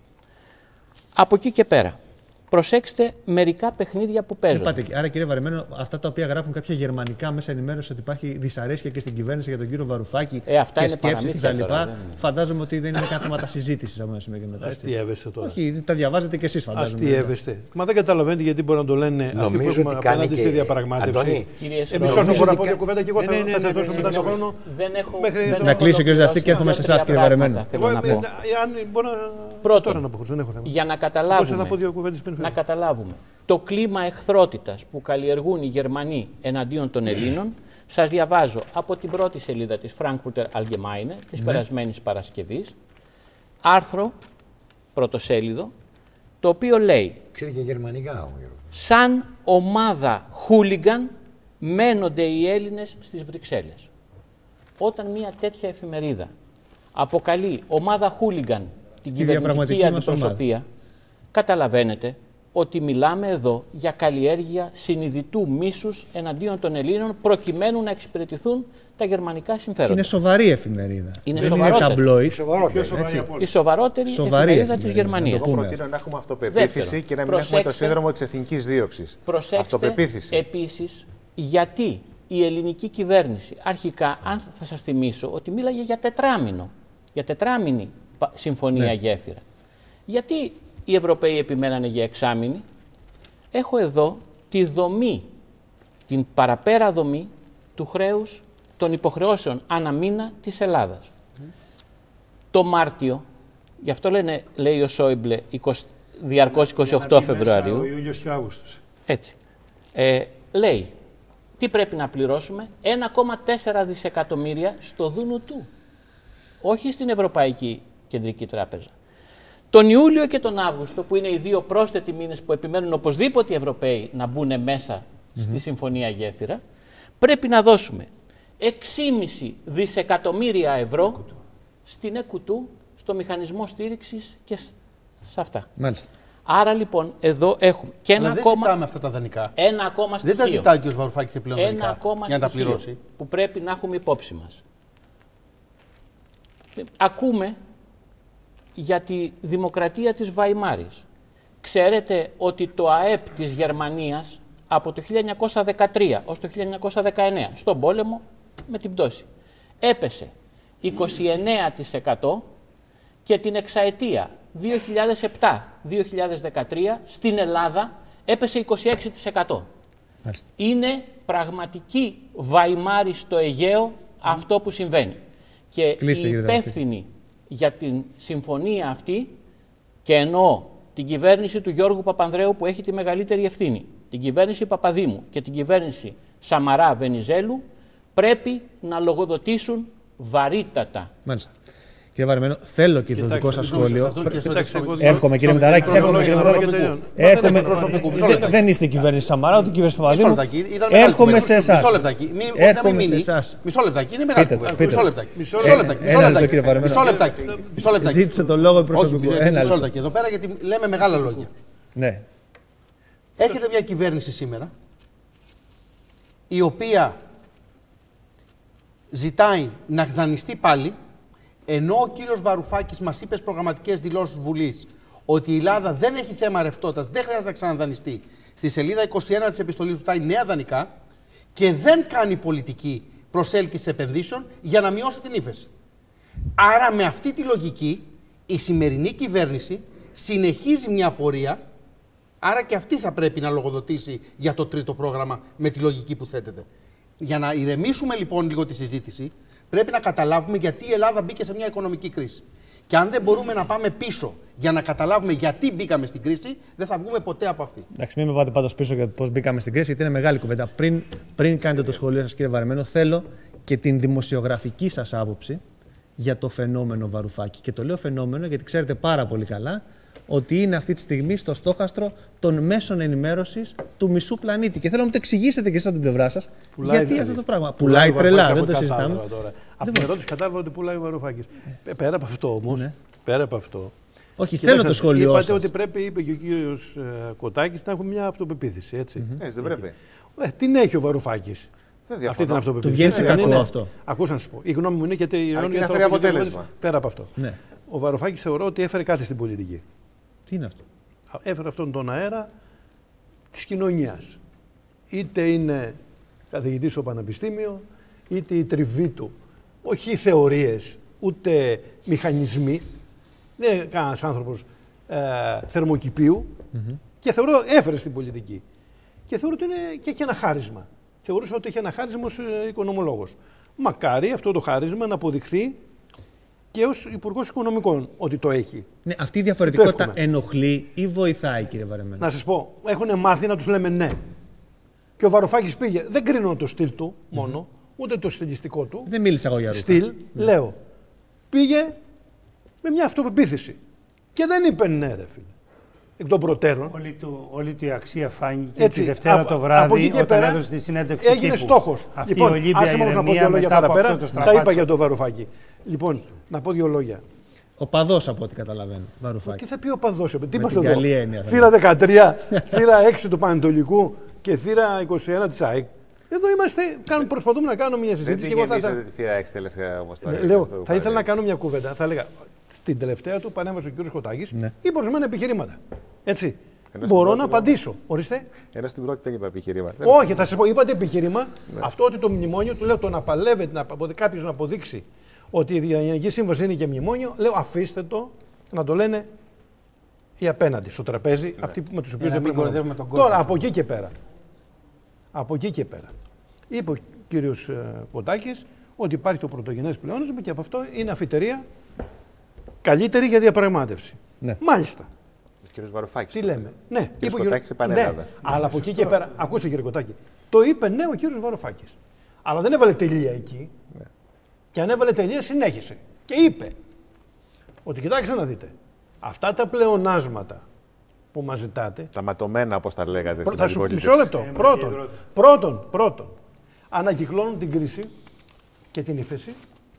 Speaker 8: Από εκεί και πέρα, προσέξτε μερικά παιχνίδια που παίζουν.
Speaker 1: Είπατε, άρα κύριε Βαρεμένο, αυτά τα οποία γράφουν κάποια γερμανικά μέσα ενημέρωση ότι υπάρχει δυσαρέσκεια και στην κυβέρνηση για τον κύριο Βαρουφάκη
Speaker 8: ε, αυτά
Speaker 1: και
Speaker 8: σκέψεις
Speaker 1: κτλ. Φαντάζομαι ότι δεν είναι καν θέματα συζήτηση από ένα σημείο και μετά.
Speaker 2: Αστείευεστε τώρα.
Speaker 1: Όχι, τα διαβάζετε κι εσείς, φαντάζομαι.
Speaker 2: Αστείευεστε. Μα δεν καταλαβαίνετε γιατί μπορεί να το λένε αυτοί που έχουν απέναντι στη διαπραγμάτευση.
Speaker 8: Εμείς
Speaker 2: όσο μπορώ να πω δύο κουβέντα και εγώ θα σας δώσω μετά τον χρόνο.
Speaker 1: Να κλείσει ο κύριος Δελαστίκ και έρχομαι σε εσάς, κύριε Βαρεμένο.
Speaker 8: Πρώτον, για να καταλάβουμε. Να καταλάβουμε το κλίμα εχθρότητας που καλλιεργούν οι Γερμανοί εναντίον των Ελλήνων, σας διαβάζω από την πρώτη σελίδα της Frankfurter Allgemeine της ναι. περασμένης Παρασκευής, άρθρο, πρωτοσέλιδο, το οποίο λέει
Speaker 4: Ξέρει και γερμανικά,
Speaker 8: σαν ομάδα χούλιγκαν μένονται οι Έλληνες στις Βρυξέλλες. Όταν μια τέτοια εφημερίδα αποκαλεί ομάδα χούλιγκαν την κυβερνητική αντιπροσωπεία, καταλαβαίνετε ότι μιλάμε εδώ για καλλιέργεια συνειδητού μίσους εναντίον των Ελλήνων προκειμένου να εξυπηρετηθούν τα γερμανικά συμφέροντα.
Speaker 1: Είναι σοβαρή εφημερίδα.
Speaker 8: Είναι
Speaker 1: Δεν
Speaker 8: σοβαρότερη.
Speaker 1: είναι ταμπλόιτ.
Speaker 8: Η σοβαρότερη
Speaker 1: σοβαρή
Speaker 8: εφημερίδα της Γερμανίας.
Speaker 6: Εγώ προτείνω να έχουμε αυτοπεποίθηση
Speaker 8: Δεύτερο,
Speaker 6: και να μην
Speaker 8: προσέξτε,
Speaker 6: έχουμε το σύνδρομο της εθνικής δίωξης.
Speaker 8: Προσέξτε
Speaker 6: Αυτοπεποίθηση.
Speaker 8: επίσης γιατί η ελληνική κυβέρνηση, αρχικά, αν θα σας θυμίσω, ότι μίλαγε για τετράμινο, για τετράμινη συμφωνία
Speaker 1: ναι.
Speaker 8: γέφυρα. Γιατί οι Ευρωπαίοι επιμένανε για εξάμηνη? Έχω εδώ τη δομή, την παραπέρα δομή του χρέους των υποχρεώσεων ανά μήνα της Ελλάδας. Mm. Το Μάρτιο, γι' αυτό λένε, λέει ο Σόιμπλε, διαρκώς εικοστή ογδόη Φεβρουαρίου.
Speaker 7: Ο Ιούλιος και ο Αύγουστος.
Speaker 8: Έτσι. Ε, λέει, τι πρέπει να πληρώσουμε? ένα κόμμα τέσσερα δισεκατομμύρια στο δούνου του. Όχι στην Ευρωπαϊκή Κεντρική Τράπεζα. Τον Ιούλιο και τον Αύγουστο, που είναι οι δύο πρόσθετοι μήνες που επιμένουν οπωσδήποτε οι Ευρωπαίοι να μπουν μέσα mm-hmm. στη Συμφωνία Γέφυρα, πρέπει να δώσουμε έξι κόμμα πέντε δισεκατομμύρια ευρώ στην ΕΚΟΥΤΟΥ, στο μηχανισμό στήριξης και σε αυτά.
Speaker 1: Μάλιστα.
Speaker 8: Άρα λοιπόν εδώ έχουμε και ένα
Speaker 3: Αλλά δεν
Speaker 8: ακόμα,
Speaker 3: ζητάμε αυτά τα δανεικά.
Speaker 8: ένα ακόμα στοιχείο.
Speaker 3: Δεν τα ζητάει ο κ. Βαρουφάκης πλέον
Speaker 8: ένα
Speaker 3: δανεικά
Speaker 8: ακόμα
Speaker 3: για να τα
Speaker 8: στοιχείο
Speaker 3: πληρώσει.
Speaker 8: Που πρέπει να έχουμε υπόψη μας. Ακούμε για τη δημοκρατία της Βαϊμάρης. Ξέρετε ότι το ΑΕΠ της Γερμανίας από το χίλια εννιακόσια δεκατρία ως το χίλια εννιακόσια δεκαεννέα, στον πόλεμο με την πτώση, έπεσε είκοσι εννέα τοις εκατό και την εξαετία δύο χιλιάδες επτά με δύο χιλιάδες δεκατρία στην Ελλάδα έπεσε είκοσι έξι τοις εκατό. Μάλιστα. Είναι πραγματική Βαϊμάρη στο Αιγαίο αυτό που συμβαίνει. Και
Speaker 1: Κλείστε,
Speaker 8: οι υπεύθυνοι για την συμφωνία αυτή, και εννοώ την κυβέρνηση του Γιώργου Παπανδρέου που έχει τη μεγαλύτερη ευθύνη, την κυβέρνηση Παπαδήμου και την κυβέρνηση Σαμαρά Βενιζέλου, πρέπει να λογοδοτήσουν βαρύτατα.
Speaker 1: Μάλιστα. Κύριε Βαρεμένο, θέλω και το δικό σας σχόλιο.
Speaker 6: Έρχομαι, κύριε Μηταράκη.
Speaker 1: Δεν είστε κυβέρνηση Σαμαρά, ούτε κυβέρνηση Παπαδήμου. Έρχομαι σε εσάς. Έρχομαι σε εσάς.
Speaker 3: Μισό λεπτάκι. Είναι μεγάλο. Μισό λεπτάκι. Μισό λεπτάκι.
Speaker 1: Ζήτησε το λόγο προσωπικού.
Speaker 3: Μισό λεπτάκι. Εδώ πέρα γιατί λέμε μεγάλα λόγια.
Speaker 1: Ναι.
Speaker 3: Έρχεται μια κυβέρνηση σήμερα η οποία ζητάει να δανειστεί πάλι, ενώ ο κύριος Βαρουφάκης μας είπε στις προγραμματικές δηλώσεις Βουλής ότι η Ελλάδα δεν έχει θέμα ρευστότητας, δεν χρειάζεται να ξαναδανειστεί. Στη σελίδα είκοσι ένα της επιστολής του τάει νέα δανεικά και δεν κάνει πολιτική προσέλκυση επενδύσεων για να μειώσει την ύφεση. Άρα με αυτή τη λογική η σημερινή κυβέρνηση συνεχίζει μια πορεία, άρα και αυτή θα πρέπει να λογοδοτήσει για το τρίτο πρόγραμμα με τη λογική που θέτεται. Για να ηρεμήσουμε λοιπόν λίγο τη συζήτηση, πρέπει να καταλάβουμε γιατί η Ελλάδα μπήκε σε μια οικονομική κρίση. Και αν δεν μπορούμε να πάμε πίσω για να καταλάβουμε γιατί μπήκαμε στην κρίση, δεν θα βγούμε ποτέ από αυτή.
Speaker 1: Εντάξει, μην με πάτε πάντως πίσω για πώς μπήκαμε στην κρίση, γιατί είναι μεγάλη κουβέντα. Πριν, πριν κάνετε το σχολείο σας, κύριε Βαρεμένο, θέλω και την δημοσιογραφική σας άποψη για το φαινόμενο Βαρουφάκη. Και το λέω φαινόμενο γιατί ξέρετε πάρα πολύ καλά ότι είναι αυτή τη στιγμή στο στόχαστρο των μέσων ενημέρωσης του μισού πλανήτη. Και θέλω να μου το εξηγήσετε και εσείς από την πλευρά σας, γιατί δηλαδή. αυτό το πράγμα. Πουλάει, πουλάει τρελά, δεν το συζητάμε.
Speaker 2: Από την ερώτηση κατάλαβα ότι πουλάει ο Βαρουφάκης. Ε, πέρα από αυτό όμως, ναι. πέρα από αυτό.
Speaker 1: Όχι, θέλω το σχολείο
Speaker 2: είπατε
Speaker 1: σας.
Speaker 2: ότι πρέπει, είπε και ο κύριος ε, Κωτάκης, να έχουμε μια αυτοπεποίθηση. Έτσι,
Speaker 6: mm-hmm. έτσι δεν πρέπει.
Speaker 2: Ε, την έχει ο Βαρουφάκης.
Speaker 6: Αυτή την
Speaker 1: αυτοπεποίθηση. Του βγαίνει σε κακό είναι, αυτό.
Speaker 2: Ακούστε να σας πω. Η γνώμη μου είναι γιατί η
Speaker 6: ειρωνία θα αποτέλεσμα.
Speaker 2: Πέρα από αυτό.
Speaker 1: Ναι.
Speaker 2: Ο Βαρουφάκης θεωρώ ότι έφερε κάτι στην πολιτική.
Speaker 1: Τι είναι αυτό?
Speaker 2: Έφερε αυτόν τον αέρα της κοινωνίας. Είτε είναι καθηγητής στο πανεπιστήμιο, είτε η τριβή του. Όχι θεωρίες, ούτε μηχανισμοί. Δεν είναι κανένας άνθρωπος ε, θερμοκηπίου. Mm-hmm. Και θεωρώ έφερε στην πολιτική. Και θεωρώ ότι είναι και έχει ένα χάρισμα. Θεωρούσα ότι έχει ένα χάρισμα ως ε, οικονομολόγος. Μακάρι αυτό το χάρισμα να αποδειχθεί και ως Υπουργός Οικονομικών ότι το έχει.
Speaker 1: Ναι, αυτή η διαφορετικότητα ενοχλεί ή βοηθάει, κύριε Βαρεμένο?
Speaker 2: Να σας πω, έχουν μάθει να τους λέμε ναι. Και ο Βαρουφάκης πήγε, δεν κρίνω το στυλ του μόνο, mm-hmm. ούτε το στιλιστικό του.
Speaker 1: Δεν μίλησα εγώ για ρούχα.
Speaker 2: Στυλ, mm. λέω. Πήγε με μια αυτοπεποίθηση. Και δεν είπε ναι, ρε φίλε. Εκ των προτέρων.
Speaker 7: Όλη του, όλη του η αξία φάνηκε τη Δευτέρα α, το βράδυ όταν πέρα, έδωσε τη συνέντευξη
Speaker 2: έγινε
Speaker 7: τύπου.
Speaker 2: στόχος.
Speaker 7: Αυτή
Speaker 2: λοιπόν,
Speaker 7: η Ολύμπια ηρεμία μετά από αυτό το στραπάτσο.
Speaker 2: Τα είπα για τον Βαρουφάκη. Λοιπόν, να πω δύο λόγια.
Speaker 1: Οπαδός από ό,τι καταλαβαίνω. Βαρουφάκη.
Speaker 2: Τι θα πει οπαδός, τι είμαστε
Speaker 1: την
Speaker 2: εδώ.
Speaker 1: καλή έννοια,
Speaker 2: Θύρα δεκατρία, θύρα έξι του Πανετολικού και θύρα είκοσι ένα της ΑΕΚ. Εδώ είμαστε, κάνουμε, προσπαθούμε να κάνουμε μια συζήτηση.
Speaker 6: Δεν γεμίσατε τη θύρα έξι τελευταία όμως.
Speaker 2: Λέω, θα ήθελα να κάνω μια κουβέντα. Θα έλεγα, στην τελευταία του παρέμβαση ο κ. Κωτάκης, ναι. είπε ορισμένα επιχειρήματα. Έτσι. Ενός μπορώ να απαντήσω. Ορίστε.
Speaker 6: Ενώ στην πρώτη δεν είπα επιχειρήματα.
Speaker 2: Όχι, θα σα πω, είπατε επιχείρημα. Ναι. Αυτό ότι το μνημόνιο, του λέω το να παλεύεται, να, κάποιο να αποδείξει ότι η Διανοιακή Σύμβαση είναι και μνημόνιο, λέω αφήστε το να το λένε οι απέναντι στο τραπέζι, ναι. αυτοί με του οποίου δεν μπορούμε. Τώρα από εκεί και πέρα. Από εκεί και πέρα. Είπε ο κύριος Κωτάκης ότι υπάρχει το πρωτογενές πλεόνασμα και από αυτό είναι αφιτερία καλύτερη για διαπραγμάτευση. Ναι. Μάλιστα.
Speaker 6: Ο κύριος Βαρουφάκης.
Speaker 2: Τι λέμε. Ναι,
Speaker 6: είπε ο Κωτάκης επανέλαβε.
Speaker 2: Ναι. Αλλά από εκεί και πέρα, ακούστε κύριε Κωτάκη, το είπε ναι ο κύριος Βαρουφάκης. Αλλά δεν έβαλε τελεία εκεί. Ναι. Και αν έβαλε τελεία συνέχισε. Και είπε ότι κοιτάξτε να δείτε, αυτά τα πλεονάσματα που μας ζητάτε.
Speaker 6: Τα ματωμένα, όπως τα λέγατε στην
Speaker 2: αντιπολίτευση. Μισό λεπτό. Πρώτον, πρώτον, πρώτον, ανακυκλώνουν την κρίση και την ύφεση.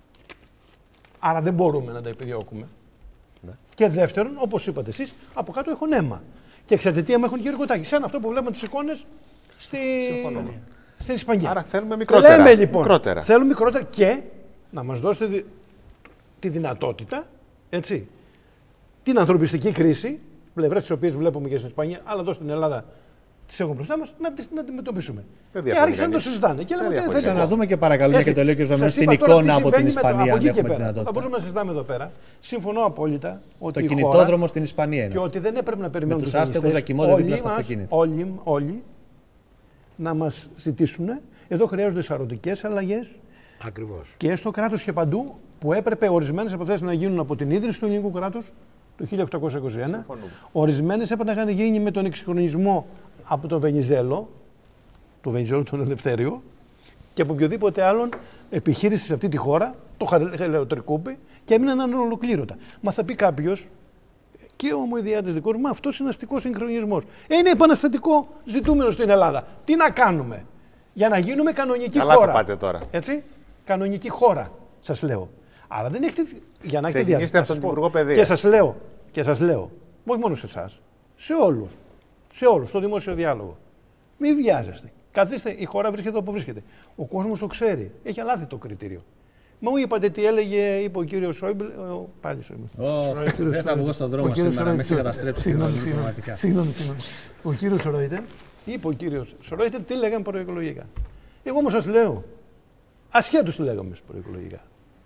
Speaker 2: Άρα δεν μπορούμε να τα επιδιώκουμε. Ναι. Και δεύτερον, όπως είπατε εσείς, από κάτω έχουν αίμα. Και ξέρετε τι αίμα έχουν, κύριε Κωτάκη, σαν αυτό που βλέπουμε τις εικόνες στη... στην Ισπανία.
Speaker 6: Άρα θέλουμε μικρότερα.
Speaker 2: Λέμε λοιπόν,
Speaker 6: μικρότερα.
Speaker 2: θέλουμε μικρότερα και να μας δώσετε δι... τη δυνατότητα, έτσι, την ανθρωπιστική κρίση, πλευρές τις οποίες βλέπουμε και στην Ισπανία, αλλά εδώ στην Ελλάδα τις έχουμε μπροστά μας, να τις να αντιμετωπίσουμε. Και άρχισαν να το συζητάνε. Και λέμε ότι
Speaker 1: θα να δούμε και παρακαλώ, και το λέω και ο Ζαμμένος, την εικόνα από την Ισπανία.
Speaker 2: Από εκεί και πέρα. Θα μπορούσαμε να συζητάμε εδώ πέρα. Συμφωνώ απόλυτα ότι.
Speaker 1: Το κινητόδρομο στην Ισπανία είναι.
Speaker 2: Και ότι δεν έπρεπε να περιμένουμε
Speaker 1: τους άστεγους να κοιμώνται δίπλα στα αυτοκίνητα.
Speaker 2: Όλοι, όλοι να μας ζητήσουν. Εδώ χρειάζονται σαρωτικές αλλαγές.
Speaker 4: Ακριβώς.
Speaker 2: Και στο κράτος και παντού που έπρεπε ορισμένες από αυτές να γίνουν από την ίδρυση του ελληνικού κράτους το χίλια οκτακόσια είκοσι ένα. Ορισμένες έπρεπε να είχαν γίνει με τον εξυγχρονισμό από τον Βενιζέλο, τον Βενιζέλο τον Ελευθέριο, και από οποιοδήποτε άλλον επιχείρηση σε αυτή τη χώρα, το Χαλαιοτρικούπι, και έμειναν ανολοκλήρωτα. Μα θα πει κάποιος, και ο ομοειδιάτης δικός μου, αυτός είναι αστικός συγχρονισμός. Ε, είναι επαναστατικό ζητούμενο στην Ελλάδα. Τι να κάνουμε για να γίνουμε κανονική
Speaker 6: Καλά
Speaker 2: χώρα.
Speaker 6: Καλά πάτε τώρα.
Speaker 2: Έτσι, κανονική χώρα, σας λέω. Αλλά δεν έχετε, για να έχετε
Speaker 6: διάθεση. Από τον Υπουργό Παιδείας.
Speaker 2: Και σας λέω, και σας λέω, όχι μόνο σε εσάς, σε όλους. Σε όλους, στο δημόσιο διάλογο. Μην βιάζεστε. Καθίστε, η χώρα βρίσκεται όπου βρίσκεται. Ο κόσμος το ξέρει. Έχει αλάθει το κριτήριο. Μα μου είπατε τι έλεγε, είπε ο κύριος Σόιμπλε. Πάλι Σόιμπλε.
Speaker 1: Δεν θα βγω στον δρόμο σήμερα, με έχει καταστρέψει.
Speaker 2: Συγγνώμη, συγγνώμη. Ο κύριος Σρόιτερ, είπε ο κύριος Σρόιτερ τι λέγαμε προεκλογικά. Εγώ όμως σας λέω, ασχέτως τι λέγαμε προεκλογικά.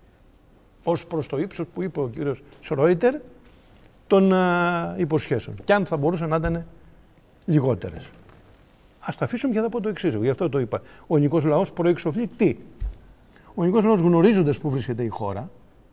Speaker 2: Ως προς το ύψος που είπε ο κύριος Σρόιτερ των υποσχέσεων. Και αν θα μπορούσαν να ήταν λιγότερες. Ας τα αφήσουμε και θα πω το εξής. Γι' αυτό το είπα. Ο ελληνικός λαός προεξοφλεί τι. Ο ελληνικός λαός, γνωρίζοντας που βρίσκεται η χώρα,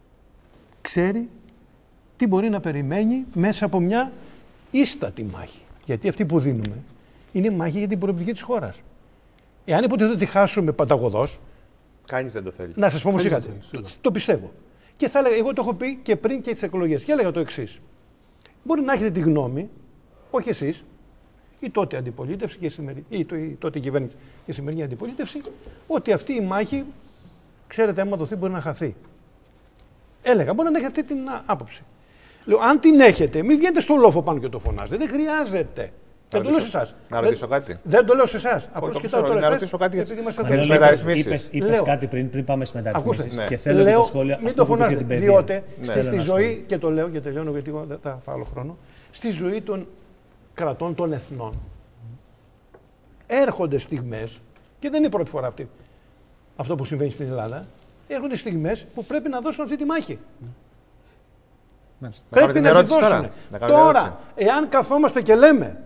Speaker 2: ξέρει τι μπορεί να περιμένει μέσα από μια ίστατη μάχη. Γιατί αυτή που δίνουμε είναι μάχη για την προοπτική της χώρας. Εάν υποτίθεται ότι χάσουμε παταγωδός.
Speaker 6: Κανείς δεν το θέλει.
Speaker 2: Να σας πω όμως κάτι. Το, το πιστεύω. Και θα έλεγα, εγώ το έχω πει και πριν και τις εκλογές. Και έλεγα το εξής. Μπορεί να έχετε τη γνώμη, όχι εσείς, η τότε αντιπολίτευση και η, σημερι... ή το, η τότε κυβέρνηση και η σημερινή αντιπολίτευση, ότι αυτή η μάχη, ξέρετε, άμα δοθεί μπορεί να χαθεί. Έλεγα, μπορεί να έχει αυτή την άποψη. Λέω, αν την έχετε, μην βγαίνετε στο λόφο πάνω και το φωνάζετε. Δεν χρειάζεται.
Speaker 6: Να
Speaker 2: δεν το λέω σε εσάς.
Speaker 6: Να ρωτήσω κάτι.
Speaker 2: Δεν το λέω σε εσάς.
Speaker 6: Να ρωτήσω κάτι για τις
Speaker 1: μεταρρυθμίσεις. Είπες κάτι πριν, πριν πάμε στις μεταρρυθμίσεις.
Speaker 2: Ναι.
Speaker 1: Και θέλω
Speaker 2: λέω,
Speaker 1: και το σχόλιο.
Speaker 2: Μην το φωνάζετε. Διότι
Speaker 1: ναι.
Speaker 2: στη ζωή, και το λέω και τελειώνω γιατί εγώ δεν θα φάω χρόνο, στη ζωή των κρατών, των εθνών, έρχονται στιγμές, και δεν είναι η πρώτη φορά αυτή, αυτό που συμβαίνει στην Ελλάδα, έρχονται στιγμές που πρέπει να δώσουν αυτή τη μάχη.
Speaker 6: Μάλιστα.
Speaker 2: Πρέπει να, να τη δώσουν. Τώρα, τώρα εάν καθόμαστε και λέμε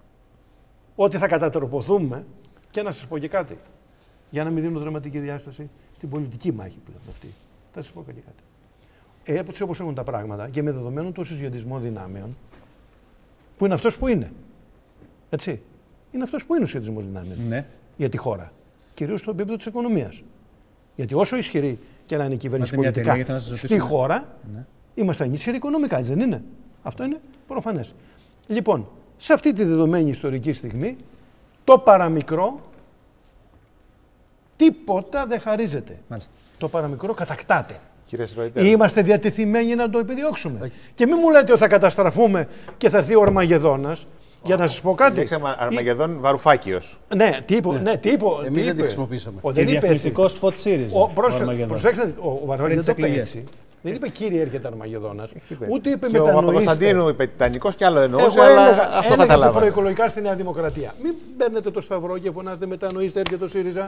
Speaker 2: ότι θα κατατροποθούμε, και να σας πω και κάτι, για να μην δίνω δραματική διάσταση στην πολιτική μάχη πλέον αυτή, θα σας πω και κάτι. Έτσι όπως έχουν τα πράγματα και με δεδομένο το συσχετισμό δυνάμεων, που είναι αυτός που είναι, έτσι, είναι αυτός που είναι ο συσχετισμός δυνάμεων
Speaker 1: ναι.
Speaker 2: για τη χώρα, κυρίως στο επίπεδο της οικονομίας. Γιατί όσο ισχυρή και να είναι η κυβέρνηση πολιτικά στη χώρα, ναι. είμαστε ανίσχυροι οικονομικά, έτσι δεν είναι. Αυτό είναι προφανές. Λοιπόν, σε αυτή τη δεδομένη ιστορική στιγμή, το παραμικρό τίποτα δεν χαρίζεται.
Speaker 1: Μάλιστα.
Speaker 2: Το παραμικρό κατακτάται. Είμαστε διατεθειμένοι να το επιδιώξουμε. Και μην μου λέτε ότι θα καταστραφούμε και θα έρθει ο Αρμαγεδόνας. Για να σας πω κάτι.
Speaker 6: Λέξαμε Αρμαγεδόν Βαρουφάκιος.
Speaker 2: Ναι, τι είπε. Ναι, τι είπε.
Speaker 3: Εμείς δεν τη χρησιμοποίησαμε.
Speaker 1: Ο δεν είπε έτσι. Σποτ ΣΥΡΙΖΑ.
Speaker 2: Προσέξτε, ο Βαρουφάκης δεν το είπε έτσι. Δεν είπε κύριε έρχεται Αρμαγεδόνας. Ούτε είπε
Speaker 6: μετανοήστε. Ο Παπακοσταντίνου είπε Τιτανικός κι άλλο εννοούσε,
Speaker 2: αλλά
Speaker 6: αυτό καταλάβαμε.
Speaker 2: Εγώ προεκλογικά στη Νέα Δημοκρατία. Μην παίρνετε το σταυρό και φωνάζετε μετανοήστε έρχεται ο ΣΥΡΙΖΑ.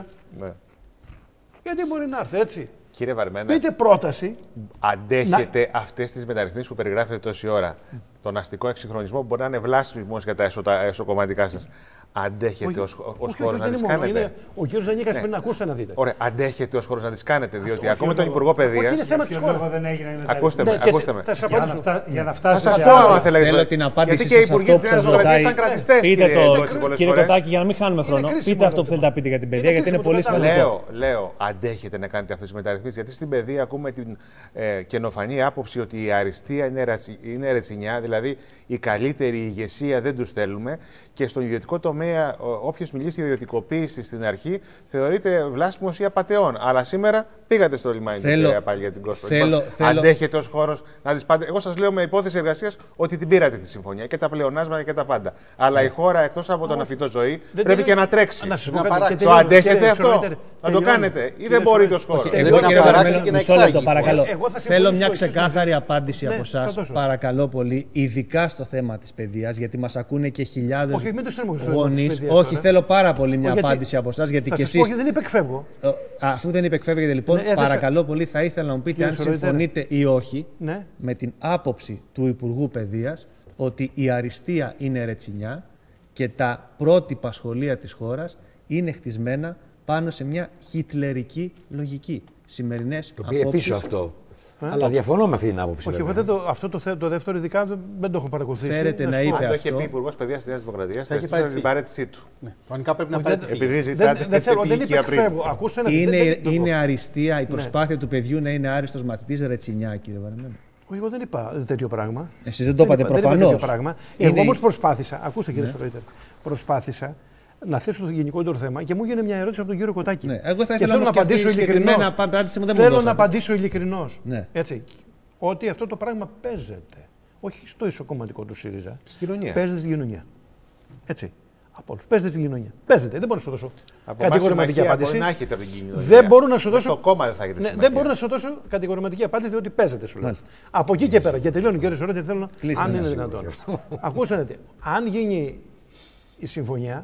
Speaker 2: Γιατί μπορεί να έρθει έτσι.
Speaker 6: Κύριε Βαρμένα,
Speaker 2: πείτε πρόταση.
Speaker 6: Αντέχετε να... αυτές τις μεταρρυθμίσεις που περιγράφετε τόση ώρα, τον αστικό εξυγχρονισμό που μπορεί να είναι βλάσφημος για τα εσωκομματικά σας. Αντέχετε ως, ως χώρος να τις κάνετε.
Speaker 2: Είναι, ο κ. Ζανίκας ναι. Πριν ακούστε να δείτε.
Speaker 6: Ωραία, αντέχετε ως χώρος να τις κάνετε, διότι ακόμα τον Υπουργό Παιδείας.
Speaker 2: Είναι θέμα της χώρας.
Speaker 6: Ακούστε με, ακούστε με.
Speaker 7: Για να φτάσει.
Speaker 6: Θα σας πω άμα θέλετε.
Speaker 1: Θέλω την απάντηση σε αυτό που σας ρωτάει. Πείτε το, κύριε Κοτάκη, για να μην χάνουμε χρόνο. Πείτε αυτό που θέλετε να πείτε για την παιδεία, γιατί είναι πολύ σημαντικό.
Speaker 6: Λέω, αντέχετε να κάνετε αυτές τις μεταρρυθμίσεις, γιατί στην παιδεία ακούμε την καινοφανή άποψη ότι η αριστεία είναι ρετσινιά, δηλαδή η καλύτερη ηγεσία δεν τους θέλουμε και στον ιδιωτικό τομέα, όποιος μιλήσει για ιδιωτικοποίηση στην αρχή, θεωρείται βλάσφημος ή απατεών. Αλλά σήμερα πήγατε στο λιμάνι του Πειραιά πάλι για την Κόσπο. Λοιπόν, αντέχετε ως χώρος να τις πάτε. Εγώ σας λέω με υπόθεση εργασίας ότι την πήρατε τη συμφωνία και τα πλεονάσματα και τα πάντα. Αλλά η χώρα εκτός από τον αφιτό ζωή πρέπει και να τρέξει. Το αντέχετε αυτό, να το κάνετε ή δεν μπορείτε ως χώρα.
Speaker 1: Εγώ να παράξει και να εξάγει. Θέλω μια ξεκάθαρη απάντηση από εσάς, παρακαλώ πολύ, ειδικά στο θέμα της παιδείας, γιατί μας ακούνε και χιλιάδες γονείς. Όχι, θέλω πάρα πολύ μια απάντηση από εσάς, γιατί και εσείς.
Speaker 2: Όχι, δεν υπεκφεύγω.
Speaker 1: Αφού δεν υπεκφεύγετε, λοιπόν, παρακαλώ πολύ, θα ήθελα να μου πείτε αν συμφωνείτε ή όχι με την άποψη του Υπουργού Παιδείας ότι η αριστεία είναι ρετσινιά και τα πρότυπα σχολεία της χώρας είναι χτισμένα πάνω σε μια χιτλερική λογική. Σημερινές
Speaker 4: απόψεις. Το πήρε πίσω αυτό. Ε? Αλλά διαφωνώ με αυτή την άποψη.
Speaker 2: Όχι, εγώ δεν το, αυτό το, το δεύτερο ειδικά δεν το έχω παρακολουθήσει.
Speaker 1: Φέρετε να είπε αυτό.
Speaker 6: Το είχε πει ο Υπουργός Παιδείας της Νέας Δημοκρατίας, θα έχει πάρει την παρέτησή του.
Speaker 3: Ναι. Κανονικά πρέπει να πάρει.
Speaker 6: Επειδή ζητάτε
Speaker 2: δεν θέλω, δεν υπεκφεύγω.
Speaker 1: Είναι, είναι αριστεία η προσπάθεια ναι. του παιδιού να είναι άριστος μαθητής ρετσινιά, κύριε Βαρμένα.
Speaker 2: Όχι, εγώ δεν είπα τέτοιο πράγμα.
Speaker 1: Εσείς δεν το είπατε προφανώς.
Speaker 2: Εγώ όμως προσπάθησα, ακούστε κύριε Σορόιτερ, προσπάθησα να θέσω το γενικότερο θέμα και μου έγινε μια ερώτηση από τον κύριο Κοτάκη.
Speaker 1: Ναι, εγώ θα ήθελα να απαντήσω ειλικρινώς.
Speaker 2: Θέλω να απαντήσω ειλικρινώς. Ναι. Έτσι. Ότι αυτό το πράγμα παίζεται. Όχι στο ισοκομματικό του ΣΥΡΙΖΑ.
Speaker 6: Στην κοινωνία.
Speaker 2: Παίζεται στην κοινωνία. Έτσι. Από όλους. Παίζεται στην κοινωνία. Παίζεται. Δεν μπορώ να σου δώσω κατηγορηματική απάντηση.
Speaker 6: Να έχετε από την κοινωνία.
Speaker 2: Δεν μπορώ να σου δώσω.
Speaker 6: Το κόμμα δεν θα έχετε.
Speaker 2: Ναι, δεν μπορώ να σου δώσω κατηγορηματική απάντηση διότι παίζεται σου λέω. Από εκεί και πέρα. Και τελειώνει κύριε Σορόιτερ, θέλω να. Αν είναι δυνατόν. Ακούστε, αν γίνει η συμφωνία.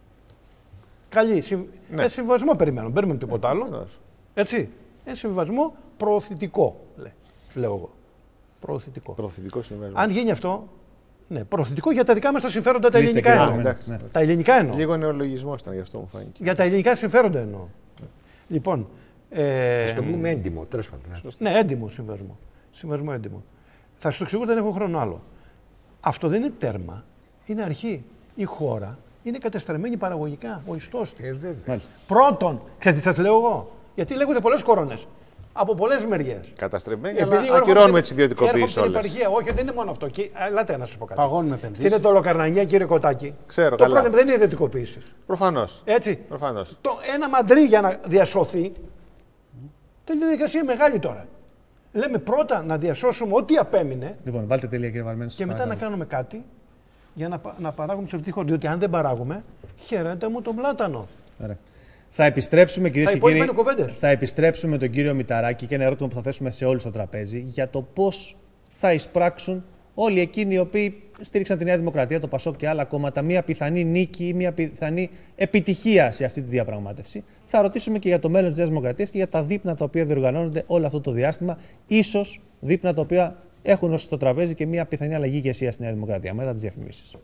Speaker 2: Καλή. Συμ... Ναι. Ε, συμβασμό περιμένουμε. Περιμένουμε τίποτα άλλο. Έτσι. Ε, συμβασμό προωθητικό. Λέ. Λέω εγώ. Προωθητικό.
Speaker 6: Προωθητικό συμβασμό.
Speaker 2: Αν γίνει αυτό. Ναι, προωθητικό για τα δικά μας τα συμφέροντα τα ελληνικά εννοώ. Ναι, ναι. Τα ελληνικά εννοώ.
Speaker 6: Λίγο νεολογισμό ήταν γι' αυτό μου φάνηκε.
Speaker 2: Για τα ελληνικά συμφέροντα εννοώ. Ναι. Λοιπόν.
Speaker 4: Ε... Α το πούμε έντιμο, τέλος πάντων.
Speaker 2: Ναι, έντιμο συμβασμό. Συμβασμό έντιμο. Θα σου το εξηγήσω, δεν έχω χρόνο άλλο. Αυτό δεν είναι τέρμα. Είναι αρχή. Η χώρα είναι κατεστραμμένη παραγωγικά, ο ιστός της.
Speaker 4: Ε,
Speaker 2: Πρώτον, ξέρετε τι σας λέω εγώ, γιατί λέγονται πολλές κορώνες, από πολλές μεριές.
Speaker 6: Καταστρεμμένη, αλλά ακυρώνουμε τις ιδιωτικοποίησεις όλες.
Speaker 2: Επαρχία, όχι, δεν είναι μόνο αυτό. Και, ελάτε να σας πω κάτι.
Speaker 3: Παγώνουμε επενδύσεις.
Speaker 2: Στην Ετωλοκαρνανία, κύριε Κοτάκη,
Speaker 6: Ξέρω,
Speaker 2: το πρόβλημα δεν είναι ιδιωτικοποίηση.
Speaker 6: Προφανώς.
Speaker 2: Έτσι.
Speaker 6: Προφανώς.
Speaker 2: Το, ένα μαντρί για να διασωθεί, τελειώνει διαδικασία μεγάλη τώρα. Λέμε πρώτα να διασώσουμε ό,τι απέμεινε.
Speaker 1: Λοιπόν, βάλτε τελεία, κύριε Βαρμένος.
Speaker 2: Και μετά να κάνουμε κάτι για να, να παράγουμε σε αυτή τη χώρα. Διότι αν δεν παράγουμε, χαίρεται μου τον πλάτανο.
Speaker 1: Ωραία. Θα επιστρέψουμε, κυρίες και κύριοι,
Speaker 2: θα
Speaker 1: επιστρέψουμε τον κύριο Μηταράκη και ένα ερώτημα που θα θέσουμε σε όλους στο τραπέζι για το πώς θα εισπράξουν όλοι εκείνοι οι οποίοι στήριξαν τη Νέα Δημοκρατία, το ΠΑΣΟΚ και άλλα κόμματα, μια πιθανή νίκη ή μια πιθανή επιτυχία σε αυτή τη διαπραγμάτευση. Θα ρωτήσουμε και για το μέλλον της Νέας Δημοκρατίας και για τα δείπνα τα οποία διοργανώνονται όλο αυτό το διάστημα. Ίσως δείπνα τα οποία έχουν ως στο τραπέζι και μια πιθανή αλλαγή ηγεσία στη Νέα Δημοκρατία. Μετά τις διαφημίσεις.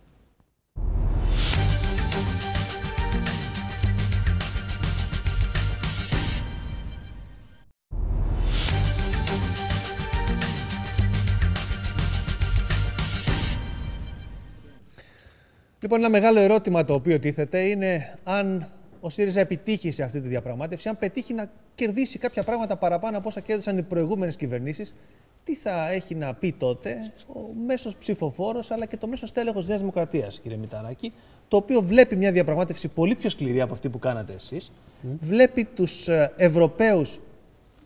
Speaker 1: Λοιπόν, ένα μεγάλο ερώτημα το οποίο τίθεται είναι αν ο ΣΥΡΙΖΑ επιτύχει σε αυτή τη διαπραγμάτευση, αν πετύχει να κερδίσει κάποια πράγματα παραπάνω από όσα κέρδισαν οι προηγούμενες κυβερνήσεις, τι θα έχει να πει τότε ο μέσος ψηφοφόρος αλλά και το μέσος τέλεχος της Νέας Δημοκρατίας, κύριε Μηταράκη, το οποίο βλέπει μια διαπραγμάτευση πολύ πιο σκληρή από αυτή που κάνατε εσείς, mm. βλέπει τους Ευρωπαίους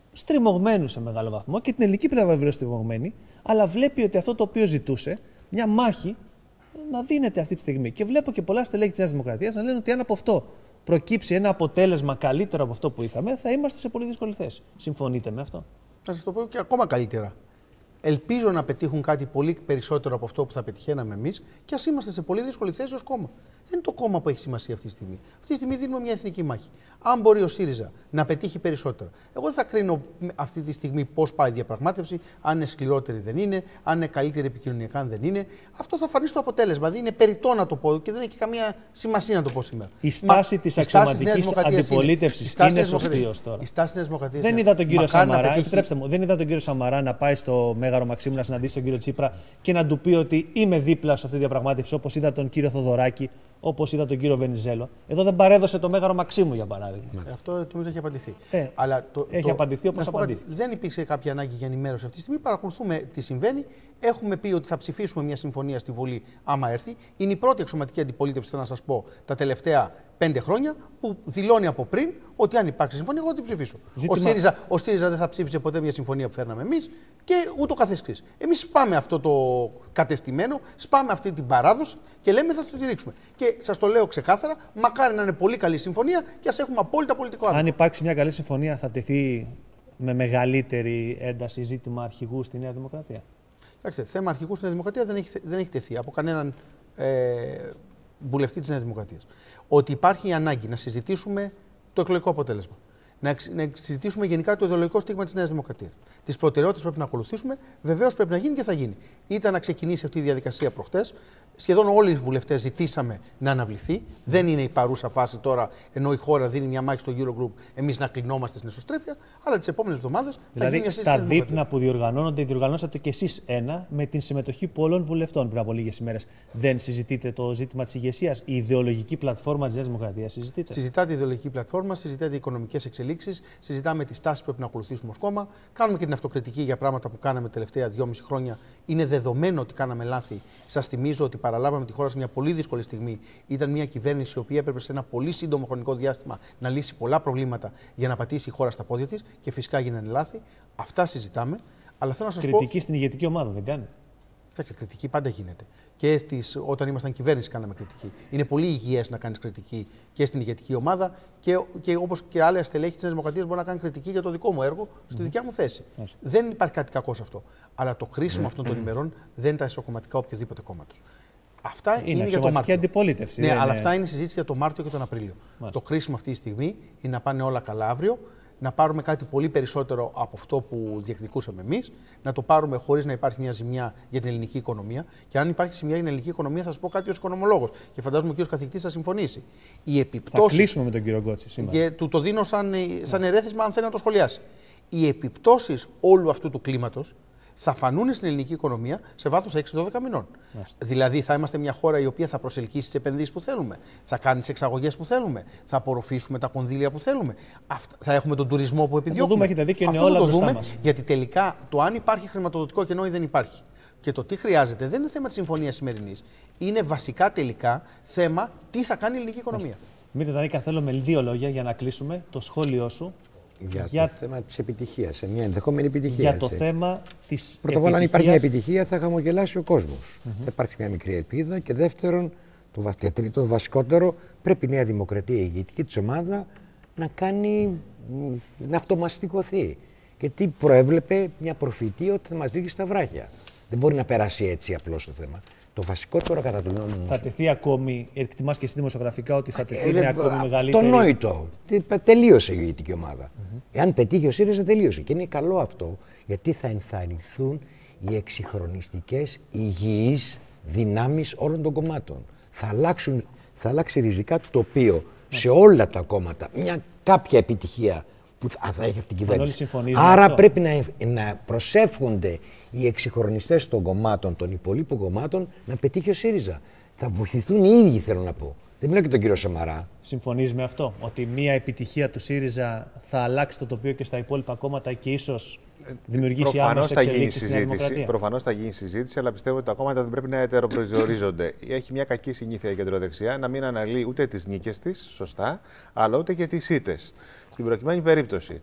Speaker 1: στριμωγμένου σε μεγάλο βαθμό και την ελληνική πλευρά βεβαίως στριμωγμένη, αλλά βλέπει ότι αυτό το οποίο ζητούσε, μια μάχη, να δίνεται αυτή τη στιγμή. Και βλέπω και πολλά στελέχη της Νέας Δημοκρατίας να λένε ότι αν από αυτό προκύψει ένα αποτέλεσμα καλύτερο από αυτό που είχαμε, θα είμαστε σε πολύ δύσκολη θέση. Συμφωνείτε με αυτό?
Speaker 3: Θα σας το πω και ακόμα καλύτερα. Ελπίζω να πετύχουν κάτι πολύ περισσότερο από αυτό που θα πετυχαίναμε εμείς και ας είμαστε σε πολύ δύσκολη θέση ως κόμμα. Δεν είναι το κόμμα που έχει σημασία αυτή τη στιγμή. Αυτή τη στιγμή δίνουμε μια εθνική μάχη. Αν μπορεί ο ΣΥΡΙΖΑ να πετύχει περισσότερα, εγώ δεν θα κρίνω αυτή τη στιγμή πώς πάει η διαπραγμάτευση, αν είναι σκληρότερη δεν είναι, αν είναι καλύτερη επικοινωνιακά αν δεν είναι. Αυτό θα φανεί στο αποτέλεσμα. Δηλαδή είναι περιττό να το πω και δεν έχει καμία σημασία να το πω σήμερα.
Speaker 1: Η στάση της αξιωματικής αντιπολίτευσης είναι, είναι σωστή ως τώρα. Δεν είδα τον κύριο Σαμαρά, επιτρέψτε μου, δεν είδα τον κύριο Σαμαρά να πάει στο Μέγαρο Μαξίμου να συναντήσει τον κύριο Τσίπρα και να του πει ότι είμαι δίπλα σε αυτή τη διαπραγμάτευση, όπως είδα τον κύριο Θοδωράκη, όπως είδα τον κύριο Βενιζέλο. Εδώ δεν παρέδωσε το Μέγαρο Μαξίμου, για παράδειγμα.
Speaker 3: Ε, αυτό νομίζω έχει απαντηθεί.
Speaker 1: Ε,
Speaker 3: Αλλά το,
Speaker 1: έχει
Speaker 3: το,
Speaker 1: απαντηθεί όπως απαντήθηκε.
Speaker 3: Δεν υπήρξε κάποια ανάγκη για ενημέρωση αυτή τη στιγμή. Παρακολουθούμε τι συμβαίνει. Έχουμε πει ότι θα ψηφίσουμε μια συμφωνία στη Βουλή, άμα έρθει. Είναι η πρώτη αξιωματική αντιπολίτευση, θέλω να σας πω, τα τελευταία πέντε χρόνια που δηλώνει από πριν ότι αν υπάρξει συμφωνία, εγώ την ψηφίσω. Ζήτημα... Ο, ΣΥΡΙΖΑ, ο ΣΥΡΙΖΑ δεν θα ψήφισε ποτέ μια συμφωνία που φέρναμε εμείς και ούτω καθεξής. Εμείς σπάμε αυτό το κατεστημένο, σπάμε αυτή την παράδοση και λέμε θα το στηρίξουμε. Και σας το λέω ξεκάθαρα, μακάρι να είναι πολύ καλή συμφωνία και ας έχουμε απόλυτα πολιτικό άδικο.
Speaker 1: Αν υπάρξει μια καλή συμφωνία, θα τεθεί με μεγαλύτερη ένταση ζήτημα αρχηγού στη Νέα Δημοκρατία?
Speaker 3: Κοιτάξτε, θέμα αρχηγού στη Νέα Δημοκρατία δεν έχει, δεν έχει τεθεί από κανέναν ε, βουλευτή της Νέας Δημοκρατίας. Ότι υπάρχει η ανάγκη να συζητήσουμε το εκλογικό αποτέλεσμα. Να, να συζητήσουμε γενικά το ιδεολογικό στίγμα της Νέας Δημοκρατίας. Τις προτεραιότητες πρέπει να ακολουθήσουμε, βεβαίως πρέπει να γίνει και θα γίνει. Ήταν να ξεκινήσει αυτή η διαδικασία προχτές. Σχεδόν όλοι οι βουλευτές ζητήσαμε να αναβληθεί. Δεν είναι η παρούσα φάση τώρα, ενώ η χώρα δίνει μια μάχη στο Eurogroup, εμείς να κλεινόμαστε στην εσωστρέφεια. Αλλά τις επόμενες εβδομάδες θα
Speaker 1: δηλαδή,
Speaker 3: γίνει μια
Speaker 1: συζήτηση. Στα δείπνα που διοργανώνονται, διοργανώσατε κι εσείς ένα με την συμμετοχή πολλών βουλευτών πριν από λίγες ημέρες. Δεν συζητείτε το ζήτημα της ηγεσίας? Η ιδεολογική πλατφόρμα της Νέας Δημοκρατίας συζητείτε?
Speaker 3: Συζητάτε η ιδεολογική πλατφόρμα, συζητάτε οι οικονομικές εξελίξεις, συζητάμε τις τάσεις που πρέπει να ακολουθήσουμε ως κόμμα. Κάνουμε και την αυτοκριτική για πράγματα που κάναμε τα τελευταία δυόμιση χρόνια. Είναι δεδομένο ότι κάναμε λάθη. Σας θυμίζω ότι παραλάβαμε τη χώρα σε μια πολύ δύσκολη στιγμή. Ήταν μια κυβέρνηση η οποία έπρεπε σε ένα πολύ σύντομο χρονικό διάστημα να λύσει πολλά προβλήματα για να πατήσει η χώρα στα πόδια της και φυσικά γίνανε λάθη. Αυτά συζητάμε. Αλλά θέλω να σας
Speaker 1: κριτική
Speaker 3: πω...
Speaker 1: στην ηγετική ομάδα δεν κάνει?
Speaker 3: Κοιτάξτε, κριτική πάντα γίνεται. Και στις, όταν ήμασταν κυβέρνηση κάναμε κριτική. Είναι πολύ υγιές να κάνεις κριτική και στην ηγετική ομάδα και, και όπως και άλλα στελέχη της Νέας Δημοκρατίας μπορεί να κάνει κριτική για το δικό μου έργο, στη mm-hmm. δικιά μου θέση. Mm-hmm. Δεν υπάρχει κάτι κακό σε αυτό. Αλλά το χρήσιμο mm-hmm. αυτών των ημερών δεν είναι τα ισοκομματικά οποιοδήποτε κόμματος. Αυτά είναι, είναι για το Μάρτιο.
Speaker 1: Αντιπολίτευση.
Speaker 3: Ναι,
Speaker 1: είναι...
Speaker 3: αλλά αυτά είναι συζήτηση για το Μάρτιο και τον Απρίλιο. Μάλιστα. Το χρήσιμο αυτή τη στιγμή είναι να πάνε όλα καλά αύριο, να πάρουμε κάτι πολύ περισσότερο από αυτό που διεκδικούσαμε εμείς, να το πάρουμε χωρίς να υπάρχει μια ζημιά για την ελληνική οικονομία. Και αν υπάρχει ζημιά για την ελληνική οικονομία, θα σας πω κάτι ως οικονομολόγος. Και φαντάζομαι και ο καθηγητής θα συμφωνήσει. Οι επιπτώσεις...
Speaker 1: Θα κλείσουμε με τον κύριο Γκότση σήμερα.
Speaker 3: Και του το δίνω σαν, σαν ερέθισμα, αν θέλει να το σχολιάσει. Οι επιπτώσεις όλου αυτού του κλίματος θα φανούν στην ελληνική οικονομία σε βάθος έξι με δώδεκα μηνών. Μάλιστα. Δηλαδή, θα είμαστε μια χώρα η οποία θα προσελκύσει τις επενδύσεις που θέλουμε, θα κάνει τις εξαγωγές που θέλουμε, θα απορροφήσουμε τα κονδύλια που θέλουμε, Αυτά, θα έχουμε τον τουρισμό που επιδιώκουμε.
Speaker 1: Το δούμε, έχετε δίκιο, είναι
Speaker 3: Αυτό
Speaker 1: όλα
Speaker 3: το
Speaker 1: μπροστά
Speaker 3: δούμε,
Speaker 1: μας.
Speaker 3: γιατί τελικά το αν υπάρχει χρηματοδοτικό κενό ή δεν υπάρχει και το τι χρειάζεται δεν είναι θέμα της συμφωνίας σημερινής. Είναι βασικά τελικά θέμα τι θα κάνει η ελληνική οικονομία.
Speaker 1: Μήτε Δανίκα, θέλω με δύο λόγια για να κλείσουμε το σχόλιο σου.
Speaker 4: Για, για το θέμα της επιτυχίας, σε μια ενδεχόμενη επιτυχία.
Speaker 1: Για το έτσι. θέμα της
Speaker 4: Πρώτα απ' όλα, αν υπάρχει μια επιτυχία, θα χαμογελάσει ο κόσμος. Mm-hmm. Θα υπάρχει μια μικρή ελπίδα. Και δεύτερον, το, και τρίτο, το βασικότερο, πρέπει η Νέα Δημοκρατία, η ηγετική της ομάδα, να κάνει, να αυτομαστικωθεί. Γιατί προέβλεπε μια προφητεία ότι θα μας δείξει στα βράχια. Δεν μπορεί να περάσει έτσι απλώς το θέμα. Το βασικότερο κατά του νόμου.
Speaker 1: Θα τεθεί ακόμη, εκτιμάς και εσύ δημοσιογραφικά, ότι θα τεθεί με ακόμη μεγαλύτερη.
Speaker 4: Το νόητο. Τελείωσε η ηγετική ομάδα. Mm-hmm. Εάν πετύχει ο ΣΥΡΙΖΑ, τελείωσε. Και είναι καλό αυτό, γιατί θα ενθαρρυνθούν οι εξυγχρονιστικές υγιείς δυνάμεις όλων των κομμάτων. Θα, αλλάξουν, θα αλλάξει ριζικά το τοπίο mm-hmm. σε όλα τα κόμματα. Μια κάποια επιτυχία που θα, θα έχει αυτή η κυβέρνηση. Άρα αυτό. πρέπει να, να προσεύχονται οι εξυγχρονιστές των κομμάτων, των υπολείπων κομμάτων, να πετύχει ο ΣΥΡΙΖΑ. Θα βοηθηθούν οι ίδιοι, θέλω να πω. Δεν μιλάω και τον κύριο Σαμαρά.
Speaker 1: Συμφωνείς με αυτό, ότι μια επιτυχία του ΣΥΡΙΖΑ θα αλλάξει το τοπίο και στα υπόλοιπα κόμματα και ίσως δημιουργήσει άμεσες εξελίξεις στην Δημοκρατία?
Speaker 6: Προφανώς θα γίνει συζήτηση, αλλά πιστεύω ότι τα κόμματα δεν πρέπει να ετεροπροσδιορίζονται. Έχει μια κακή συνήθεια η κεντροδεξιά να μην αναλύει ούτε τις νίκες της, σωστά, αλλά ούτε και τις ήττες. Στην προκειμένη περίπτωση,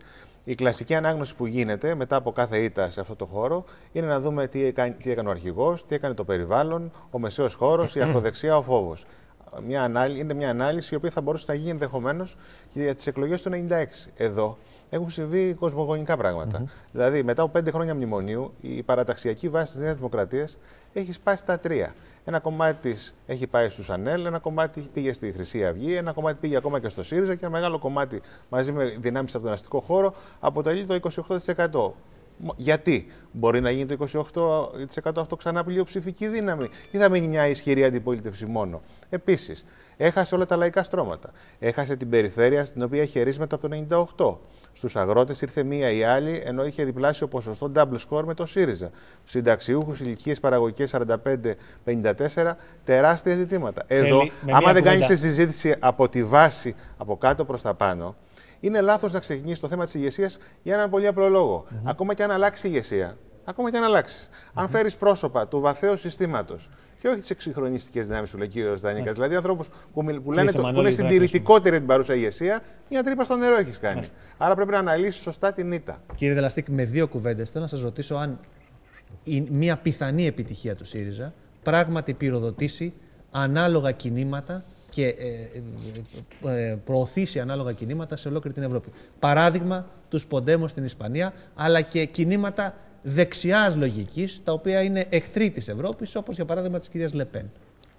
Speaker 6: Η κλασική ανάγνωση που γίνεται μετά από κάθε ήττα σε αυτό το χώρο είναι να δούμε τι έκανε, τι έκανε ο αρχηγός, τι έκανε το περιβάλλον, ο μεσαίος χώρος, η ακροδεξιά, ο φόβος. Μια ανάλυση, είναι μια ανάλυση η οποία θα μπορούσε να γίνει ενδεχομένως και για τις εκλογές του ενενήντα έξι. Εδώ έχουν συμβεί κοσμογονικά πράγματα. Mm-hmm. Δηλαδή, μετά από πέντε χρόνια μνημονίου, η παραταξιακή βάση της Νέας Δημοκρατίας έχει σπάσει στα τρία. Ένα κομμάτι της έχει πάει στους ΑΝΕΛ, ένα κομμάτι πήγε στη Χρυσή Αυγή, ένα κομμάτι πήγε ακόμα και στο ΣΥΡΙΖΑ και ένα μεγάλο κομμάτι μαζί με δυνάμεις από τον αστικό χώρο αποτελεί το είκοσι οκτώ τοις εκατό. Γιατί μπορεί να γίνει το είκοσι οκτώ τοις εκατό αυτό ξανά πλειοψηφική δύναμη ή θα μείνει μια ισχυρή αντιπολίτευση μόνο? Επίσης, έχασε όλα τα λαϊκά στρώματα. Έχασε την περιφέρεια στην οποία είχε ρίσματα από το ενενήντα οκτώ. Στους αγρότες ήρθε μία ή άλλη, ενώ είχε διπλάσιο ποσοστό double score με το ΣΥΡΙΖΑ. Στους συνταξιούχους ηλικίες παραγωγικές σαράντα πέντε πενήντα τέσσερα, τεράστια ζητήματα. Εδώ, Θέλει, άμα δεν κάνεις τη συζήτηση από τη βάση, από κάτω προς τα πάνω, είναι λάθος να ξεκινήσει το θέμα της ηγεσίας για έναν πολύ απλό λόγο. Mm-hmm. Ακόμα και αν αλλάξει η ηγεσία, ακόμα και αν αλλάξει. Mm-hmm. Αν φέρεις πρόσωπα του βαθαίου συστήματος και όχι τις εξυγχρονιστικές δυνάμεις που λέει ο κ. Δανίκας, δηλαδή ανθρώπους που, που, λένε το, που είναι συντηρητικότεροι την παρούσα ηγεσία, μια τρύπα στο νερό έχεις κάνει. Μάλιστα. Άρα πρέπει να αναλύσεις σωστά την ήττα.
Speaker 1: Κύριε Δελαστίκ, με δύο κουβέντες θέλω να σας ρωτήσω αν η, μια πιθανή επιτυχία του ΣΥΡΙΖΑ πράγματι πυροδοτήσει ανάλογα κινήματα και ε, ε, ε, προωθήσει ανάλογα κινήματα σε ολόκληρη την Ευρώπη. Παράδειγμα, τους Ποντέμος στην Ισπανία, αλλά και κινήματα δεξιάς λογικής, τα οποία είναι εχθροί της Ευρώπης, όπως για παράδειγμα της κυρίας Λεπέν.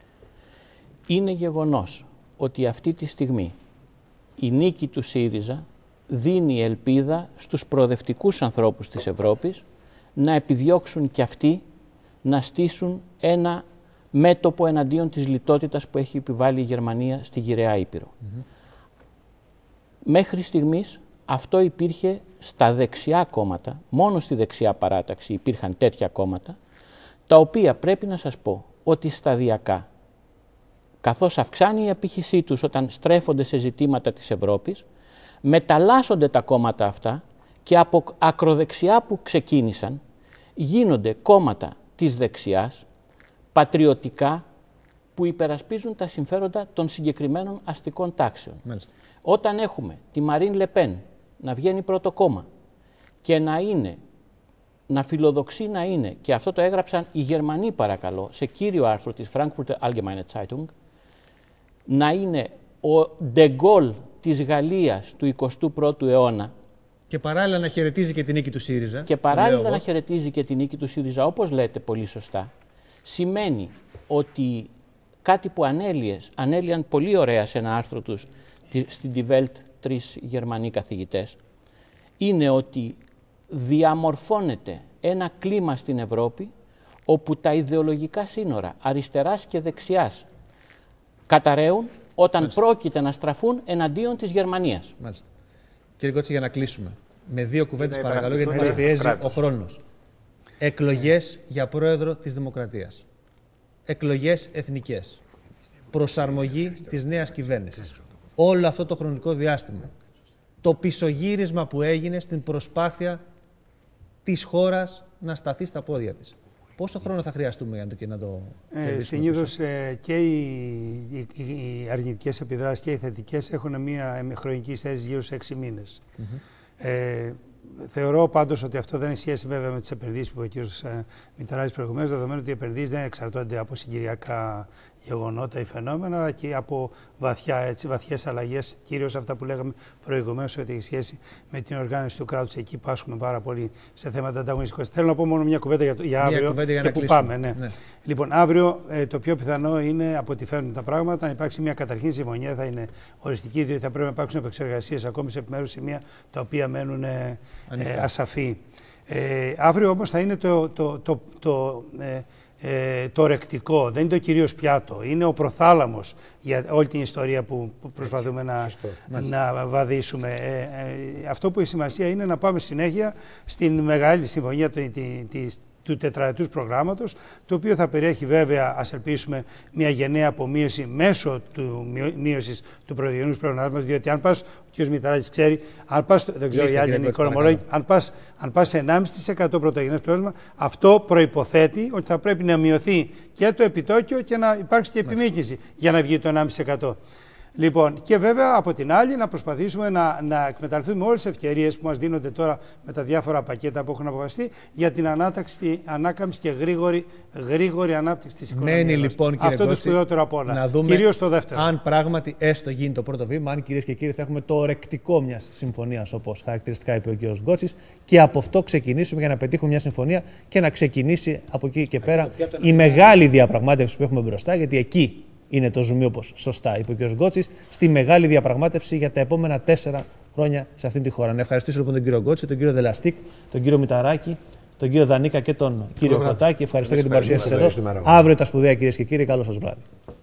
Speaker 8: Είναι γεγονός ότι αυτή τη στιγμή η νίκη του ΣΥΡΙΖΑ δίνει ελπίδα στους προοδευτικούς ανθρώπους της Ευρώπης να επιδιώξουν κι αυτοί να στήσουν ένα μέτωπο εναντίον της λιτότητας που έχει επιβάλει η Γερμανία στη Γυραιά Ήπειρο. Mm-hmm. Μέχρι στιγμής αυτό υπήρχε στα δεξιά κόμματα, μόνο στη δεξιά παράταξη υπήρχαν τέτοια κόμματα, τα οποία πρέπει να σας πω ότι σταδιακά, καθώς αυξάνει η απήχησή τους όταν στρέφονται σε ζητήματα της Ευρώπης, μεταλλάσσονται τα κόμματα αυτά και από ακροδεξιά που ξεκίνησαν γίνονται κόμματα της δεξιάς, πατριωτικά, που υπερασπίζουν τα συμφέροντα των συγκεκριμένων αστικών τάξεων. Μάλιστα. Όταν έχουμε τη Μαρίν Λεπέν να βγαίνει πρώτο κόμμα και να είναι, να φιλοδοξεί να είναι, και αυτό το έγραψαν οι Γερμανοί παρακαλώ, σε κύριο άρθρο της Frankfurter Allgemeine Zeitung, να είναι ο De Gaulle της Γαλλίας του εικοστού πρώτου αιώνα.
Speaker 1: Και παράλληλα να χαιρετίζει και την νίκη του ΣΥΡΙΖΑ.
Speaker 8: Και παράλληλα να χαιρετίζει και την νίκη του ΣΥΡΙΖΑ, όπως λέτε πολύ σωστά, σημαίνει ότι κάτι που ανέλυες, ανέλυαν πολύ ωραία σε ένα άρθρο τους στην Die Welt τρεις Γερμανοί καθηγητές, είναι ότι διαμορφώνεται ένα κλίμα στην Ευρώπη όπου τα ιδεολογικά σύνορα αριστεράς και δεξιάς καταραίουν όταν Μάλιστα. πρόκειται να στραφούν εναντίον της Γερμανίας.
Speaker 1: Μάλιστα. Κύριε Κότση, για να κλείσουμε, με δύο κουβέντες παρακαλώ, γιατί μας πιέζει ο χρόνος. Εκλογές για πρόεδρο της Δημοκρατίας. Εκλογές εθνικές. Προσαρμογή της νέας κυβέρνησης. Όλο αυτό το χρονικό διάστημα. Το πισωγύρισμα που έγινε στην προσπάθεια της χώρας να σταθεί στα πόδια της. Πόσο χρόνο θα χρειαστούμε για να το, και να το
Speaker 7: ε, Συνήθως ε, και οι, οι, οι αρνητικές επιδράσεις και οι θετικές έχουν μια χρονική στέρηση γύρω σε έξι μήνες. Mm-hmm. ε, Θεωρώ πάντως ότι αυτό δεν έχει σχέση βέβαια με τις επενδύσεις που είπε ο κ. Μηταράκης προηγουμένως, δεδομένου ότι οι επενδύσεις δεν εξαρτώνται από συγκυριακά γεγονότα ή φαινόμενα, αλλά και από βαθιά, έτσι, βαθιές αλλαγές, κυρίως αυτά που λέγαμε προηγουμένως, ότι έχει σχέση με την οργάνωση του κράτους. Εκεί πάσχουμε πάρα πολύ σε θέματα ανταγωνιστικότητας. Θέλω να πω μόνο μια κουβέντα για, για αύριο
Speaker 1: για
Speaker 7: και
Speaker 1: να
Speaker 7: που
Speaker 1: κλείσουμε.
Speaker 7: πάμε. Ναι.
Speaker 1: Ναι.
Speaker 7: Λοιπόν, αύριο ε, το πιο πιθανό είναι, από ό,τι φαίνονται τα πράγματα, να υπάρξει μια καταρχήν συμφωνία, θα είναι οριστική, διότι θα πρέπει να υπάρξουν επεξεργασίες ακόμη σε επιμέρους σημεία τα οποία μένουν ε, ε, ασαφή. Ε, αύριο όμως θα είναι το, το, το, το, ε, ε, το ρεκτικό, δεν είναι το κυρίως πιάτο, είναι ο προθάλαμος για όλη την ιστορία που, που προσπαθούμε να, να βαδίσουμε. Ε, ε, αυτό που έχει σημασία είναι να πάμε συνέχεια στην μεγάλη συμφωνία τη, τη, τη, του τετραετούς προγράμματος, το οποίο θα περιέχει βέβαια, ας ελπίσουμε, μια γενναία απομείωση μέσω του μείωσης του πρωτογενούς πλεονάσματος, διότι αν πας, ο κ. Μηταράκης ξέρει, αν πας, δεν ξέρω οι άλλοι είναι οικονομολόγοι, αν πας, αν πας σε ενάμιση τοις εκατό πρωτογενές πλεόνασμα, αυτό προϋποθέτει ότι θα πρέπει να μειωθεί και το επιτόκιο και να υπάρξει και επιμήκυση για να βγει το ενάμιση τοις εκατό. Λοιπόν, και βέβαια από την άλλη να προσπαθήσουμε να, να εκμεταλλευτούμε όλες τις ευκαιρίες που μας δίνονται τώρα με τα διάφορα πακέτα που έχουν αποφασιστεί για την ανάταξη, ανάκαμψη και γρήγορη, γρήγορη ανάπτυξη της οικονομίας.
Speaker 1: Μένει λοιπόν, κύριε
Speaker 7: Αυτό το σπουδαιότερο απ' όλα.
Speaker 1: Να δούμε
Speaker 7: κυρίως το δεύτερο.
Speaker 1: Αν πράγματι έστω γίνει το πρώτο βήμα, αν κυρίες και κύριοι θα έχουμε το ορεκτικό μιας συμφωνίας, όπως χαρακτηριστικά είπε ο κ. Γκότσης, και από αυτό ξεκινήσουμε για να πετύχουμε μια συμφωνία και να ξεκινήσει από εκεί και πέρα η μεγάλη διαπραγμάτευση που έχουμε μπροστά, γιατί εκεί είναι το ζουμί, όπως σωστά είπε ο κ. Γκότσης, στη μεγάλη διαπραγμάτευση για τα επόμενα τέσσερα χρόνια σε αυτήν τη χώρα. Να ευχαριστήσω λοιπόν τον κύριο Γκότση, τον κύριο Δελαστίκ, τον κύριο Μηταράκη, τον κύριο Δανίκα και τον κύριο Κοτάκη. Ευχαριστώ για την παρουσία σας εδώ. Αύριο τα σπουδαία, κυρίες και κύριοι. Καλό σας βράδυ.